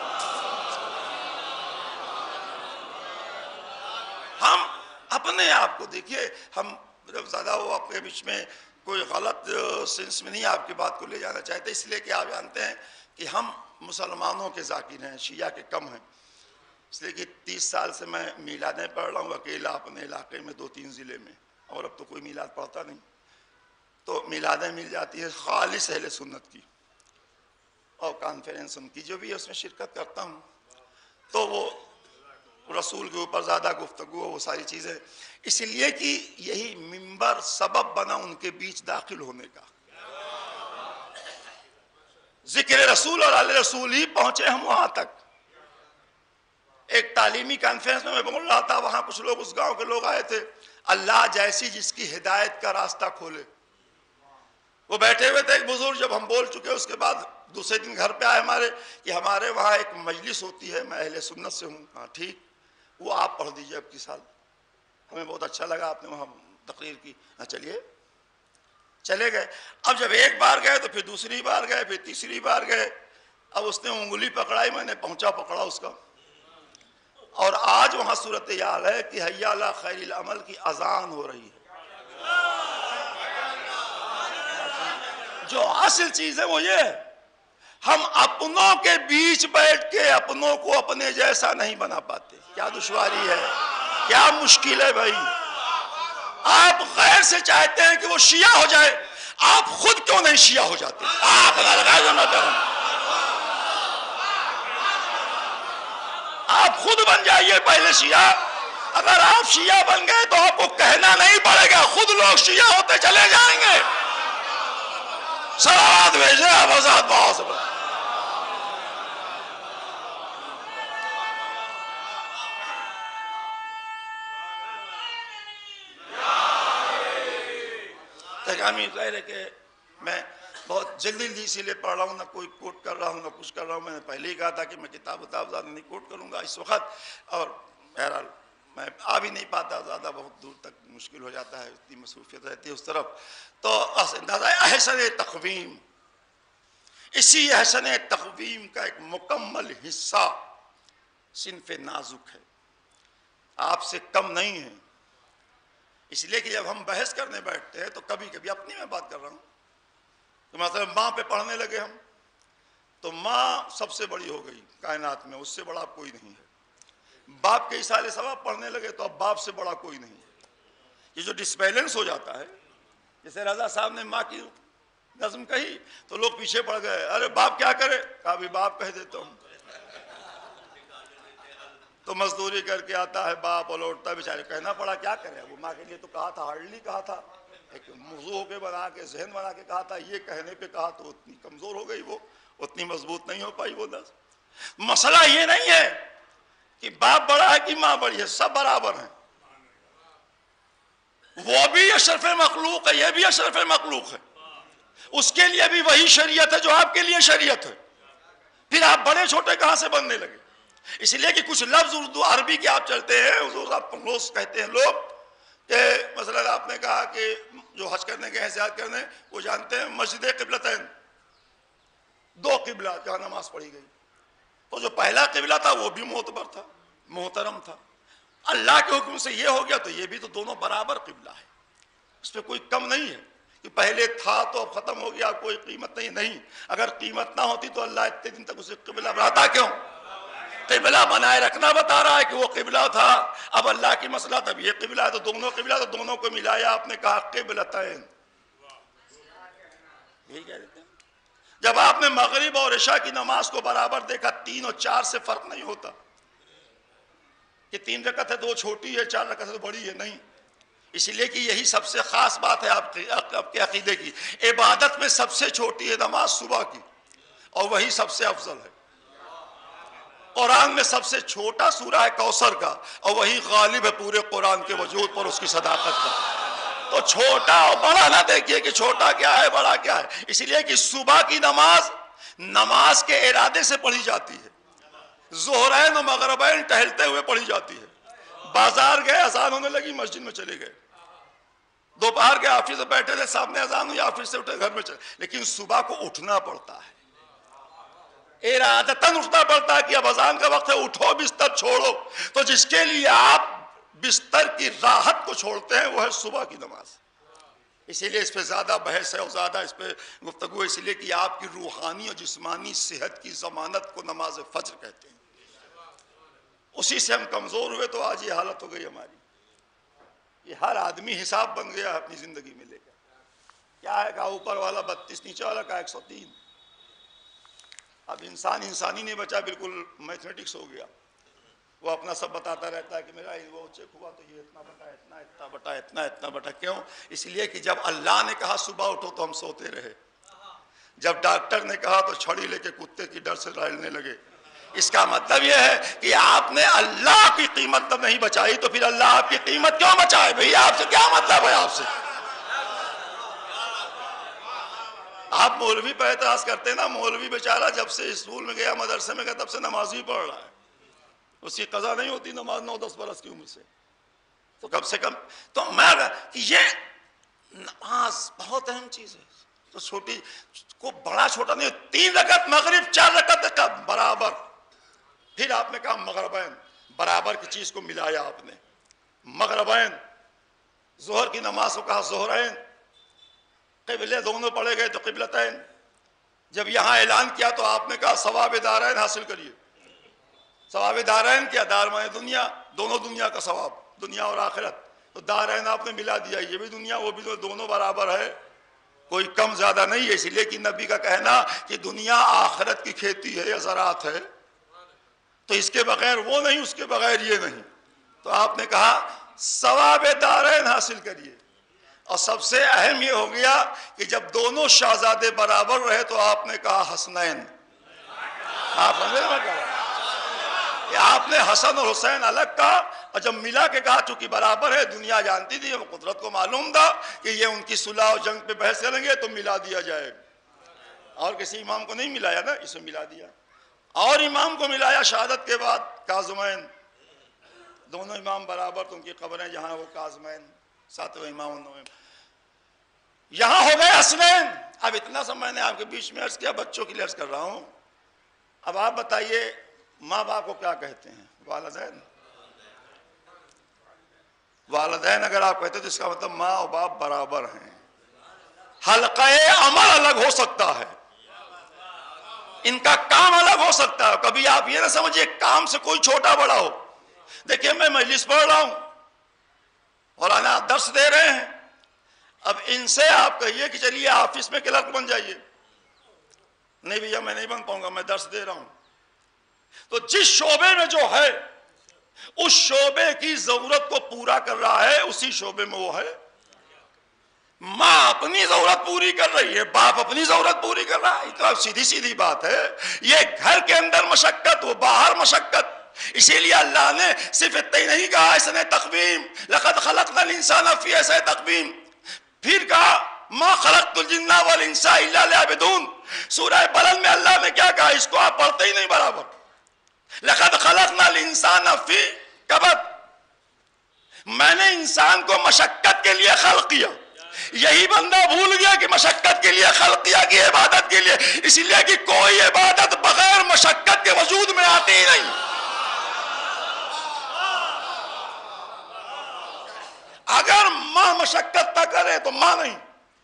ہم اپنے آپ کو دیکھیے، ہم زیادہ وہ اپنے بیچ میں کوئی غلط سینس میں نہیں آپ کی بات کو لے جانا چاہتے، اس لیے کہ آپ جانتے ہیں کہ ہم مسلمانوں کے ذاکر ہیں، شیعہ کے کم ہیں. اس لیے کہ تیس سال سے میں میلادیں پڑھ رہا ہوں اکیلا اپنے علاقے میں، دو تین ضلع میں، اور اب تو کوئی میلاد پڑھتا نہیں. تو میلادیں مل جاتی ہیں خالص اہل سنت کی، اور کانفرنس ان کی جو بھی ہے اس میں شرکت کرتا ہوں. تو وہ رسول کے اوپر زیادہ گفتگو، وہ ساری چیزیں، اس لیے کہ یہی منبر سبب بنا ان کے بیچ داخل ہونے کا. ذکر رسول اور آل رسول ہی پہنچے ہم وہاں تک. ایک تعلیمی کانفرنس میں میں بول رہا تھا، وہاں کچھ لوگ اس گاؤں کے لوگ آئے تھے. اللہ جیسی جس کی ہدایت کا راستہ کھولے. وہ بیٹھے ہوئے تھے، ایک بزرگ، جب ہم بول چکے اس کے بعد دوسرے دن گھر پہ آئے ہمارے کہ ہمارے وہاں ایک مجلس ہوتی ہے، میں اہل سنت سے ہوں. ہاں ٹھیک، وہ آپ پڑھ دیجئے اب کی سال. ہمیں بہت اچھا لگا آپ نے وہاں تقریر کی. ہاں چلیے، چلے گئے. اب جب ایک بار گئے تو پھر دوسری بار گئے، پھر تیسری بار گئے. اب اس نے انگلی پکڑائی، میں نے پہنچا پکڑا اس کا. اور آج وہاں صورتحال ہے کہ حی علی خیر العمل کی اذان ہو رہی ہے. جو اصل چیز ہے وہ یہ ہے، ہم اپنوں کے بیچ بیٹھ کے اپنوں کو اپنے جیسا نہیں بنا پاتے. کیا دشواری ہے، کیا مشکل ہے بھائی. آپ غیر سے چاہتے ہیں کہ وہ شیعہ ہو جائے، آپ خود کیوں نہیں شیعہ ہو جاتے؟ آپ آپ خود بن جائیے پہلے شیعہ. اگر آپ شیعہ بن گئے تو آپ کو کہنا نہیں پڑے گا، خود لوگ شیعہ ہوتے چلے جائیں گے. صلوات بھیجے آپ آزاد بہت سے. ظاہر ہے کہ میں بہت جلدی جلدی اسی لیے پڑھ رہا ہوں، نہ کوئی کوٹ کر رہا ہوں نہ کچھ کر رہا ہوں. میں نے پہلے ہی کہا تھا کہ میں کتاب اتاب زیادہ نہیں کوٹ کروں گا اس وقت، اور بہرحال میں آ بھی نہیں پاتا، زیادہ بہت دور تک مشکل ہو جاتا ہے، اتنی مصروفیت رہتی ہے اس طرف. تو احسن تقویم، اسی احسن تقویم کا ایک مکمل حصہ صنف نازک ہے، آپ سے کم نہیں ہے. اس لیے کہ جب ہم بحث کرنے بیٹھتے ہیں تو کبھی کبھی اپنی میں بات کر رہا ہوں تو مثلا ماں پہ پڑھنے لگے ہم، تو ماں سب سے بڑی ہو گئی کائنات میں، اس سے بڑا کوئی نہیں ہے. باپ کے اصالے ثواب پڑھنے لگے تو اب باپ سے بڑا کوئی نہیں ہے. یہ جو ڈسبیلنس ہو جاتا ہے، جیسے رضا صاحب نے ماں کی نظم کہی تو لوگ پیچھے پڑ گئے، ارے باپ کیا کرے، کہا بھی باپ کہہ دیتا ہوں. تو مزدوری کر کے آتا ہے باپ اور لوٹتا، بیچارے کہنا پڑا، کیا کرے. وہ ماں کے لیے تو کہا تھا، ہارڈلی کہا تھا، ایک موضوع ہو کے بنا کے ذہن بنا کے کہا تھا. یہ کہنے پہ کہا تو اتنی کمزور ہو گئی، وہ اتنی مضبوط نہیں ہو پائی وہ نظم. مسئلہ یہ نہیں ہے کہ باپ بڑا ہے کہ ماں بڑی ہے، سب برابر ہیں. وہ بھی اشرف مخلوق ہے، یہ بھی اشرف مخلوق ہے. اس کے لیے بھی وہی شریعت ہے جو آپ کے لیے شریعت ہے. پھر آپ بڑے چھوٹے کہاں سے بننے لگے؟ اس لیے کہ کچھ لفظ اردو عربی کے آپ چلتے ہیں، حضور صاحب پنگوس کہتے ہیں لوگ، کہ مثلا آپ نے کہا کہ جو حج کرنے کے احتیاط کرنے، وہ جانتے ہیں مسجد قبلتین، دو قبلہ جہاں نماز پڑھی گئی. تو جو پہلا قبلہ تھا وہ بھی معتبر تھا، محترم تھا. اللہ کے حکم سے یہ ہو گیا تو یہ بھی تو دونوں برابر قبلہ ہے، اس پہ کوئی کم نہیں ہے کہ پہلے تھا تو اب ختم ہو گیا، کوئی قیمت نہیں. نہیں، اگر قیمت نہ ہوتی تو اللہ اتنے دن تک اسے قبلہ بناتا کیوں؟ قبلہ بنائے رکھنا بتا رہا ہے کہ وہ قبلہ تھا، اب اللہ کی مسئلہ تب یہ قبلہ ہے تو دونوں قبلہ، تو دونوں کو ملایا آپ نے کہا قبلتین. یہی کہہ دیتے ہیں. جب آپ نے مغرب اور عشاء کی نماز کو برابر دیکھا، تین اور چار سے فرق نہیں ہوتا کہ تین رکعت ہے تو وہ چھوٹی ہے، چار رکعت ہے تو بڑی ہے. نہیں، اس لیے کہ یہی سب سے خاص بات ہے آپ کے آپ کے عقیدے کی. عبادت میں سب سے چھوٹی ہے نماز صبح کی، اور وہی سب سے افضل ہے. قرآن میں سب سے چھوٹا سورہ ہے کوثر کا، اور وہی غالب ہے پورے قرآن کے وجود پر اس کی صداقت کا. تو چھوٹا اور بڑا نہ دیکھیے کہ چھوٹا کیا ہے بڑا کیا ہے. اس لیے کہ صبح کی نماز نماز کے ارادے سے پڑھی جاتی ہے، ظہرین و مغربین ٹہلتے ہوئے پڑھی جاتی ہے. بازار گئے اذان ہونے لگی مسجد میں چلے گئے، دوپہر کے آفس سے بیٹھے تھے سامنے اذان ہوئی آفس سے اٹھے گھر میں چلے. لیکن صبح کو اٹھنا پڑتا ہے، ارادتاً اٹھنا پڑتا ہے کہ اب اذان کا وقت ہے، اٹھو بستر چھوڑو. تو جس کے لیے آپ بستر کی راحت کو چھوڑتے ہیں وہ ہے صبح کی نماز. اسی لیے اس پہ زیادہ بحث ہے اور زیادہ اس پہ گفتگو ہے، اس لیے کہ آپ کی روحانی اور جسمانی صحت کی ضمانت کو نماز فجر کہتے ہیں. اسی سے ہم کمزور ہوئے تو آج یہ حالت ہو گئی ہماری. یہ ہر آدمی حساب بن گیا اپنی زندگی میں لے کر. کیا ہے کہا اوپر والا بتیس، نیچے والا کہا ایک سو تین. اب انسان انسانی نہیں بچا، بالکل میتھمیٹکس ہو گیا. وہ اپنا سب بتاتا رہتا ہے کہ میرا وہ چیک ہوا تو یہ اتنا بٹا اتنا اتنا بٹا اتنا اتنا بٹا. کیوں؟ اس لیے کہ جب اللہ نے کہا صبح اٹھو تو ہم سوتے رہے، جب ڈاکٹر نے کہا تو چھڑی لے کے کتے کی ڈر سے لڑنے لگے. اس کا مطلب یہ ہے کہ آپ نے اللہ کی قیمت تب نہیں بچائی تو پھر اللہ آپ کی قیمت کیوں بچائے؟ بھئی آپ سے کیا مطلب ہے؟ آپ سے آپ مولوی پہ اعتراض کرتے نا، مولوی بیچارہ جب سے اسکول میں گیا مدرسے میں گیا تب سے نماز ہی پڑھ رہا ہے، اس کی قضا نہیں ہوتی نماز نو دس برس کی عمر سے. تو کم سے کم تو میں کہ یہ نماز بہت اہم چیز ہے. تو چھوٹی کو بڑا چھوٹا نہیں، تین رکعت مغرب چار رکعت برابر. پھر آپ نے کہا مغربین، برابر کی چیز کو ملایا آپ نے. مغربین ظہر کی نماز کو کہا ظہرین. قبلے دونوں پڑھے گئے تو قبلتین. جب یہاں اعلان کیا تو آپ نے کہا ثواب دارین حاصل کریے. ثواب دارین کیا؟ دار مانے دنیا، دونوں دنیا کا ثواب، دنیا اور آخرت. تو دارین آپ نے ملا دیا، یہ بھی دنیا وہ بھی دونوں برابر ہے، کوئی کم زیادہ نہیں ہے. اسی لیے کہ نبی کا کہنا کہ دنیا آخرت کی کھیتی ہے یا زراعت ہے، تو اس کے بغیر وہ نہیں، اس کے بغیر یہ نہیں. تو آپ نے کہا ثواب دارین حاصل کریے. اور سب سے اہم یہ ہو گیا کہ جب دونوں شہزادے برابر رہے تو آپ نے کہا حسنین. آپ سمجھے میں کہا کہ آپ نے حسن اور حسین الگ کہا، اور جب ملا کے کہا چونکہ برابر ہے، دنیا جانتی تھی، وہ قدرت کو معلوم تھا کہ یہ ان کی صلح اور جنگ پہ بحث کریں گے تو ملا دیا جائے گا. اور کسی امام کو نہیں ملایا نا، اسے ملا دیا. اور امام کو ملایا شہادت کے بعد کاظمین. دونوں امام برابر تو ان کی قبریں جہاں وہ کاظمین ساتویں امام انہوں. یہاں ہو گئے حسنین. اب اتنا سا میں نے آپ کے بیچ میں عرض کیا، بچوں کی عرض کر رہا ہوں. اب آپ بتائیے ماں باپ کو کیا کہتے ہیں؟ والدین. والدین اگر آپ کہتے ہیں تو اس کا مطلب ماں اور باپ برابر ہیں. حلقہ عمل الگ ہو سکتا ہے، ان کا کام الگ ہو سکتا ہے. کبھی آپ یہ نہ سمجھئے کام سے کوئی چھوٹا بڑا ہو. دیکھیں میں مجلس پڑھ رہا ہوں، مولانا درس دے رہے ہیں، اب ان سے آپ کہیے کہ چلیے آفس میں کلرک بن جائیے. نہیں بھیا میں نہیں بن پاؤں گا، میں درس دے رہا ہوں. تو جس شعبے میں جو ہے اس شعبے کی ضرورت کو پورا کر رہا ہے، اسی شعبے میں وہ ہے. ماں اپنی ضرورت پوری کر رہی ہے، باپ اپنی ضرورت پوری کر رہا ہے. تو سیدھی سیدھی بات ہے. یہ گھر کے اندر مشقت، وہ باہر مشقت. اسی لیے اللہ نے صرف اتنا ہی نہیں کہا اس نے تقویم، لقد خلقنا الانسان فی ایسے تقویم. پھر کہا ما خلقت الجن والانس الا لیعبدون. سورہ بلد میں اللہ نے کیا کہا؟ اس کو آپ پڑھتے ہی نہیں برابر. لقد خلقنا الانسان فی کبد. میں نے انسان کو مشقت کے لیے خلق کیا. یہی بندہ بھول گیا کہ مشقت کے لیے خلق کیا کہ عبادت کے لیے. اسی لیے کہ کوئی عبادت بغیر مشقت کے وجود میں آتی ہی نہیں. اگر ماں مشقت نہ کرے تو ماں نہیں،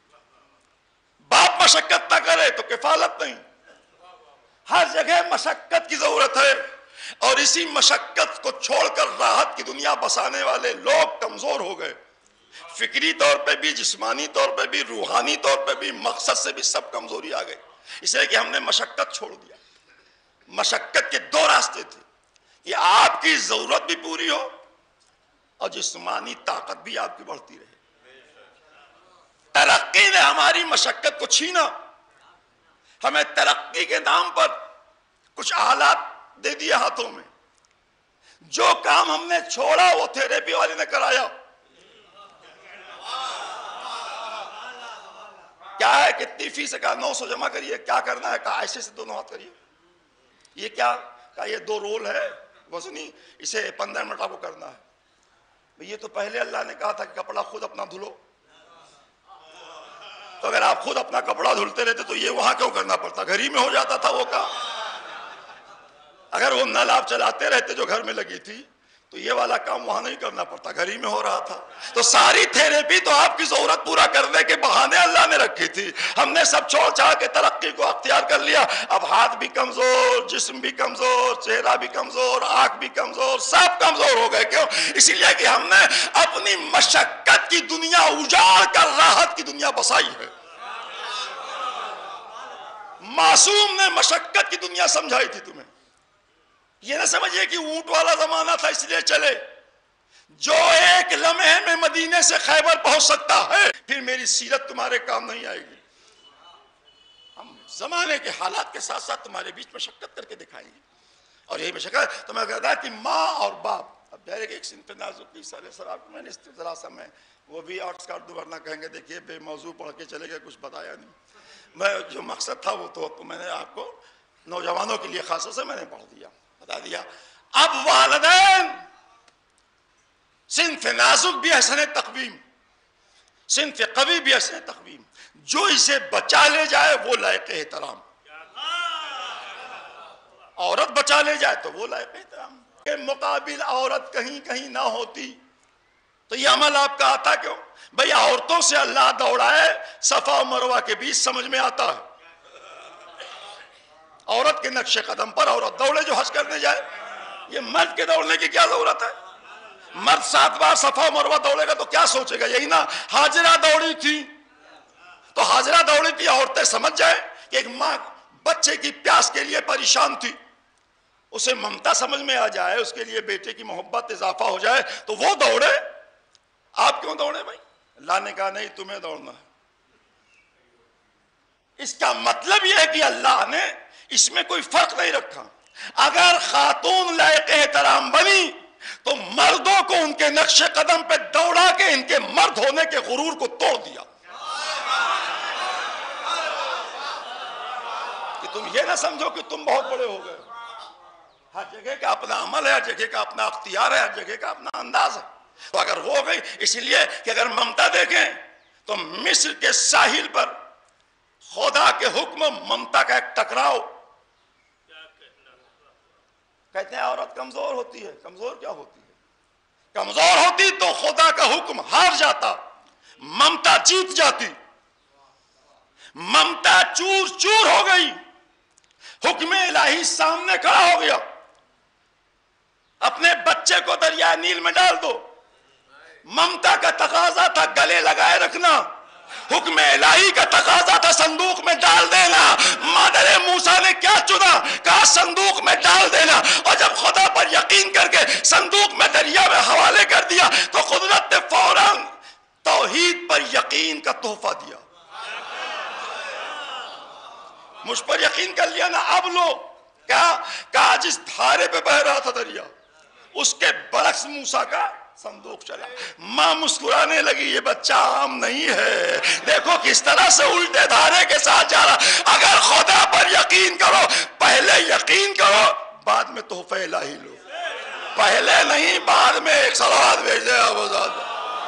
باپ مشقت نہ کرے تو کفالت نہیں. ہر جگہ مشقت کی ضرورت ہے. اور اسی مشقت کو چھوڑ کر راحت کی دنیا بسانے والے لوگ کمزور ہو گئے. فکری طور پہ بھی، جسمانی طور پہ بھی، روحانی طور پہ بھی، مقصد سے بھی سب کمزوری آ گئی. اس لیے کہ ہم نے مشقت چھوڑ دیا. مشقت کے دو راستے تھے کہ آپ کی ضرورت بھی پوری ہو اور جسمانی طاقت بھی آپ کی بڑھتی رہے. ترقی نے ہماری مشقت کو چھینا، ہمیں ترقی کے نام پر کچھ آلات دے دیے ہاتھوں میں. جو کام ہم نے چھوڑا وہ تھیریپی والے نے کرایا. کیا ہے کتنی فیس ہے؟ کہا نو سو جمع کریے. کیا کرنا ہے؟ کہا ایسے سے دونوں ہاتھ کریے. یہ کیا؟ کہا یہ دو رول ہے وزنی، اسے پندرہ منٹ آپ کو کرنا ہے. یہ تو پہلے اللہ نے کہا تھا کہ کپڑا خود اپنا دھلو. تو اگر آپ خود اپنا کپڑا دھلتے رہتے تو یہ وہاں کیوں کرنا پڑتا؟ گھر ہی میں ہو جاتا تھا وہ کام. اگر وہ نل آپ چلاتے رہتے جو گھر میں لگی تھی تو یہ والا کام وہاں نہیں کرنا پڑتا، گھر ہی میں ہو رہا تھا. تو ساری تھیریپی تو آپ کی ضرورت پورا کرنے کے بہانے اللہ نے رکھی تھی. ہم نے سب چھوڑ چھاڑ کے ترقی کو اختیار کر لیا. اب ہاتھ بھی کمزور، جسم بھی کمزور، چہرہ بھی کمزور، آنکھ بھی کمزور، سب کمزور ہو گئے. کیوں؟ اسی لیے کہ ہم نے اپنی مشقت کی دنیا اجاڑ کر راحت کی دنیا بسائی ہے. معصوم نے مشقت کی دنیا سمجھائی تھی تمہیں. یہ نہ سمجھئے کہ اونٹ والا زمانہ تھا اس لیے چلے. جو ایک لمحے میں مدینے سے خیبر پہنچ سکتا ہے پھر میری سیرت تمہارے کام نہیں آئے گی. ہم زمانے کے حالات کے ساتھ ساتھ تمہارے بیچ مشقت کر کے دکھائیں گے. اور یہی مشقت تو میں کہتا کہ ماں اور باپ. اب ظاہر ہے کہ ایک صنف نازک کی سارے سر آپ کو میں نے اس ذرا سا میں وہ بھی آرٹس کارڈ ورنہ کہیں گے دیکھیے بے موضوع پڑھ کے چلے گئے، کچھ بتایا نہیں. میں جو مقصد تھا وہ تو میں نے آپ کو نوجوانوں کے لیے خاص طور سے میں نے پڑھ دیا، بتا دیا. اب والدین صنف نازک بھی حسن تقویم، صنف قوی بھی حسن تقویم. جو اسے بچا لے جائے وہ لائق احترام. عورت بچا لے جائے تو وہ لائق احترام. کے مقابل عورت کہیں کہیں نہ ہوتی تو یہ عمل آپ کا آتا کیوں؟ بھئی عورتوں سے اللہ دوڑائے صفا و مروہ کے بیچ سمجھ میں آتا ہے. عورت کے نقش قدم پر عورت دوڑے جو حج کرنے جائے. یہ مرد کے دوڑنے کی کیا ضرورت ہے؟ مرد سات بار صفا و مروہ دوڑے گا تو کیا سوچے گا؟ یہی نا حاجرہ دوڑی تھی تو حاجرہ دوڑی تھی. عورتیں سمجھ جائے کہ ایک ماں بچے کی پیاس کے لیے پریشان تھی، اسے ممتا سمجھ میں آ جائے، اس کے لیے بیٹے کی محبت اضافہ ہو جائے تو وہ دوڑے. آپ کیوں دوڑے بھائی؟ اللہ نے کہا نہیں تمہیں دوڑنا ہے. اس کا مطلب یہ ہے کہ اللہ نے اس میں کوئی فرق نہیں رکھا. اگر خاتون لائق احترام بنی تو مردوں کو ان کے نقش قدم پہ دوڑا کے ان کے مرد ہونے کے غرور کو توڑ دیا. کہ تم یہ نہ سمجھو کہ تم بہت بڑے ہو گئے. ہر جگہ کا اپنا عمل ہے، ہر جگہ کا اپنا اختیار ہے، ہر جگہ کا اپنا انداز ہے. تو اگر ہو گئی، اس لیے کہ اگر ممتا دیکھیں تو مصر کے ساحل پر خدا کے حکم ممتا کا ایک ٹکراؤ. کہتے ہیں عورت کمزور ہوتی ہے. کمزور کیا ہوتی ہے؟ کمزور ہوتی تو خدا کا حکم ہار جاتا، ممتا جیت جاتی. ممتا چور چور ہو گئی، حکم الہی سامنے کھڑا ہو گیا. اپنے بچے کو دریا نیل میں ڈال دو. ممتا کا تقاضا تھا گلے لگائے رکھنا، حکم الہی کا تقاضا تھا صندوق میں ڈال دینا. مادر موسیٰ نے کیا چنا؟ کہا صندوق میں ڈال دینا. اور جب خدا پر یقین کر کے صندوق میں دریا میں حوالے کر دیا تو قدرت نے فوراً توحید پر یقین کا تحفہ دیا. مجھ پر یقین کر لیا نا، اب لو. کیا کہا جس دھارے پہ بہ رہا تھا دریا اس کے برعکس موسیٰ کا صندوق چلا. ماں مسکرانے لگی، یہ بچہ عام نہیں ہے، دیکھو کس طرح سے الٹے دھارے کے ساتھ جا رہا. اگر خدا پر یقین کرو، پہلے یقین کرو بعد میں تحفہ الہی لو. پہلے نہیں بعد میں. ایک صلوات بھیج دے ابو زاد.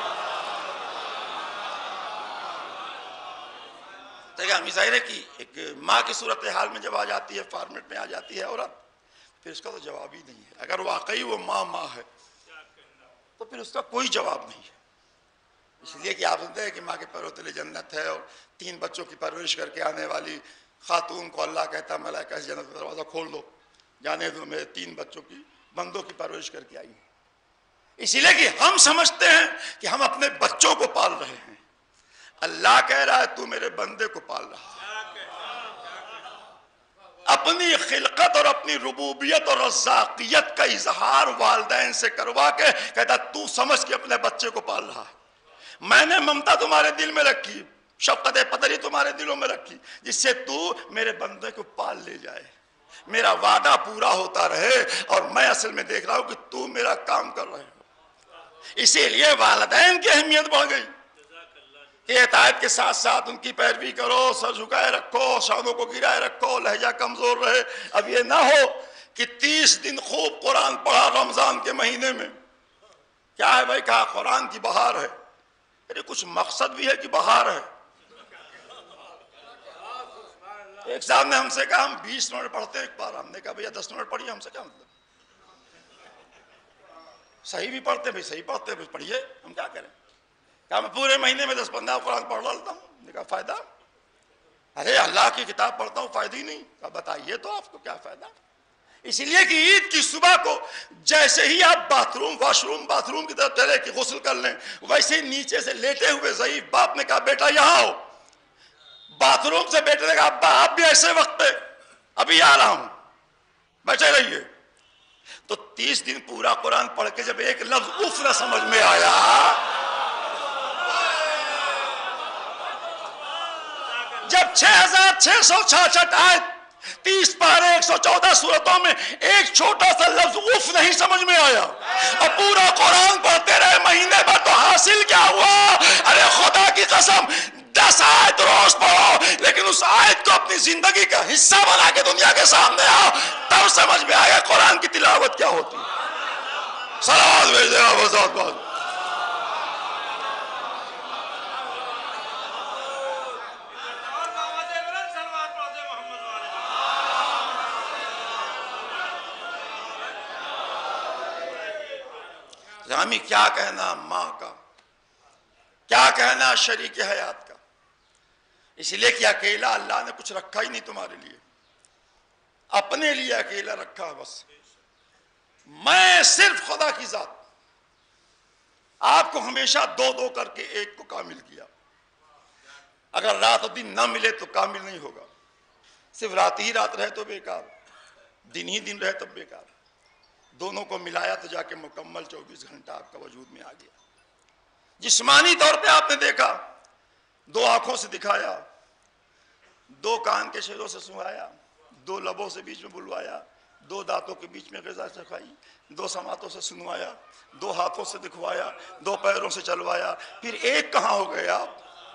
ظاہر ہے کہ ایک ماں کی صورتحال میں جب آ جاتی ہے، فارمیٹ میں آ جاتی ہے عورت، پھر اس کا تو جواب ہی نہیں ہے. اگر واقعی وہ ماں ماں ہے تو پھر اس کا کوئی جواب نہیں ہے. اس لیے کہ آپ سنتے ہیں کہ ماں کے پیروں تلے جنت ہے، اور تین بچوں کی پرورش کر کے آنے والی خاتون کو اللہ کہتا ہے ملائکہ سے جنت کا دروازہ کھول دو، جانے دو میرے تین بچوں کی بندوں کی پرورش کر کے آئی. اسی لیے کہ ہم سمجھتے ہیں کہ ہم اپنے بچوں کو پال رہے ہیں. اللہ کہہ رہا ہے تو میرے بندے کو پال رہا ہے. اپنی خلقت اور اپنی ربوبیت اور رزاقیت کا اظہار والدین سے کروا کے کہتا تو سمجھ کے اپنے بچے کو پال رہا ہے، میں نے ممتا تمہارے دل میں رکھی، شفقت پدری تمہارے دلوں میں رکھی، جس سے تو میرے بندے کو پال لے جائے، میرا وعدہ پورا ہوتا رہے اور میں اصل میں دیکھ رہا ہوں کہ تو میرا کام کر رہے ہو۔ اسی لیے والدین کی اہمیت بڑھ گئی کہ اطاعت کے ساتھ ساتھ ان کی پیروی کرو، سر جھکائے رکھو، شانوں کو گرائے رکھو، لہجہ کمزور رہے۔ اب یہ نہ ہو کہ تیس دن خوب قرآن پڑھا رمضان کے مہینے میں، کیا ہے بھائی؟ کہا قرآن کی بہار ہے، ارے کچھ مقصد بھی ہے کہ بہار ہے؟ ایک صاحب نے ہم سے کہا ہم بیس منٹ پڑھتے ہیں ایک بار، ہم نے کہا بھیا دس منٹ پڑھیے، ہم سے کیا مطلب؟ صحیح بھی پڑھتے بھائی، صحیح پڑھتے بھائی پڑھیے، ہم کیا کریں؟ کہا میں پورے مہینے میں دس پندرہ قرآن پڑھ لیتا ہوں۔ نے کہا فائدہ؟ ارے اللہ کی کتاب پڑھتا ہوں، فائدہ ہی نہیں۔ کہا بتائیے تو آپ کو کیا فائدہ؟ اس لیے کہ عید کی صبح کو جیسے ہی آپ bathroom washroom bathroom کی طرف چلے کہ غسل کر لیں، ویسے ہی نیچے سے لیٹے ہوئے ضعیف باپ نے کہا بیٹا یہاں ہو۔ باتھ روم سے بیٹے نے کہا ابا آپ بھی ایسے وقت پہ؟ ابھی آ رہا ہوں، بیٹھے رہیے۔ تو تیس دن پورا قرآن پڑھ کے جب ایک لفظ اف نہ سمجھ میں آیا، جب چھ ہزار چھ سو چھاچھٹ آیت، تیس پارے ایک سو چودہ صورتوں میں ایک چھوٹا سا لفظ اف نہیں سمجھ میں آیا اور پورا قرآن پڑھتے رہے مہینے بھر، تو حاصل کیا ہوا؟ ارے خدا کی قسم دس آیت روز پڑھو لیکن اس آیت کو اپنی زندگی کا حصہ بنا کے دنیا کے سامنے آؤ، تب سمجھ میں آئے گا قرآن کی تلاوت کیا ہوتی ہے۔ صلوات بھیج دینا بہت بہت۔ ہمیں کیا کہنا ماں کا، کیا کہنا شریک حیات کا، اس لیے کہ اکیلا اللہ نے کچھ رکھا ہی نہیں تمہارے لیے، اپنے لیے اکیلا رکھا بس۔ میں صرف خدا کی ذات، آپ کو ہمیشہ دو دو کر کے ایک کو کامل کیا۔ اگر رات اور دن نہ ملے تو کامل نہیں ہوگا، صرف رات ہی رات رہے تو بیکار، دن ہی دن رہے تب بیکار، دونوں کو ملایا تو جا کے مکمل چوبیس گھنٹہ آپ کا وجود میں آ گیا۔ جسمانی طور پہ آپ نے دیکھا، دو آنکھوں سے دکھایا، دو کان کے شیروں سے سنوایا، دو لبوں سے بیچ میں بلوایا، دو دانتوں کے بیچ میں غذا چکھائی، دو سماعتوں سے سنوایا، دو ہاتھوں سے دکھوایا، دو پیروں سے چلوایا، پھر ایک کہاں ہو گئے آپ؟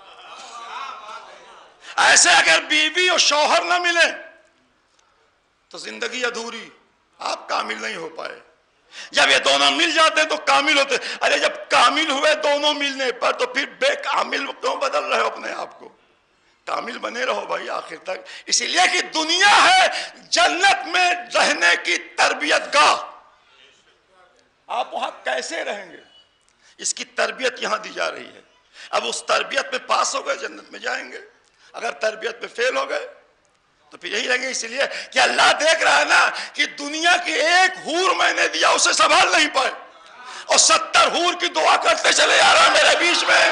ایسے اگر بیوی اور شوہر نہ ملیں تو زندگی ادھوری، آپ کامل نہیں ہو پائے۔ جب یہ دونوں مل جاتے ہیں تو کامل ہوتے۔ ارے جب کامل ہوئے دونوں ملنے پر تو پھر بے کامل کیوں بدل رہے ہو اپنے آپ کو؟ کامل بنے رہو بھائی آخر تک۔ اسی لیے کہ دنیا ہے جنت میں رہنے کی تربیت گاہ، آپ وہاں کیسے رہیں گے اس کی تربیت یہاں دی جا رہی ہے۔ اب اس تربیت میں پاس ہو گئے جنت میں جائیں گے، اگر تربیت میں فیل ہو گئے تو پھر یہی لگے۔ اس لیے کہ اللہ دیکھ رہا ہے نا کہ دنیا کی ایک حور میں نے دیا، اسے سنبھال نہیں پائے، اور ستر حور کی دعا کرتے چلے آ رہا میرے بیچ میں۔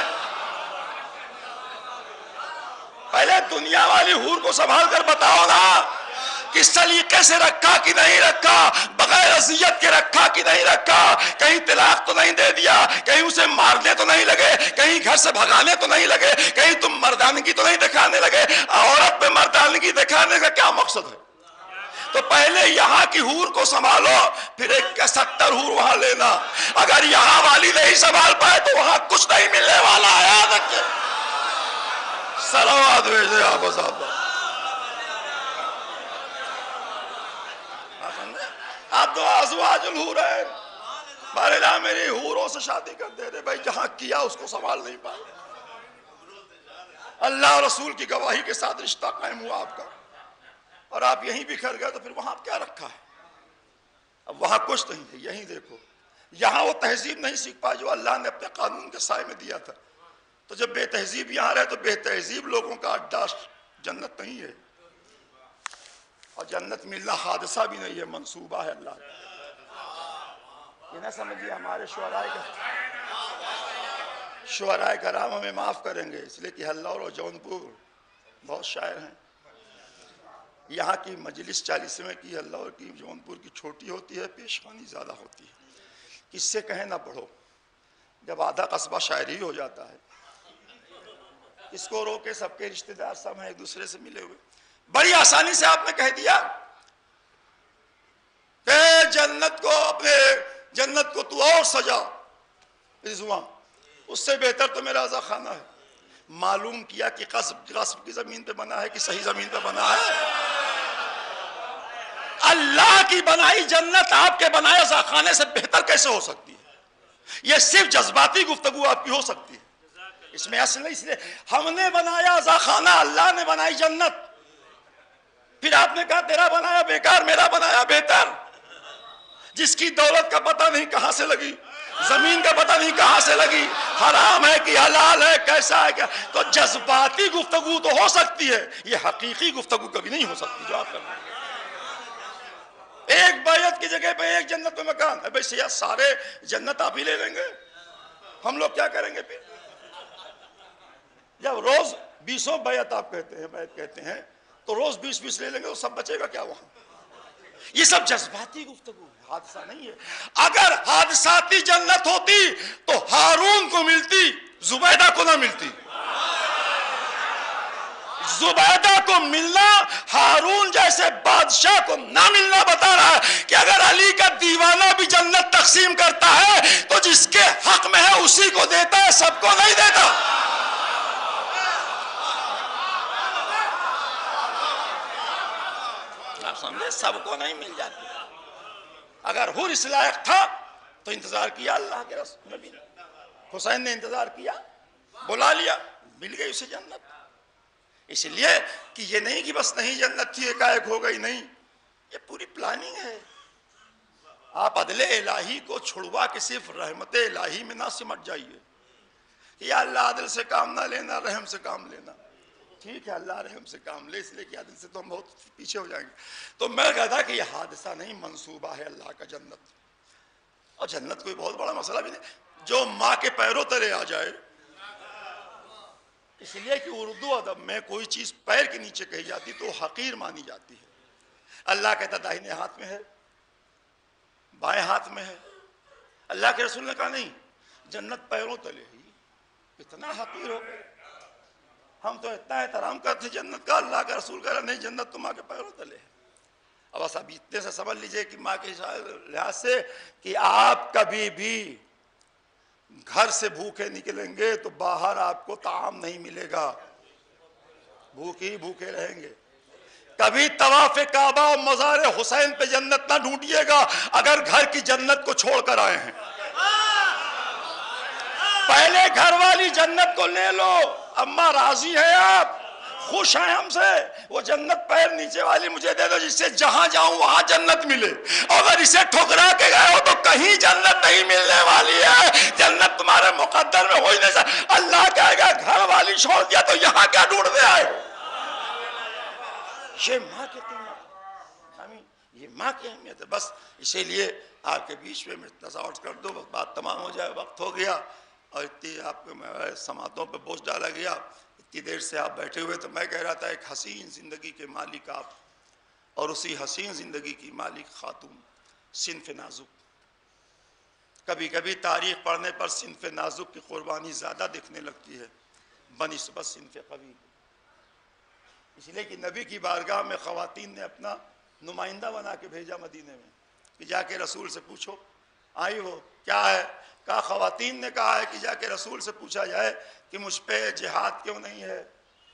پہلے دنیا والی حور کو سنبھال کر بتاؤ نا کس سلیقے سے رکھا کہ نہیں رکھا، بغیر اذیت کے رکھا کہ نہیں رکھا، کہیں طلاق تو نہیں دے دیا، کہیں اسے مارنے تو نہیں لگے، کہیں گھر سے بھگانے تو نہیں لگے، کہیں تم مردانگی تو نہیں دکھانے لگے۔ عورت میں مردانگی دکھانے کا کیا مقصد ہے؟ تو پہلے یہاں کی حور کو سنبھالو، پھر ایک کا ستر حور وہاں لینا۔ اگر یہاں والی نہیں سنبھال پائے تو وہاں کچھ نہیں ملنے والا ہے۔ یاد رکھیں، صلوات بھیجے آپ صاحب۔ آپ دو ازواج الحورین، بارے لا میری حوروں سے شادی کر دے رہے بھائی، جہاں کیا اس کو سنبھال نہیں پائے۔ اللہ رسول کی گواہی کے ساتھ رشتہ قائم ہوا آپ کا، اور آپ یہیں بکھر گئے تو پھر وہاں کیا رکھا ہے؟ اب وہاں کچھ نہیں ہے، یہیں دیکھو۔ یہاں وہ تہذیب نہیں سیکھ پائے جو اللہ نے اپنے قانون کے سائے میں دیا تھا، تو جب بے تہذیب یہاں رہے تو بے تہذیب لوگوں کا اڈا جنت نہیں ہے، اور جنت ملنا حادثہ بھی نہیں ہے، منصوبہ ہے اللہ کا۔ یہ نہ سمجھیے ہمارے شعراء کا شعراء کرام ہمیں معاف کریں گے، اس لیے کہ ہلور اور جونپور بہت شاعر ہیں، یہاں کی مجلس چالیسویں کی اللہ اور کی جونپور کی چھوٹی ہوتی ہے، پیشخوانی زیادہ ہوتی ہے. کس سے کہیں نہ پڑھو. جب آدھا قصبہ شاعری ہو جاتا ہے، اس کو روکے، سب کے رشتہ دار سب ہیں ایک دوسرے سے ملے ہوئے. بڑی آسانی سے آپ نے کہہ دیا کہ جنت کو اپنے جنت کو تو اور سجا رضوان، اس سے بہتر تو میرا رضا خانہ ہے. معلوم کیا کہ قصب قصب کی زمین پہ بنا ہے کہ صحیح زمین پہ بنا ہے. اللہ کی بنائی جنت آپ کے بنائے رضا خانے سے بہتر کیسے ہو سکتی ہے؟ یہ صرف جذباتی گفتگو آپ کی ہو سکتی ہے، اس میں اصل نہیں. اس لیے ہم نے بنایا رضا خانہ، اللہ نے بنائی جنت. پھر آپ نے کہا تیرا بنایا بیکار، میرا بنایا بہتر. جس کی دولت کا پتہ نہیں کہاں سے لگی، زمین کا پتہ نہیں کہاں سے لگی، حرام ہے کہ حلال ہے، کیسا ہے کیا، تو جذباتی گفتگو تو ہو سکتی ہے، یہ حقیقی گفتگو کبھی نہیں ہو سکتی جو آپ کر رہے ہیں. ایک بیعت کی جگہ پہ ایک جنت میں مکان ہے. بھائی سیاہ سارے جنت آپ ہی لے لیں گے، ہم لوگ کیا کریں گے پھر؟ جب روز بیسوں بیعت آپ کہتے ہیں بیعت کہتے ہیں تو روز بیس بیس لے لیں گے تو سب بچے گا کیا وہاں؟ یہ سب جذباتی گفتگو ہے، حادثہ نہیں ہے. اگر حادثاتی جنت ہوتی تو ہارون کو ملتی، زبیدہ کو نہ ملتی. زبیدہ کو ملنا ہارون جیسے بادشاہ کو نہ ملنا بتا رہا ہے کہ اگر علی کا دیوانہ بھی جنت تقسیم کرتا ہے تو جس کے حق میں ہے اسی کو دیتا ہے، سب کو نہیں دیتا. آپ سمجھے، سب کو نہیں مل جاتی. اگر حور اس لائق تھا تو انتظار کیا اللہ کے رسول نبی نے، حسین نے انتظار کیا، بلا لیا، مل گئی اسے جنت. اس لیے کہ یہ نہیں کہ بس نہیں جنت تھی ایک ایک ہو گئی، نہیں، یہ پوری پلاننگ ہے. آپ عدل الہی کو چھڑوا کے صرف رحمت الہی میں نہ سمٹ جائیے کہ یا اللہ عدل سے کام نہ لینا، رحم سے کام لینا. ٹھیک ہے اللہ رحم سے کام لے، اس لیے کہ عدل سے تو ہم بہت پیچھے ہو جائیں گے. تو میں کہتا کہ یہ حادثہ نہیں، منصوبہ ہے اللہ کا جنت. اور جنت کوئی بہت بڑا مسئلہ بھی نہیں، جو ماں کے پیروں تلے آ جائے. اس لیے کہ اردو ادب میں کوئی چیز پیر کے نیچے کہی جاتی تو حقیر مانی جاتی ہے. اللہ کہتا داہنے ہاتھ میں ہے، بائیں ہاتھ میں ہے. اللہ کے رسول نے کہا نہیں، جنت پیروں تلے ہی. اتنا حقیر ہو گئے. ہم تو اتنا احترام کرتے جنت کا، اللہ کا رسول کہہ رہا نہیں جنت تو ماں کے پیروں تلے ہے. اب بس اب اتنے سے سمجھ لیجئے کہ ماں کے لحاظ سے کہ آپ کبھی بھی گھر سے بھوکے نکلیں گے تو باہر آپ کو طعام نہیں ملے گا، بھوکے ہی بھوکے رہیں گے. کبھی طواف کعبہ اور مزار حسین پہ جنت نہ ڈھونڈیے گا اگر گھر کی جنت کو چھوڑ کر آئے ہیں. پہلے گھر والی جنت کو لے لو. اماں راضی ہیں آپ، خوش ہیں ہم سے، وہ جنت پیر نیچے والی مجھے دے دو جس سے جہاں جاؤں وہاں جنت ملے. اگر اسے ٹھکرا کے گئے ہو تو کہیں جنت نہیں ملنے والی ہے. جنت تمہارے مقدر میں ہو ہی نہیں سکتا. اللہ کہے گا گھر والی چھوڑ دیا تو یہاں کیا ڈھونڈنے آئے. یہ ماں کی قیمت، یہ ماں کی اہمیت ہے. بس اسی لیے آپ کے بیچ میں تصاوٹ کر دو، بات تمام ہو جائے. وقت ہو گیا اور اتنی آپ کو سماعتوں پہ بوجھ ڈالا گیا. اتنی دیر سے آپ بیٹھے ہوئے تو میں کہہ رہا تھا ایک حسین زندگی کے مالک آپ، اور اسی حسین زندگی کی مالک خاتون، صنف نازک. کبھی کبھی تاریخ پڑھنے پر صنف نازک کی قربانی زیادہ دکھنے لگتی ہے بنسبت صنف قوی. اس لیے کہ نبی کی بارگاہ میں خواتین نے اپنا نمائندہ بنا کے بھیجا مدینے میں کہ جا کے رسول سے پوچھو. آئی وہ کیا ہے؟ کہا خواتین نے کہا ہے کہ جا کے رسول سے پوچھا جائے کہ مجھ پہ جہاد کیوں نہیں ہے.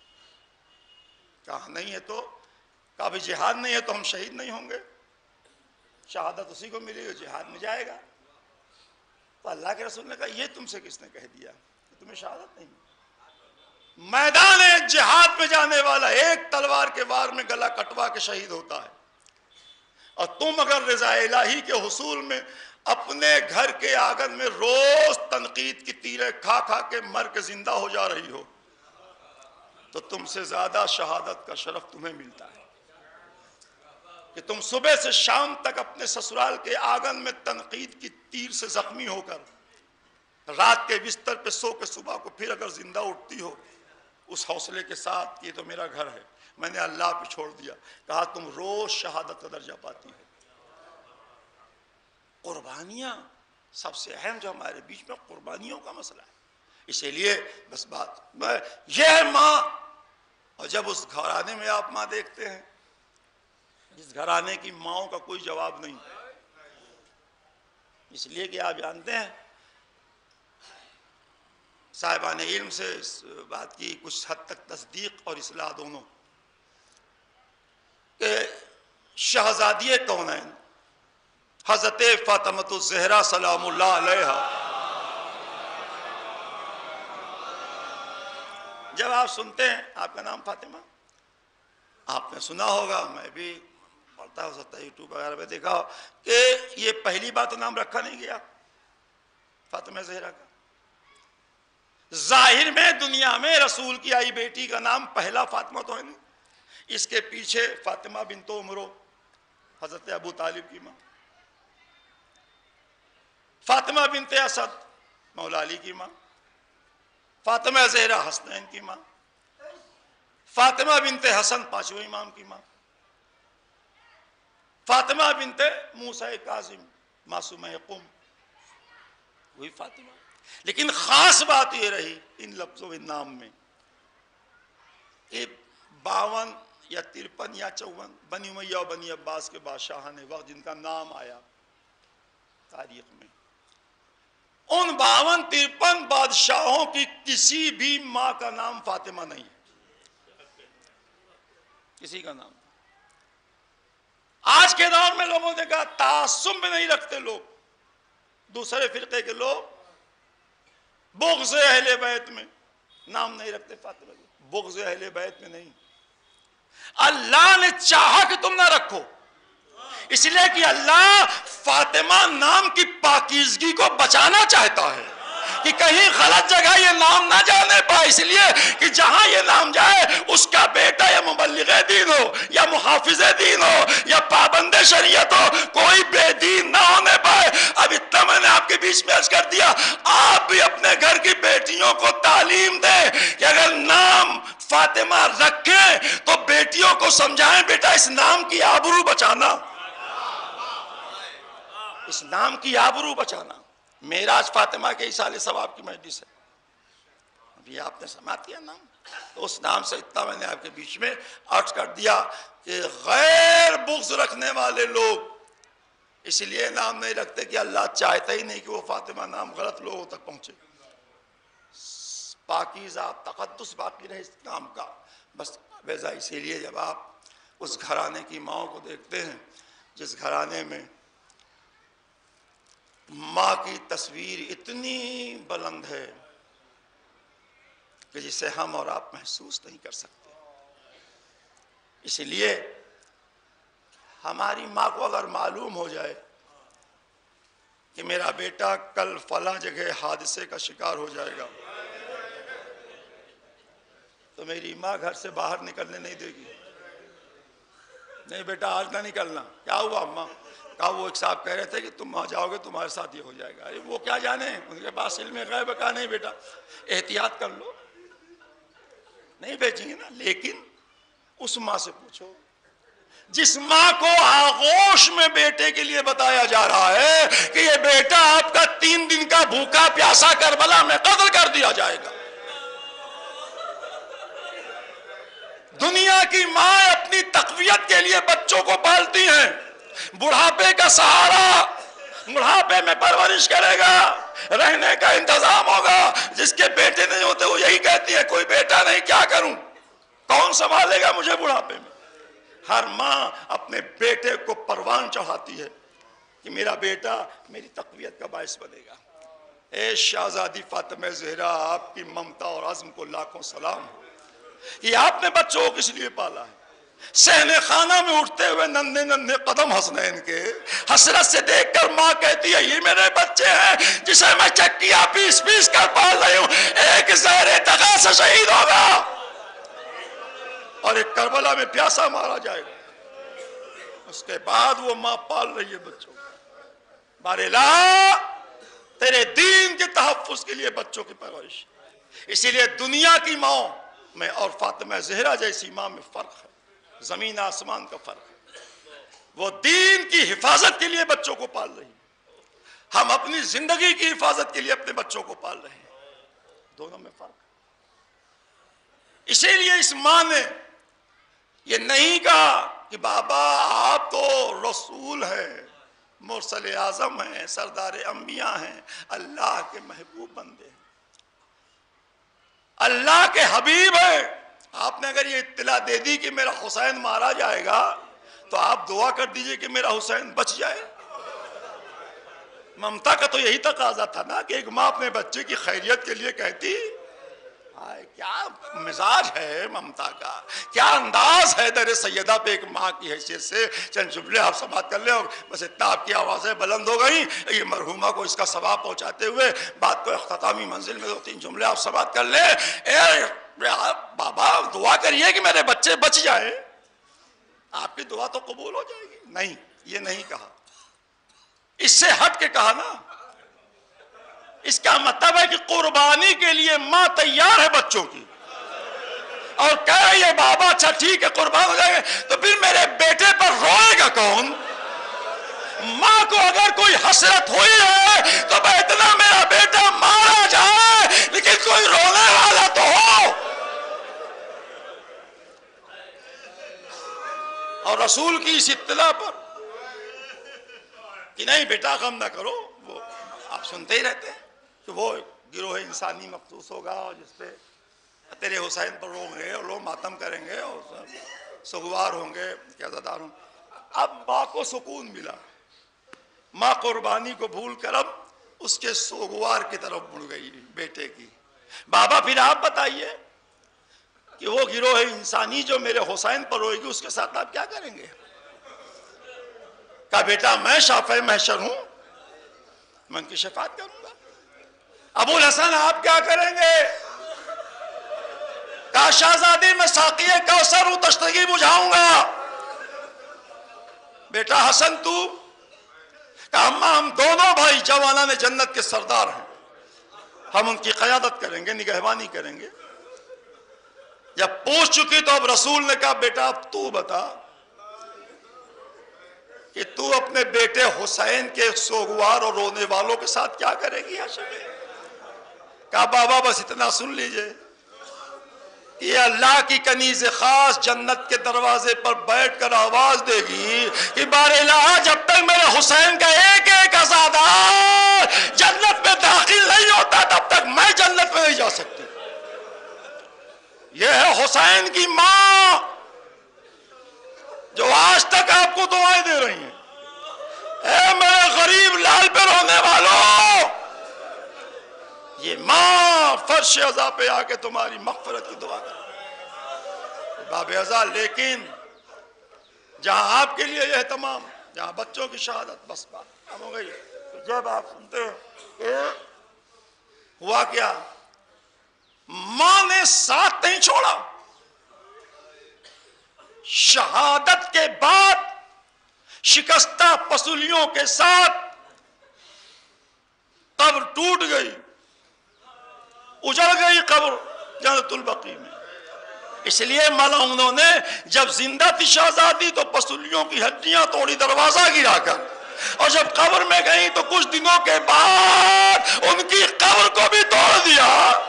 کہا نہیں ہے تو کہا بھی جہاد نہیں ہے تو ہم شہید نہیں ہوں گے. شہادت اسی کو ملی جو جہاد میں جائے گا. تو اللہ کے رسول نے کہا یہ تم سے کس نے کہہ دیا کہ تمہیں شہادت نہیں. میدان جہاد میں جانے والا ایک تلوار کے وار میں گلا کٹوا کے شہید ہوتا ہے، اور تم اگر رضا الہی کے حصول میں اپنے گھر کے آنگن میں روز تنقید کی تیرے کھا کھا کے مر کے زندہ ہو جا رہی ہو تو تم سے زیادہ شہادت کا شرف تمہیں ملتا ہے کہ تم صبح سے شام تک اپنے سسرال کے آنگن میں تنقید کی تیر سے زخمی ہو کر رات کے بستر پہ سو کے صبح کو پھر اگر زندہ اٹھتی ہو اس حوصلے کے ساتھ کہ یہ تو میرا گھر ہے، میں نے اللہ پہ چھوڑ دیا. کہا تم روز شہادت کا درجہ پاتی ہو. قربانیاں سب سے اہم جو ہمارے بیچ میں قربانیوں کا مسئلہ ہے. اسی لیے بس بات یہ ہے ماں. اور جب اس گھرانے میں آپ ماں دیکھتے ہیں جس گھرانے کی ماؤں کا کوئی جواب نہیں, اس لیے کہ آپ جانتے ہیں صاحبان علم سے اس بات کی کچھ حد تک تصدیق اور اصلاح دونوں, کہ شہزادی کونین حضرت فاطمۃ الزہرا سلام اللہ علیہا, جب آپ سنتے ہیں آپ کا نام فاطمہ, آپ نے سنا ہوگا, میں بھی پڑھتا ہو سکتا ہے یوٹیوب وغیرہ پہ دیکھا ہو کہ یہ پہلی بار تو نام رکھا نہیں گیا فاطمہ زہرا کا. ظاہر میں دنیا میں رسول کی آئی بیٹی کا نام پہلا فاطمہ تو ہے نہیں, اس کے پیچھے فاطمہ بنت عمرو حضرت ابو طالب کی ماں, فاطمہ بنت اسد مولا علی کی ماں, فاطمہ زہرا حسنین کی ماں, فاطمہ بنت حسن پانچویں امام کی ماں, فاطمہ بنت موسیٰ کاظم معصومہ قم وہی فاطمہ. لیکن خاص بات یہ رہی ان لفظوں ان نام میں کہ باون یا ترپن یا چون بنی امیہ و بنی عباس کے بادشاہ نے وقت جن کا نام آیا تاریخ میں, ان باون ترپن بادشاہوں کی کسی بھی ماں کا نام فاطمہ نہیں ہے, کسی کا نام. آج کے دور میں لوگوں نے کہا تعصب میں نہیں رکھتے لوگ, دوسرے فرقے کے لوگ بغض اہل بیت میں نام نہیں رکھتے فاطمہ کی, بغض اہل بیت میں نہیں, اللہ نے چاہا کہ تم نہ رکھو, اس لیے کہ اللہ فاطمہ نام کی پاکیزگی کو بچانا چاہتا ہے کہ کہیں غلط جگہ یہ نام نہ جانے پائے, اس لیے کہ جہاں یہ نام جائے اس کا بیٹا یا مبلغ دین ہو یا محافظ دین ہو یا پابند شریعت ہو, کوئی بے دین نہ ہونے پائے. اب اتنا میں نے آپ کے بیچ میں عرض کر دیا, آپ بھی اپنے گھر کی بیٹیوں کو تعلیم دیں کہ اگر نام فاطمہ رکھیں تو بیٹیوں کو سمجھائیں بیٹا اس نام کی آبرو بچانا, اس نام کی آبرو بچانا. معراج فاطمہ کے ایصال ثواب کی مجلس ہے, ابھی آپ نے سماعت کیا نام, تو اس نام سے اتنا میں نے آپ کے بیچ میں عرض کر دیا کہ غیر بغض رکھنے والے لوگ اس لیے نام نہیں رکھتے کہ اللہ چاہتا ہی نہیں کہ وہ فاطمہ نام غلط لوگوں تک پہنچے. پاکیزہ تقدس باقی رہے اس نام کا, بس ویسا. اسی لیے جب آپ اس گھرانے کی ماؤں کو دیکھتے ہیں جس گھرانے میں ماں کی تصویر اتنی بلند ہے کہ جسے ہم اور آپ محسوس نہیں کر سکتے, اس لیے ہماری ماں کو اگر معلوم ہو جائے کہ میرا بیٹا کل فلاں جگہ حادثے کا شکار ہو جائے گا تو میری ماں گھر سے باہر نکلنے نہیں دے گی. نہیں بیٹا آج نہ نکلنا. کیا ہوا اماں؟ کہا وہ ایک صاحب کہہ رہے تھے کہ تم وہاں جاؤ گے تمہارے ساتھ یہ ہو جائے گا. ارے وہ کیا جانے, ان کے پاس علم غیب. کہا نہیں بیٹا احتیاط کر لو, نہیں بیچیں گے نا. لیکن اس ماں سے پوچھو جس ماں کو آغوش میں بیٹے کے لیے بتایا جا رہا ہے کہ یہ بیٹا آپ کا تین دن کا بھوکا پیاسا کربلا میں قتل کر دیا جائے گا. دنیا کی ماں اپنی تقویت کے لیے بچوں کو پالتی ہیں, بڑھاپے کا سہارا, بڑھاپے میں پرورش کرے گا, رہنے کا انتظام ہوگا. جس کے بیٹے نہیں ہوتے وہ یہی کہتی ہے کوئی بیٹا نہیں, کیا کروں, کون سنبھالے گا مجھے بڑھاپے میں. ہر ماں اپنے بیٹے کو پروان چڑھاتی ہے کہ میرا بیٹا میری تقویت کا باعث بنے گا. اے شہزادی فاطمہ زہرا, آپ کی ممتا اور عزم کو لاکھوں سلام. یہ آپ نے بچوں کو کس لیے پالا ہے. صحن خانہ میں اٹھتے ہوئے نندے نندے قدم حسنین کے حسرت سے دیکھ کر ماں کہتی ہے یہ میرے بچے ہیں جسے میں چکیا پیس پیس کر پال رہی ہوں, ایک زہر تغا سے شہید ہوگا اور ایک کربلا میں پیاسا مارا جائے گا. اس کے بعد وہ ماں پال رہی ہے بچوں کو. بارلا تیرے دین کے تحفظ کے لیے بچوں کی پرورش. اسی لیے دنیا کی ماں میں اور فاطمہ زہرا جیسی ماں میں فرق ہے. زمین آسمان کا فرق ہے. وہ دین کی حفاظت کے لیے بچوں کو پال رہی ہے، ہم اپنی زندگی کی حفاظت کے لیے اپنے بچوں کو پال رہے ہیں. دونوں میں فرق ہے. اسی لیے اس ماں نے یہ نہیں کہا کہ بابا آپ تو رسول ہیں، مرسل اعظم ہیں، سردار انبیاء ہیں، اللہ کے محبوب بندے ہیں، اللہ کے حبیب ہیں. آپ نے اگر یہ اطلاع دے دی کہ میرا حسین مارا جائے گا تو آپ دعا کر دیجئے کہ میرا حسین بچ جائے. ممتا کا تو یہی تقاضا تھا نا کہ ایک ماں اپنے بچے کی خیریت کے لیے کہتی. کیا مزاج ہے ممتا کا، کیا انداز ہے در سیدہ پہ ایک ماں کی حیثیت سے. چند جملے آپ سماعت کر لیں، اور بس اتنا آپ کی آوازیں بلند ہو گئیں. یہ مرحومہ کو اس کا ثواب پہنچاتے ہوئے بات کو اختتامی منزل میں دو تین جملے آپ سماعت کر لیں. اے بابا دعا کریے کہ میرے بچے بچ جائیں، آپ کی دعا تو قبول ہو جائے گی. نہیں، یہ نہیں کہا، اس سے ہٹ کے کہا نا. اس کا مطلب ہے کہ قربانی کے لیے ماں تیار ہے بچوں کی، اور کہے یہ بابا اچھا ٹھیک ہے قربان ہو جائیں گے، تو پھر میرے بیٹے پر روئے گا کون؟ ماں کو اگر کوئی حسرت ہوئی ہے تو میں اتنا میرا بیٹا مارا جائے لیکن کوئی رونے والا تو ہو. اور رسول کی اس اطلاع پر کہ نہیں بیٹا غم نہ کرو، وہ آپ سنتے ہی رہتے ہیں کہ وہ گروہ انسانی مخصوص ہوگا اور جس پہ تیرے حسین پر رو گے اور لوگ ماتم کریں گے اور سوگوار ہوں گے، عزادار ہوں. اب ماں کو سکون ملا، ماں قربانی کو بھول کر اب اس کے سوگوار کی طرف مڑ گئی بیٹے کی. بابا پھر آپ بتائیے کہ وہ گروہ انسانی جو میرے حسین پر روئے گی اس کے ساتھ آپ کیا کریں گے؟ کہا بیٹا میں شافع محشر ہوں، میں ان کی شفاعت کروں گا. ابو الحسن آپ کیا کریں گے؟ کہا شہزادی میں ساقی کوثر ہوں، تشنگی بجھاؤں گا. بیٹا حسن تو؟ کہا اماں ہم دونوں بھائی جوانان جنت کے سردار ہیں، ہم ان کی قیادت کریں گے، نگہبانی کریں گے. جب پوچھ چکی تو اب رسول نے کہا بیٹا اب تو بتا کہ تو اپنے بیٹے حسین کے سوگوار اور رونے والوں کے ساتھ کیا کرے گی؟ کہا بابا بس اتنا سن لیجئے، یہ اللہ کی کنیز خاص جنت کے دروازے پر بیٹھ کر آواز دے گی کہ بار الہ جب تک میرے حسین کا ایک ایک عزادار جنت میں داخل نہیں ہوتا تب تک میں جنت میں نہیں جا سکتی. یہ ہے حسین کی ماں جو آج تک آپ کو دعائیں دے رہی ہیں. اے میرے غریب لال پہ رونے والوں، یہ ماں فرش عزا پہ آ کے تمہاری مغفرت کی دعا کر باب عزا. لیکن جہاں آپ کے لیے یہ تمام، جہاں بچوں کی شہادت، بس بات ہو گئی. جب آپ سنتے ہیں ہوا کیا، ماں نے ساتھ نہیں چھوڑا. شہادت کے بعد شکستہ پسلیوں کے ساتھ قبر ٹوٹ گئی، اجڑ گئی قبر جنت البقیع میں. اس لیے ملعونوں نے جب زندہ تھی شہزادی تو پسلیوں کی ہڈیاں توڑی دروازہ گرا کر، اور جب قبر میں گئی تو کچھ دنوں کے بعد ان کی قبر کو بھی توڑ دیا.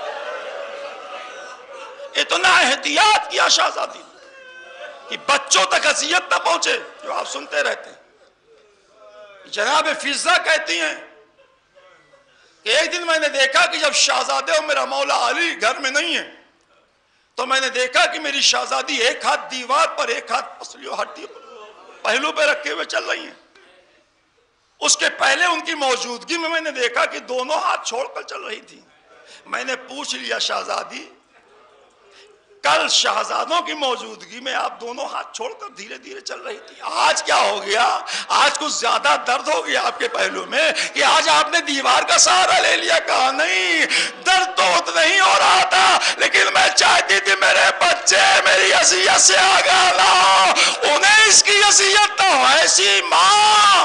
اتنا احتیاط کیا شہزادی نے کہ بچوں تک اذیت نہ پہنچے. جو آپ سنتے رہتے ہیں، جناب فضہ کہتی ہیں کہ ایک دن میں نے دیکھا کہ جب شہزادے اور میرا مولا علی گھر میں نہیں ہے تو میں نے دیکھا کہ میری شہزادی ایک ہاتھ دیوار پر ایک ہاتھ پسلیوں ہڈی پہلو پہ رکھے ہوئے چل رہی ہیں. اس کے پہلے ان کی موجودگی میں میں نے دیکھا کہ دونوں ہاتھ چھوڑ کر چل رہی تھی. میں نے پوچھ لیا شہزادی کل شہزادوں کی موجودگی میں آپ دونوں ہاتھ چھوڑ کر دھیرے دھیرے چل رہی تھی، آج کیا ہو گیا؟ آج کچھ زیادہ درد ہو گیا آپ کے پہلو میں کہ آج آپ نے دیوار کا سہارا لے لیا؟ کہا نہیں، درد تو اتنا نہیں ہو رہا تھا لیکن میں چاہتی تھی میرے بچے میری اذیت سے آگاہ نہ ہو، انہیں اس کی اذیت نہ ہو. ایسی ماں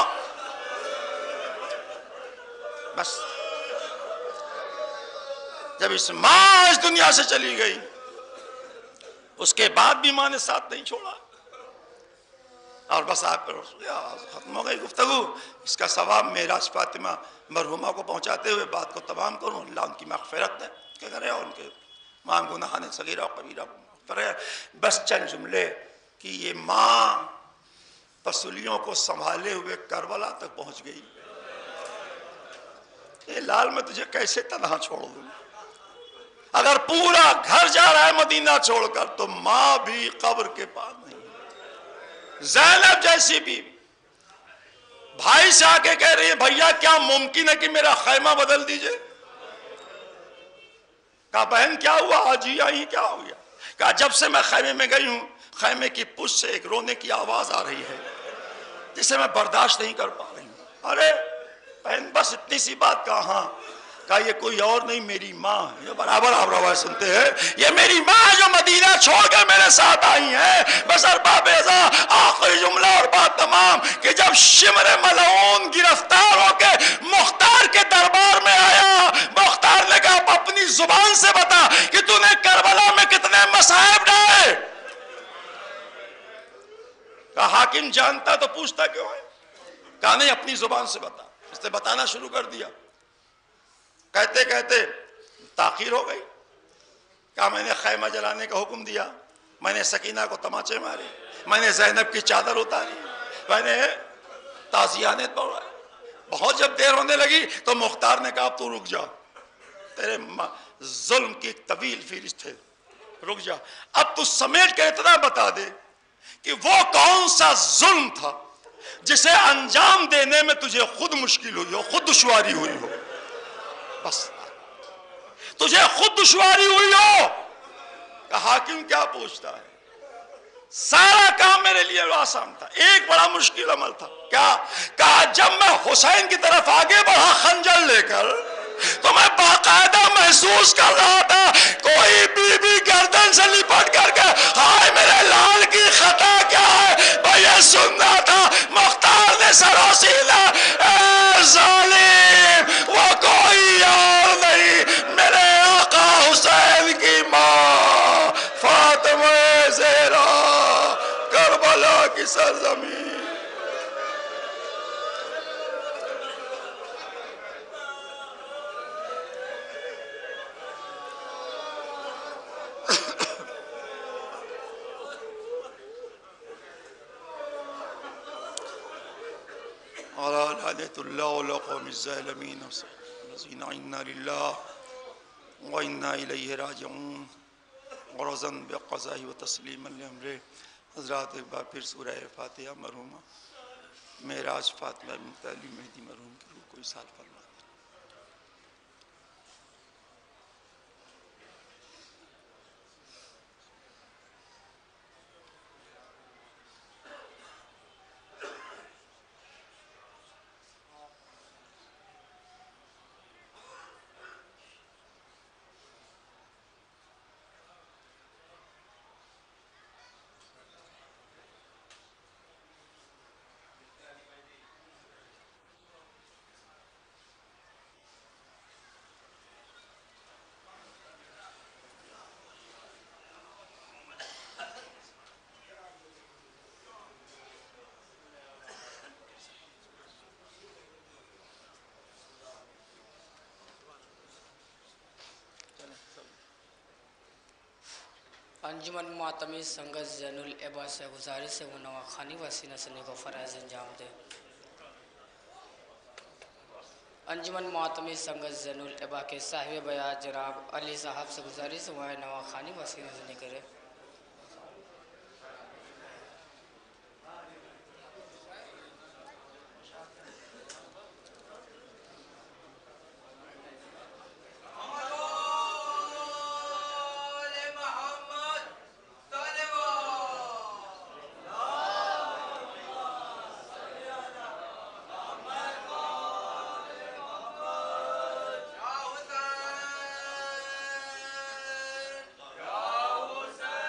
بس جب اس ماں اس دنیا سے چلی گئی اس کے بعد بھی ماں نے ساتھ نہیں چھوڑا. اور بس آپ پر ختم ہو گئی گفتگو. اس کا ثواب معراج فاطمہ مرحومہ کو پہنچاتے ہوئے بات کو تمام کروں. اللہ ان کی مغفرت ہے کہ کرے اور ان کے تمام گناہان صغیرہ و کبیرہ کرے. بس چند جملے کہ یہ ماں پسلیوں کو سنبھالے ہوئے کربلا تک پہنچ گئی. اے لال میں تجھے کیسے تنہا چھوڑ دوں؟ اگر پورا گھر جا رہا ہے مدینہ چھوڑ کر تو ماں بھی قبر کے پاس نہیں. زینب جیسی بھی بھائی سے آ کے کہہ رہی ہے بھیا کیا ممکن ہے کہ میرا خیمہ بدل دیجئے؟ کہا بہن کیا ہوا آج ہی آئی کیا ہو گیا؟ کہا جب سے میں خیمے میں گئی ہوں خیمے کی پشت سے ایک رونے کی آواز آ رہی ہے جسے میں برداشت نہیں کر پا رہی ہوں. ارے بہن بس اتنی سی بات. کہا ہاں. کہا یہ کوئی اور نہیں میری ماں ہے. برابر آپ روایت سنتے ہیں یہ میری ماں ہے جو مدینہ چھوڑ کر میرے ساتھ آئی ہیں. بس ارباب ازا آخری جملہ اور بات تمام کہ جب شمر ملعون گرفتار ہو کے مختار کے دربار میں آیا مختار نے کہا اپنی زبان سے بتا کہ تو نے کربلا میں کتنے مصائب ڈالے. کہا حاکم جانتا تو پوچھتا کیوں ہے؟ کہا نہیں اپنی زبان سے بتا. اس نے بتانا شروع کر دیا. کہتے کہتے تاخیر ہو گئی. کہا میں نے خیمہ جلانے کا حکم دیا, میں نے سکینہ کو تماچے مارے, میں نے زینب کی چادر اتاری, میں نے تعزیانے پڑھائے. بہت جب دیر ہونے لگی تو مختار نے کہا تو رک جا, تیرے ظلم کی طویل فہرست ہے, رک جا. اب تو سمیٹ کے اتنا بتا دے کہ وہ کون سا ظلم تھا جسے انجام دینے میں تجھے خود مشکل ہوئی ہو, خود دشواری ہوئی ہو. بس تجھے خود دشواری ہوئی ہو. کہ حاکم کیا پوچھتا ہے؟ سارا کام میرے لیے آسان تھا, ایک بڑا مشکل عمل تھا. کیا؟ کہا جب میں حسین کی طرف آگے بڑھا خنجر لے کر تو میں باقاعدہ محسوس کر رہا تھا کوئی بی بی گردن سے لپٹ کر کے ہائے میرے لال کی خطا کیا ہے. میں یہ سننا تھا. مختار نے سروسیلا اے ظالم وہ کوئی اور نہیں میرے آقا حسین کی ماں فاطمہ زہرا کربلا کی سرزمین. اللہ علیہ قوم الظالمین الذین انا للہ وانا الیہ راجعون ورزن بقضاء و تسلیما لامرہ. حضرات ایک بار پھر سورہ فاتحہ مرحومہ معراج فاطمہ بنت علی مہدی مرحوم کی روح کو ایصال فرما. انجمن معتمی سنگت زین العبا سے گزارش سے وہ نواخانی وسینہ سنے کو فرائض انجام دے. انجمن معتمی سنگت زین العبا کے صاحب بیات جناب علی صاحب سے گزارش سے وہ نواخانی وسینہ سنے کرے. یا حسین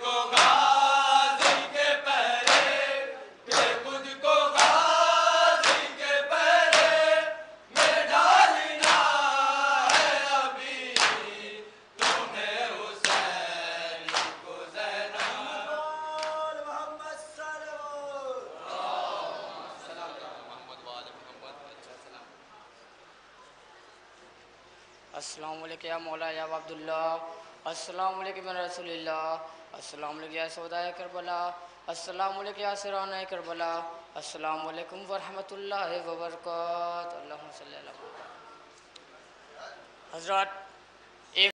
को गाजी के पहरे के खुद को गाजी के पहरे में डालना है अभी तुम्हें हुसैन को ज़ैनब मोहम्मद अस्सलाम वालेकुम या मौला या अब्दुल्ला, अस्सलाम वालेकुम या रसूलुल्लाह, अस्सलाम वालेकुम या सौदाए करबला, अस्सलाम वालेकुम या सिराने करबला, अस्सलाम वालेकुम व रहमतुल्लाहि व बरकात। अल्लाहुम्मा सल्ली अला मुहम्मद। हज़रात